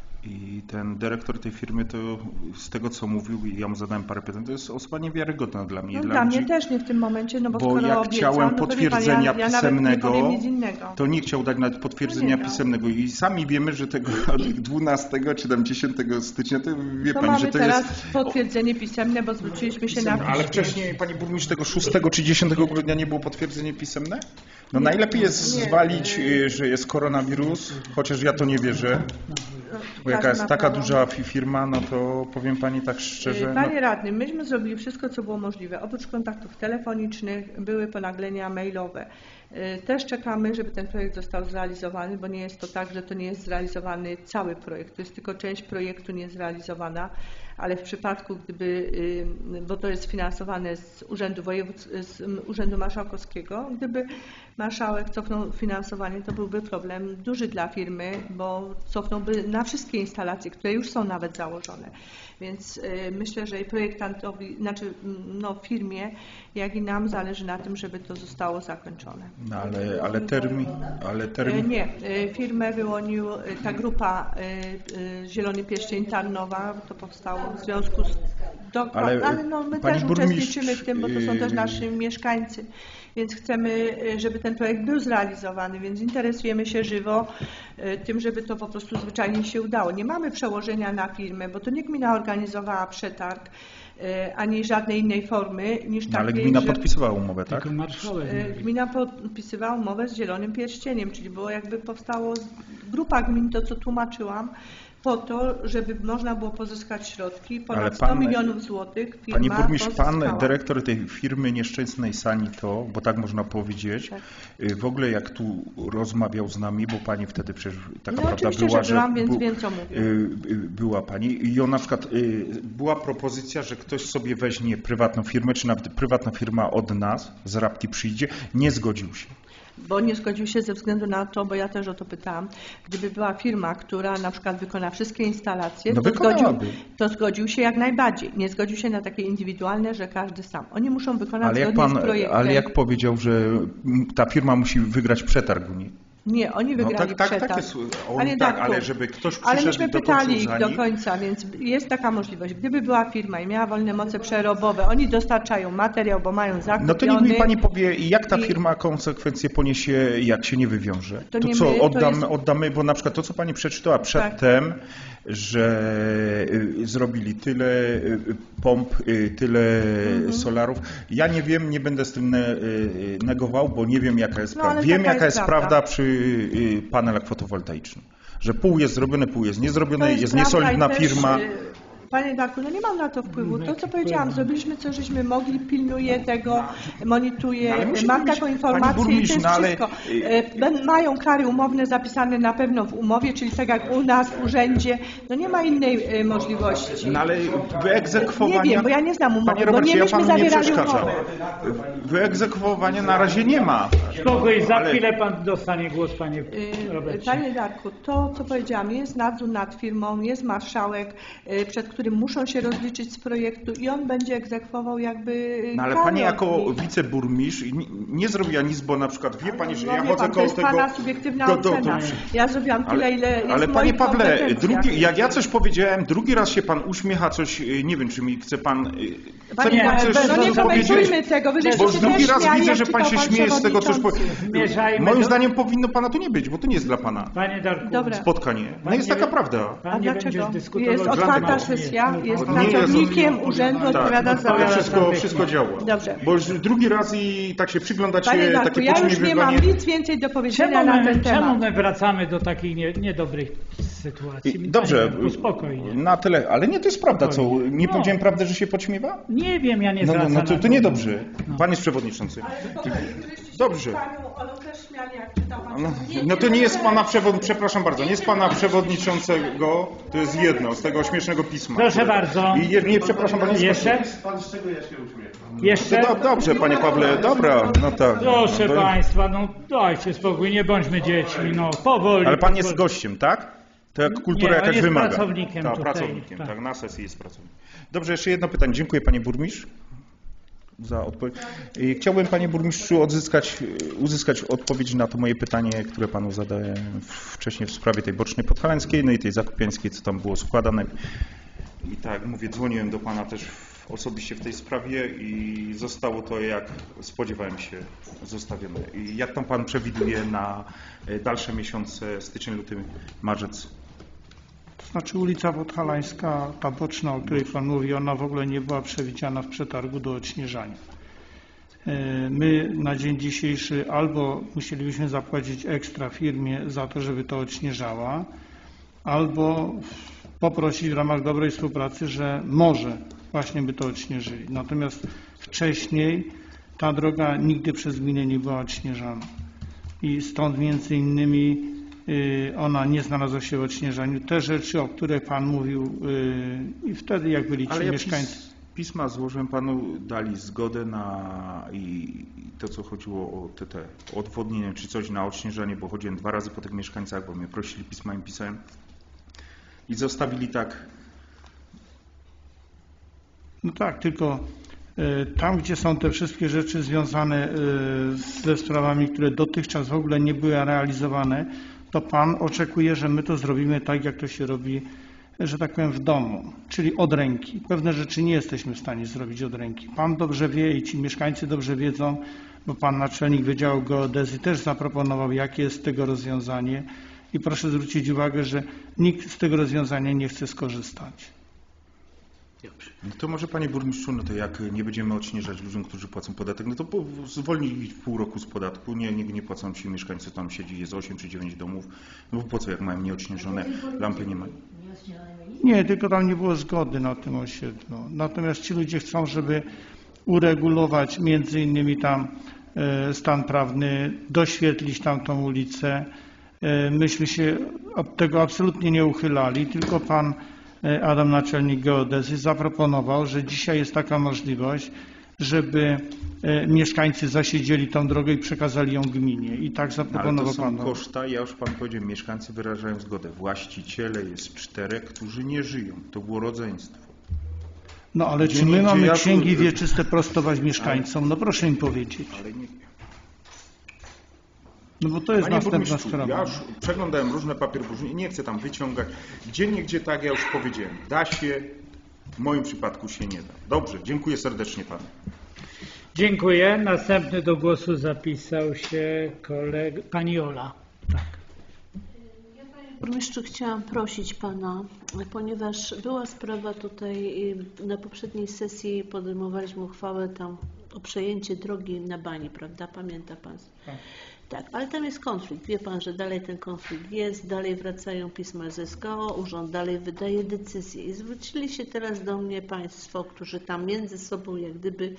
I ten dyrektor tej firmy, to z tego co mówił, i ja mu zadałem parę pytań, to jest osoba niewiarygodna dla mnie. No, dla dla ludzi, mnie też nie w tym momencie, no bo, bo skoro jak obiecał, chciałem no potwierdzenia ja, ja pisemnego, nawet nie powiem nic innego. to nie chciał dać nawet potwierdzenia no pisemnego i sami wiemy, że tego dwunastego czy tam dziesiątego stycznia, to wie to Pani, mamy że to teraz jest... potwierdzenie pisemne, bo zwróciliśmy się na piśmie. Ale wcześniej, Pani Burmistrz, tego szóstego czy dziesiątego grudnia nie było potwierdzenie pisemne? No nie, najlepiej jest nie, zwalić, nie. że jest koronawirus, chociaż ja to nie wierzę. Bo jaka jest taka duża firma, no to powiem Pani tak szczerze. Panie no... Radny, myśmy zrobili wszystko, co było możliwe. Oprócz kontaktów telefonicznych były ponaglenia mailowe. Też czekamy, żeby ten projekt został zrealizowany, bo nie jest to tak, że to nie jest zrealizowany cały projekt. To jest tylko część projektu niezrealizowana, ale w przypadku, gdyby, bo to jest finansowane z Urzędu Województwa, z Urzędu Marszałkowskiego, gdyby marszałek cofnął finansowanie, to byłby problem duży dla firmy, bo cofnąłby na wszystkie instalacje, które już są nawet założone. Więc myślę, że i projektantowi, znaczy no firmie, jak i nam zależy na tym, żeby to zostało zakończone. No ale, ale termin, ale termin... Nie, firmę wyłonił ta grupa Zielony Pierścień Tarnowa, to powstało w związku z... Do, ale, ale no, my też uczestniczymy w tym, bo to są też nasi mieszkańcy, więc chcemy, żeby ten projekt był zrealizowany, więc interesujemy się żywo tym, żeby to po prostu zwyczajnie się udało. Nie mamy przełożenia na firmę, bo to nie gmina organizowała przetarg, ani żadnej innej formy niż takiej, ale gmina że... podpisywała umowę, tak? Tylko marszałek. Gmina podpisywała umowę z Zielonym Pierścieniem, czyli było jakby powstało grupa gmin, to co tłumaczyłam, po to, żeby można było pozyskać środki, ponad pan, sto milionów złotych firma Pani Burmistrz, pozyskała. Pan dyrektor tej firmy nieszczęsnej Sani to, bo tak można powiedzieć, tak. W ogóle jak tu rozmawiał z nami, bo Pani wtedy przecież taka no, prawda oczywiście, była, że byłam, że więc bu, wiem, co mówię. Była Pani i on na przykład była propozycja, że ktoś sobie weźmie prywatną firmę, czy nawet prywatna firma od nas z Rabki przyjdzie, nie zgodził się. Bo nie zgodził się ze względu na to, bo ja też o to pytałam, gdyby była firma, która na przykład wykona wszystkie instalacje, no to, zgodził, to zgodził się jak najbardziej. Nie zgodził się na takie indywidualne, że każdy sam. Oni muszą wykonać ale jak zgodnie pan, z projektem. Ale jak powiedział, że ta firma musi wygrać przetarg u niej? Nie, oni wygrali no tak, przetarg. Tak, tak, jest, on, ale, tak, ale żeby ktoś ale myśmy do pytali ich końca do końca, więc jest taka możliwość. Gdyby była firma i miała wolne moce przerobowe, oni dostarczają materiał, bo mają zakupiony. No to niech mi Pani powie, jak ta firma konsekwencje poniesie, jak się nie wywiąże? To, to co, my, oddamy, to jest... oddamy, bo na przykład to, co Pani przeczytała przedtem, tak. że zrobili tyle pomp, tyle mhm. solarów. Ja nie wiem, nie będę z tym negował, bo nie wiem, jaka jest no, prawda. Wiem, jaka jest prawda, prawda przy panelach fotowoltaicznych. Że pół jest zrobione, pół jest niezrobione, jest, jest niesolidna też, firma. Panie Darku, no nie mam na to wpływu. To, co powiedziałam, zrobiliśmy co, żeśmy mogli, pilnuję tego, monituję, mam taką informację i to jest wszystko. Mają kary umowne zapisane na pewno w umowie, czyli tak jak u nas w urzędzie, no nie ma innej możliwości. No ale wyegzekwowania... Nie wiem, bo ja nie znam umowy, Panie bo Robercie, nie ja myśmy panu nie zawierali przeszkadzam. umowy. Wyegzekwowania na razie nie ma. Spokój, za Ale- chwilę pan dostanie głos, panie Yy, Robercie. Panie Darku, to co powiedziałam, jest nadzór nad firmą, jest marszałek, yy, przed którym muszą się rozliczyć z projektu i on będzie egzekwował jakby yy, No ale kary pani od jako nich. wiceburmistrz nie, nie zrobiła nic, bo na przykład wie pani, że No ja wie chodzę pan, to koło jest tego... pana subiektywna do- do- ocena. do- Ja zrobiłam tyle, Ale, ile jest ale w panie moich Pawle, kompetencjach. drugi, jak ja coś powiedziałem, drugi raz się pan uśmiecha, coś, y, nie wiem, czy mi chce pan... y, Chce Panie mi pan Darku, coś no nie powiedzieć? komentujmy tego, wy żeście Bo się drugi też raz śmiali, widzę, jak że pan się czytał pan śmieje z tego, coś... Po... przewodniczący. Zmierzajmy Moim do- zdaniem powinno pana tu nie być, bo to nie jest dla pana Panie Darku, Dobra. spotkanie. No Pan jest nie taka wie- prawda. pan A nie dlaczego? będziesz dyskutował Jest z otwarta żadnym- sesja, Nie, jest nie jest- pracownikiem urzędu, odpowiada za... ale wszystko, wszystko działa. Dobrze. Bo już drugi raz i tak się przyglądacie, Panie Darku, takie ja już nie mam podśmiewywanie. nic więcej do powiedzenia Czemu na ten my, czemu temat. my wracamy do takich nie, niedobrych sytuacji? I- Dobrze, Panie, spokojnie. na tyle, ale nie to jest prawda, co? Nie No. powiedziałem prawdy, że się podśmiewa? Nie wiem, ja nie No, no, zwracam no to, na to niedobrze. Pan jest przewodniczący. Dobrze. No, no to nie jest pana przewod... przepraszam bardzo, nie jest pana przewodniczącego, to jest jedno z tego śmiesznego pisma. Proszę bardzo. I je, nie, przepraszam bardzo. Jeszcze? Pan z czego ja się uśmiecham? Jeszcze? Do, dobrze, panie Pawle, dobra, no tak. Proszę no to... państwa, no dajcie spokój, nie bądźmy dziećmi, no powoli. Ale pan jest powoli. gościem, tak? To jak kultura Nie, on jakaś jest wymaga. pracownikiem Tak, tutaj, pracownikiem, tak. tak, na sesji jest pracownikiem. Dobrze, jeszcze jedno pytanie. Dziękuję panie burmistrz za odpowiedź. I Chciałbym panie burmistrzu odzyskać, uzyskać odpowiedź na to moje pytanie, które panu zadałem wcześniej w sprawie tej Bocznej Podhalańskiej, no i tej Zakopiańskiej, co tam było składane. I tak jak mówię, dzwoniłem do pana też osobiście w tej sprawie i zostało to, jak spodziewałem się, zostawione. I jak tam pan przewiduje na dalsze miesiące, styczeń, luty, marzec? To znaczy ulica Podhalańska, ta boczna, o której pan mówi, ona w ogóle nie była przewidziana w przetargu do odśnieżania. E, My na dzień dzisiejszy albo musielibyśmy zapłacić ekstra firmie za to, żeby to odśnieżała, albo poprosić w ramach dobrej współpracy, że może właśnie by to odśnieżyli. Natomiast wcześniej ta droga nigdy przez gminę nie była odśnieżana. I stąd między innymi y, ona nie znalazła się w odśnieżaniu. Te rzeczy, o których pan mówił y, i wtedy jak byli ci Ale ja mieszkańcy. pis, pisma złożyłem panu, dali zgodę na i, i to, co chodziło o te, te odwodnienie czy coś na odśnieżanie, bo chodziłem dwa razy po tych mieszkańcach, bo mnie prosili, pisma im pisałem i zostawili tak. No tak, tylko y, tam, gdzie są te wszystkie rzeczy związane y, ze sprawami, które dotychczas w ogóle nie były realizowane, to pan oczekuje, że my to zrobimy tak, jak to się robi, że tak powiem, w domu, czyli od ręki. Pewne rzeczy nie jesteśmy w stanie zrobić od ręki. Pan dobrze wie i ci mieszkańcy dobrze wiedzą, bo pan naczelnik Wydziału Geodezji też zaproponował, jakie jest tego rozwiązanie i proszę zwrócić uwagę, że nikt z tego rozwiązania nie chce skorzystać. No to może panie burmistrzu, no to jak nie będziemy odśnieżać ludziom, którzy płacą podatek, no to po, zwolnij ich w pół roku z podatku, nie, nie, nie płacą ci mieszkańcy, tam siedzi, jest osiem czy dziewięć domów, no bo po co, jak mają nieodśnieżone, lampy nie mają. Nie, tylko tam nie było zgody na tym osiedlu. Natomiast ci ludzie chcą, żeby uregulować między innymi tam e, stan prawny, doświetlić tamtą ulicę. E, myśmy się od tego absolutnie nie uchylali, tylko pan e, Adam, naczelnik geodezji, zaproponował, że dzisiaj jest taka możliwość, żeby e, mieszkańcy zasiedzieli tą drogę i przekazali ją gminie. I tak Ale zaproponował to pan. są koszta, ja już pan powiedział, mieszkańcy wyrażają zgodę. Właściciele jest czterech, którzy nie żyją. To było rodzeństwo. No ale Gdzie czy my nie- mamy gdzie ja- księgi wieczyste prostować mieszkańcom? No proszę mi powiedzieć. Ale nie. No bo to jest Panie następna burmistrzu, sprawa. ja już przeglądałem różne papiery, nie chcę tam wyciągać. Gdzie niegdzie tak, ja już powiedziałem. Da się, w moim przypadku się nie da. Dobrze, dziękuję serdecznie panu. Dziękuję. Następny do głosu zapisał się kolega, pani Ola. Tak. Burmistrzu, chciałam prosić Pana, ponieważ była sprawa tutaj, na poprzedniej sesji podejmowaliśmy uchwałę tam o przejęcie drogi na Bani, prawda? Pamięta Pan? Tak. Tak, ale tam jest konflikt. Wie Pan, że dalej ten konflikt jest, dalej wracają pisma z S K O, urząd dalej wydaje decyzje. I zwrócili się teraz do mnie Państwo, którzy tam między sobą jak gdyby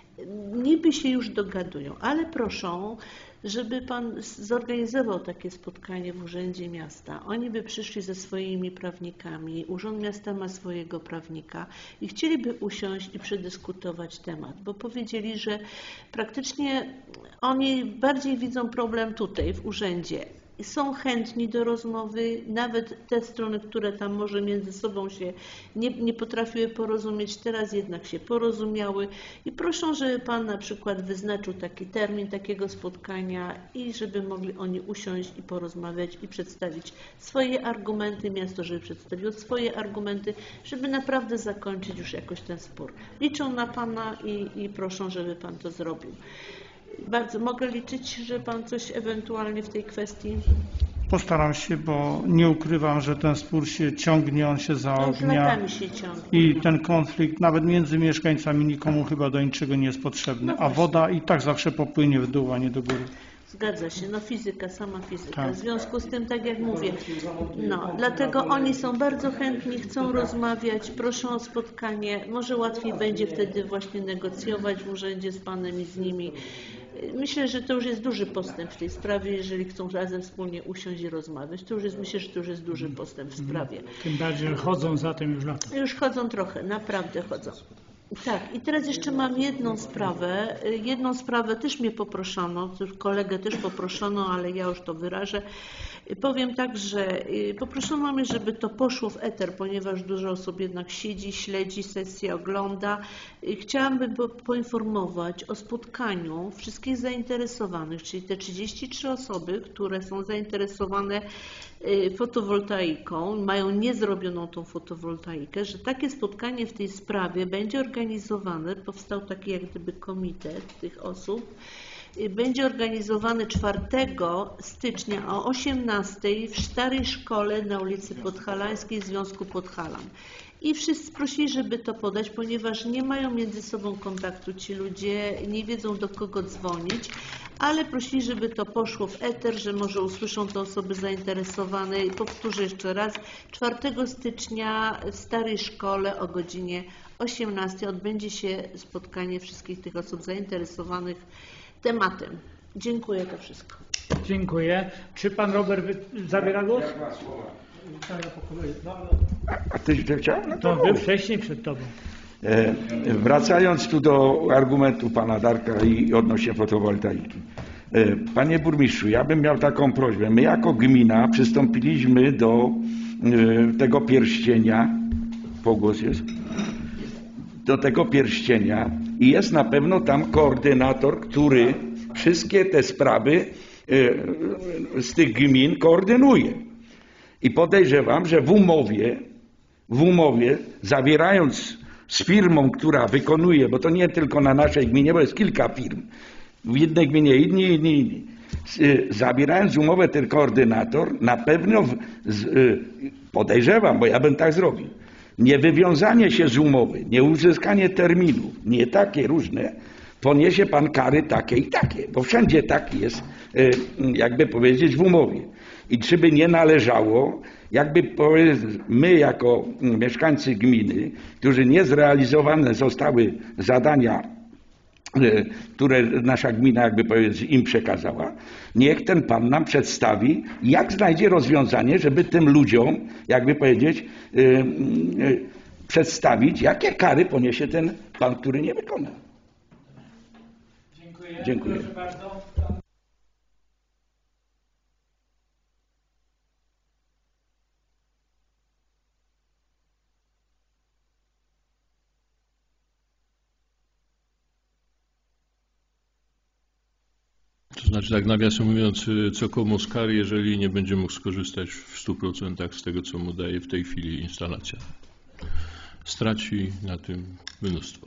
niby się już dogadują, ale proszą, żeby Pan zorganizował takie spotkanie w Urzędzie Miasta. Oni by przyszli ze swoimi prawnikami, Urząd Miasta ma swojego prawnika i chcieliby usiąść i przedyskutować temat, bo powiedzieli, że praktycznie oni bardziej widzą problem tutaj w urzędzie. Są chętni do rozmowy, nawet te strony, które tam może między sobą się nie, nie potrafiły porozumieć, teraz jednak się porozumiały i proszą, żeby Pan na przykład wyznaczył taki termin takiego spotkania i żeby mogli oni usiąść i porozmawiać i przedstawić swoje argumenty, miasto, żeby przedstawiło swoje argumenty, żeby naprawdę zakończyć już jakoś ten spór. Liczą na Pana i, i proszą, żeby Pan to zrobił. Bardzo mogę liczyć, że Pan coś ewentualnie w tej kwestii... Postaram się, bo nie ukrywam, że ten spór się ciągnie, on się zaognia się ciągnie. I ten konflikt nawet między mieszkańcami nikomu chyba do niczego nie jest potrzebny, no a woda i tak zawsze popłynie w dół, a nie do góry. Zgadza się, no fizyka, sama fizyka. Tak. W związku z tym, tak jak mówię, no, dlatego oni są bardzo chętni, chcą rozmawiać, proszą o spotkanie. Może łatwiej będzie wtedy właśnie negocjować w urzędzie z Panem i z nimi. Myślę, że to już jest duży postęp w tej sprawie, jeżeli chcą razem wspólnie usiąść i rozmawiać. To już jest, myślę, że to już jest duży postęp w sprawie. Tym bardziej, że chodzą za tym już lata. Już chodzą trochę, naprawdę chodzą. Tak, i teraz jeszcze mam jedną sprawę. Jedną sprawę też mnie poproszono, kolegę też poproszono, ale ja już to wyrażę. Powiem tak, że poproszono mnie, żeby to poszło w eter, ponieważ dużo osób jednak siedzi, śledzi sesję, ogląda. Chciałabym poinformować o spotkaniu wszystkich zainteresowanych, czyli te trzydzieści trzy osoby, które są zainteresowane fotowoltaiką, mają niezrobioną tą fotowoltaikę, że takie spotkanie w tej sprawie będzie organizowane, powstał taki jak gdyby komitet tych osób, będzie organizowany czwartego stycznia o osiemnastej w Starej Szkole na ulicy Podhalańskiej Związku Podhalan. I wszyscy prosili, żeby to podać, ponieważ nie mają między sobą kontaktu ci ludzie, nie wiedzą do kogo dzwonić, ale prosili, żeby to poszło w eter, że może usłyszą te osoby zainteresowane. I powtórzę jeszcze raz, czwartego stycznia w Starej Szkole o godzinie osiemnastej odbędzie się spotkanie wszystkich tych osób zainteresowanych tematem. Dziękuję, to wszystko. Dziękuję. Czy Pan Robert zabiera głos? A Tyś to chciał? No to był wcześniej przed Tobą. E, wracając tu do argumentu Pana Darka i odnośnie fotowoltaiki. E, Panie Burmistrzu, ja bym miał taką prośbę. My jako gmina przystąpiliśmy do e, tego pierścienia, pogłos jest, do tego pierścienia i jest na pewno tam koordynator, który wszystkie te sprawy e, z tych gmin koordynuje. I podejrzewam, że w umowie, w umowie zawierając z firmą, która wykonuje, bo to nie tylko na naszej gminie, bo jest kilka firm, w jednej gminie inni, inni, inni. Zawierając umowę ten koordynator, na pewno z, podejrzewam, bo ja bym tak zrobił, nie wywiązanie się z umowy, nie uzyskanie terminów, nie takie różne, poniesie Pan kary takie i takie, bo wszędzie tak jest, jakby powiedzieć, w umowie. I czy by nie należało, jakby my jako mieszkańcy gminy, którzy niezrealizowane zostały zadania, które nasza gmina jakby powiedzieć im przekazała, niech ten Pan nam przedstawi, jak znajdzie rozwiązanie, żeby tym ludziom, jakby powiedzieć, yy, yy, przedstawić, jakie kary poniesie ten Pan, który nie wykona. Dziękuję. Dziękuję. Proszę bardzo. To znaczy, tak nawiasem mówiąc, co komu z kar, jeżeli nie będzie mógł skorzystać w stu procentach z tego, co mu daje w tej chwili instalacja. Straci na tym mnóstwo.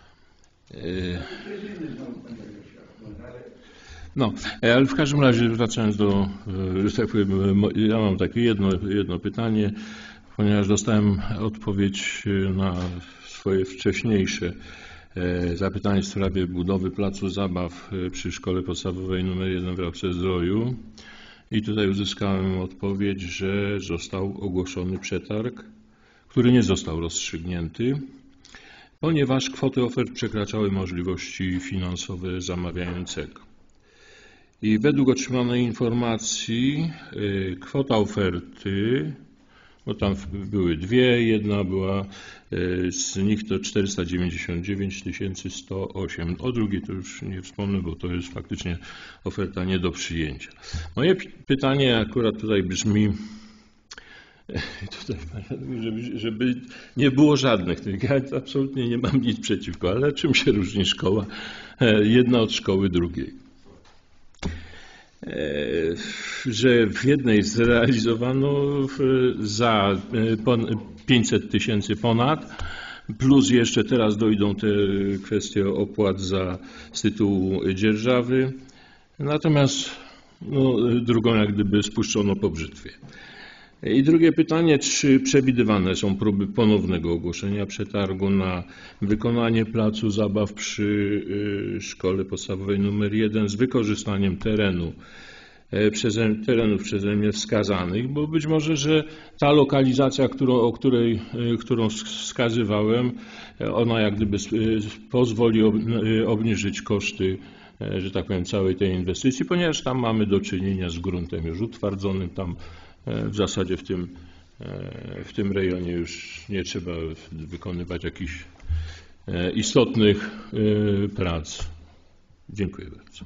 No, ale w każdym razie wracając do, że tak powiem, ja mam takie jedno, jedno pytanie, ponieważ dostałem odpowiedź na swoje wcześniejsze zapytanie w sprawie budowy placu zabaw przy Szkole Podstawowej nr jeden w Rabce-Zdroju i tutaj uzyskałem odpowiedź, że został ogłoszony przetarg, który nie został rozstrzygnięty, ponieważ kwoty ofert przekraczały możliwości finansowe zamawiającego. I według otrzymanej informacji kwota oferty, bo tam były dwie, jedna była, z nich to czterysta dziewięćdziesiąt dziewięć tysięcy sto osiem. O drugiej to już nie wspomnę, bo to jest faktycznie oferta nie do przyjęcia. Moje pytanie akurat tutaj brzmi, tutaj, żeby, żeby nie było żadnych tych, ja absolutnie nie mam nic przeciwko, ale czym się różni szkoła jedna od szkoły drugiej? Że w jednej zrealizowano za pięćset tysięcy ponad, plus jeszcze teraz dojdą te kwestie opłat za, z tytułu dzierżawy, natomiast no, drugą jak gdyby spuszczono po brzytwie. I drugie pytanie, czy przewidywane są próby ponownego ogłoszenia przetargu na wykonanie placu zabaw przy Szkole Podstawowej nr jeden z wykorzystaniem terenu, przeze, terenów przeze mnie wskazanych, bo być może, że ta lokalizacja, którą, o której, którą wskazywałem, ona jak gdyby pozwoli obniżyć koszty, że tak powiem, całej tej inwestycji, ponieważ tam mamy do czynienia z gruntem już utwardzonym, tam w zasadzie w tym, w tym rejonie już nie trzeba wykonywać jakichś istotnych prac. Dziękuję bardzo.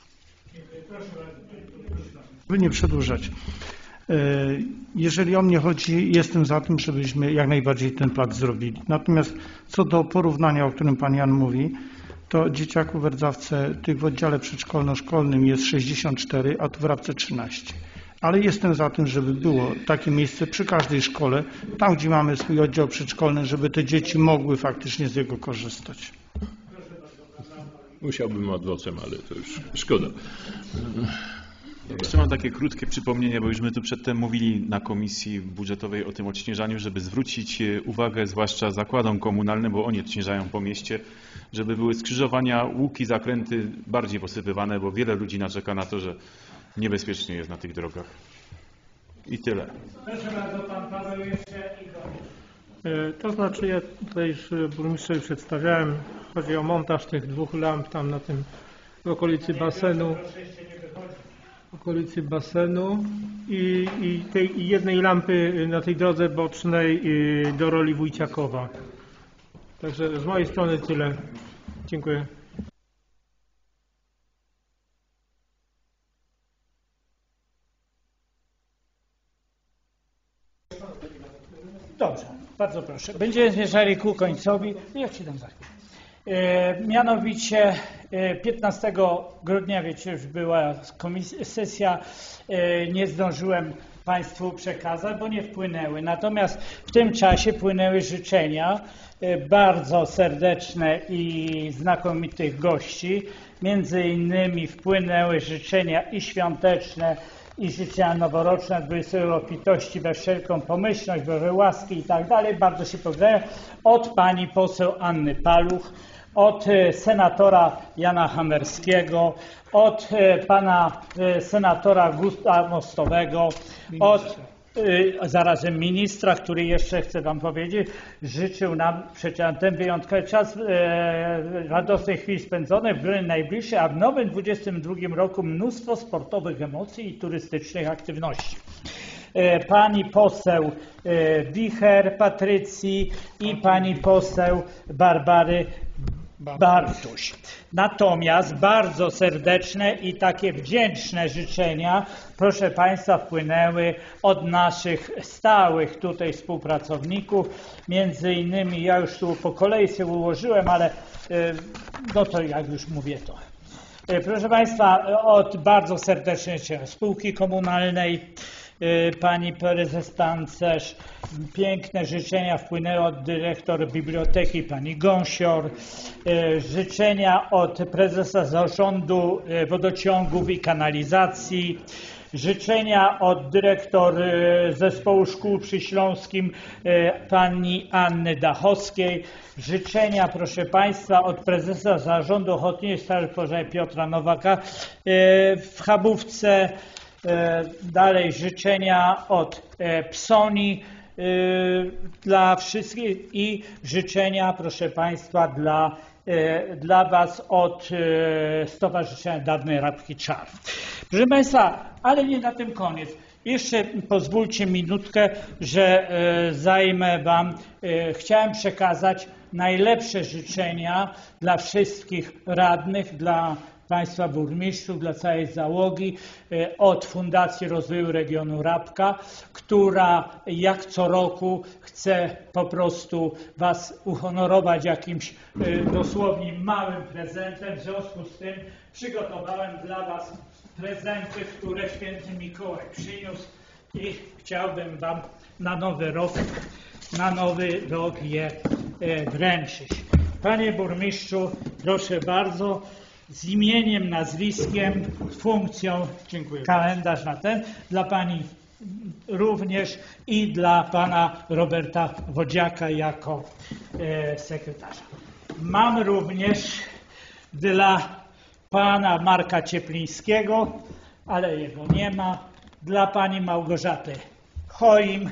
By nie przedłużać. Jeżeli o mnie chodzi, jestem za tym, żebyśmy jak najbardziej ten plac zrobili. Natomiast co do porównania, o którym Pan Jan mówi, to dzieciaków w Rdzawce tych w oddziale przedszkolno-szkolnym jest sześćdziesiąt cztery, a tu w Rabce trzynaście. Ale jestem za tym, żeby było takie miejsce przy każdej szkole, tam gdzie mamy swój oddział przedszkolny, żeby te dzieci mogły faktycznie z niego korzystać. Musiałbym adwocem, ale to już szkoda. Jeszcze mam takie krótkie przypomnienie, bo już my tu przedtem mówili na komisji budżetowej o tym odśnieżaniu, żeby zwrócić uwagę zwłaszcza zakładom komunalnym, bo oni odśnieżają po mieście, żeby były skrzyżowania, łuki, zakręty bardziej posypywane, bo wiele ludzi narzeka na to, że niebezpiecznie jest na tych drogach. I tyle. Proszę bardzo, pan Paweł jeszcze i koniec. To znaczy, ja tutaj już burmistrzowi przedstawiałem, chodzi o montaż tych dwóch lamp tam na tym, w okolicy basenu, w okolicy basenu i, i tej i jednej lampy na tej drodze bocznej do roli Wójciakowa. Także z mojej strony tyle. Dziękuję. Dobrze, bardzo proszę. Będziemy zmierzali ku końcowi. Ja ci dam za chwilę. E, mianowicie e, piętnastego grudnia, wiecie, już była komis- sesja, e, nie zdążyłem Państwu przekazać, bo nie wpłynęły. Natomiast w tym czasie płynęły życzenia e, bardzo serdeczne i znakomitych gości. Między innymi wpłynęły życzenia i świąteczne, i życzenia noworoczne, dwudziestej obfitości we wszelką pomyślność, Bożej łaski i tak dalej. Bardzo się pozdrawiam. Od pani poseł Anny Paluch, od senatora Jana Hamerskiego, od pana senatora Gusta Mostowego, od zarazem ministra, który jeszcze chcę wam powiedzieć, życzył nam przecież ten wyjątkowy czas e, radosnej chwili spędzonej w gronie najbliższej, a w nowym dwudziestym drugim roku mnóstwo sportowych emocji i turystycznych aktywności. E, pani poseł e, Wicher Patrycji i pani poseł Barbary Bartuś. Natomiast bardzo serdeczne i takie wdzięczne życzenia, proszę Państwa, wpłynęły od naszych stałych tutaj współpracowników. Między innymi, ja już tu po kolei się ułożyłem, ale no to jak już mówię to. Proszę Państwa, od bardzo serdecznie spółki komunalnej, pani prezes Pancerz, piękne życzenia wpłynęły od dyrektor biblioteki pani Gąsior, życzenia od prezesa zarządu wodociągów i kanalizacji, Życzenia od dyrektor Zespołu Szkół Przyśląskim pani Anny Dachowskiej. Życzenia, proszę Państwa, od prezesa Zarządu Ochotniczej Straży Pożarnej Piotra Nowaka w Chabówce. Dalej życzenia od Psoni dla wszystkich i życzenia, proszę Państwa, dla, dla Was od Stowarzyszenia Dawnej Rabki Czar. Proszę Państwa, ale nie na tym koniec. Jeszcze pozwólcie minutkę, że zajmę Wam. Chciałem przekazać najlepsze życzenia dla wszystkich radnych, dla Państwa burmistrzów, dla całej załogi od Fundacji Rozwoju Regionu Rabka, która jak co roku chce po prostu Was uhonorować jakimś dosłownie małym prezentem. W związku z tym przygotowałem dla Was prezenty, które święty Mikołaj przyniósł i chciałbym Wam na nowy rok, na nowy rok je wręczyć. Panie burmistrzu, proszę bardzo, z imieniem, nazwiskiem, funkcją, dziękuję, kalendarz na ten, dla Pani również i dla Pana Roberta Wodziaka jako e, sekretarza. Mam również dla Pana Marka Cieplińskiego, ale jego nie ma, dla Pani Małgorzaty Choim,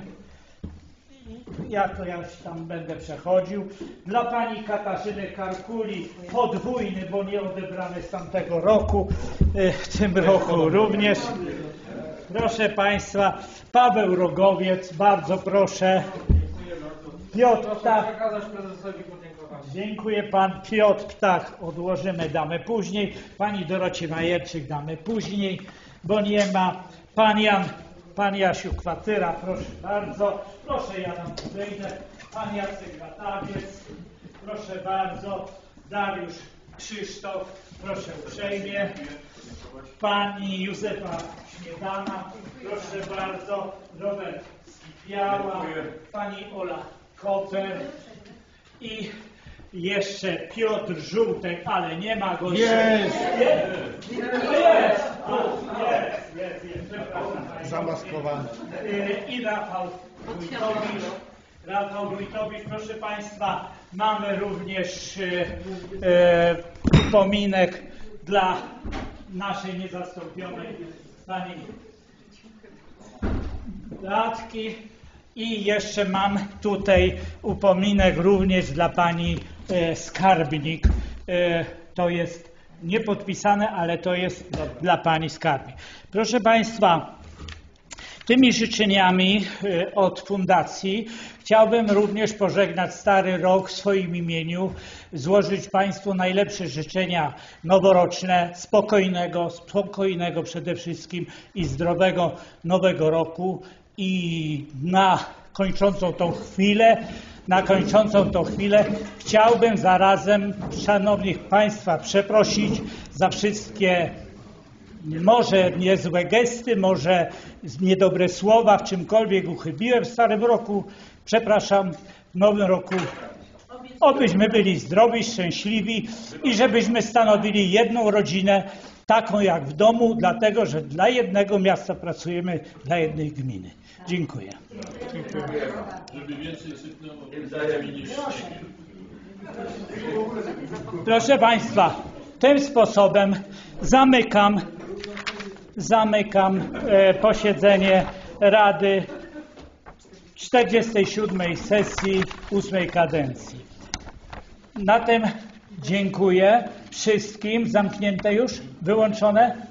ja to ja tam będę przechodził, dla Pani Katarzyny Karkuli podwójny, bo nie odebrany z tamtego roku, w tym roku również. Proszę Państwa, Paweł Rogowiec, bardzo proszę. Piotr Ptach. Dziękuję Pan. Piotr Ptach odłożymy, damy później. Pani Dorocie Majerczyk damy później, bo nie ma. Pan Jan, Pan Jasiu Kwatyra, proszę bardzo. Proszę, ja tam podejdę. Pan Jacek Latawiec, proszę bardzo. Dariusz Krzysztof, proszę uprzejmie. Pani Józefa Śmietana, proszę bardzo. Robert Skipiała, Pani Ola Koper i jeszcze Piotr Żółtek, ale nie ma go. Jest! Jest! Jest! Jest! Jest! Jest! Zamaskowany. I Rafał Wójtowicz. Rafał Wójtowicz, proszę Państwa, mamy również e, upominek dla naszej niezastąpionej Pani Radki. I jeszcze mam tutaj upominek również dla Pani e, Skarbnik. E, to jest niepodpisane, ale to jest dla Pani Skarbnik. Proszę Państwa, tymi życzeniami e, od Fundacji chciałbym również pożegnać stary rok w swoim imieniu, złożyć Państwu najlepsze życzenia noworoczne, spokojnego, spokojnego przede wszystkim i zdrowego nowego roku. I na kończącą tą chwilę, na kończącą tą chwilę chciałbym zarazem szanownych Państwa przeprosić za wszystkie może niezłe gesty, może niedobre słowa, w czymkolwiek uchybiłem w starym roku. Przepraszam, w nowym roku obyśmy byli zdrowi, szczęśliwi i żebyśmy stanowili jedną rodzinę, taką jak w domu, dlatego że dla jednego miasta pracujemy, dla jednej gminy. Dziękuję. Dziękuję. Żeby więcej sypnęło, proszę Państwa, tym sposobem zamykam, zamykam e, posiedzenie Rady czterdziestej siódmej sesji ósmej kadencji. Na tym dziękuję wszystkim. Zamknięte już? Wyłączone?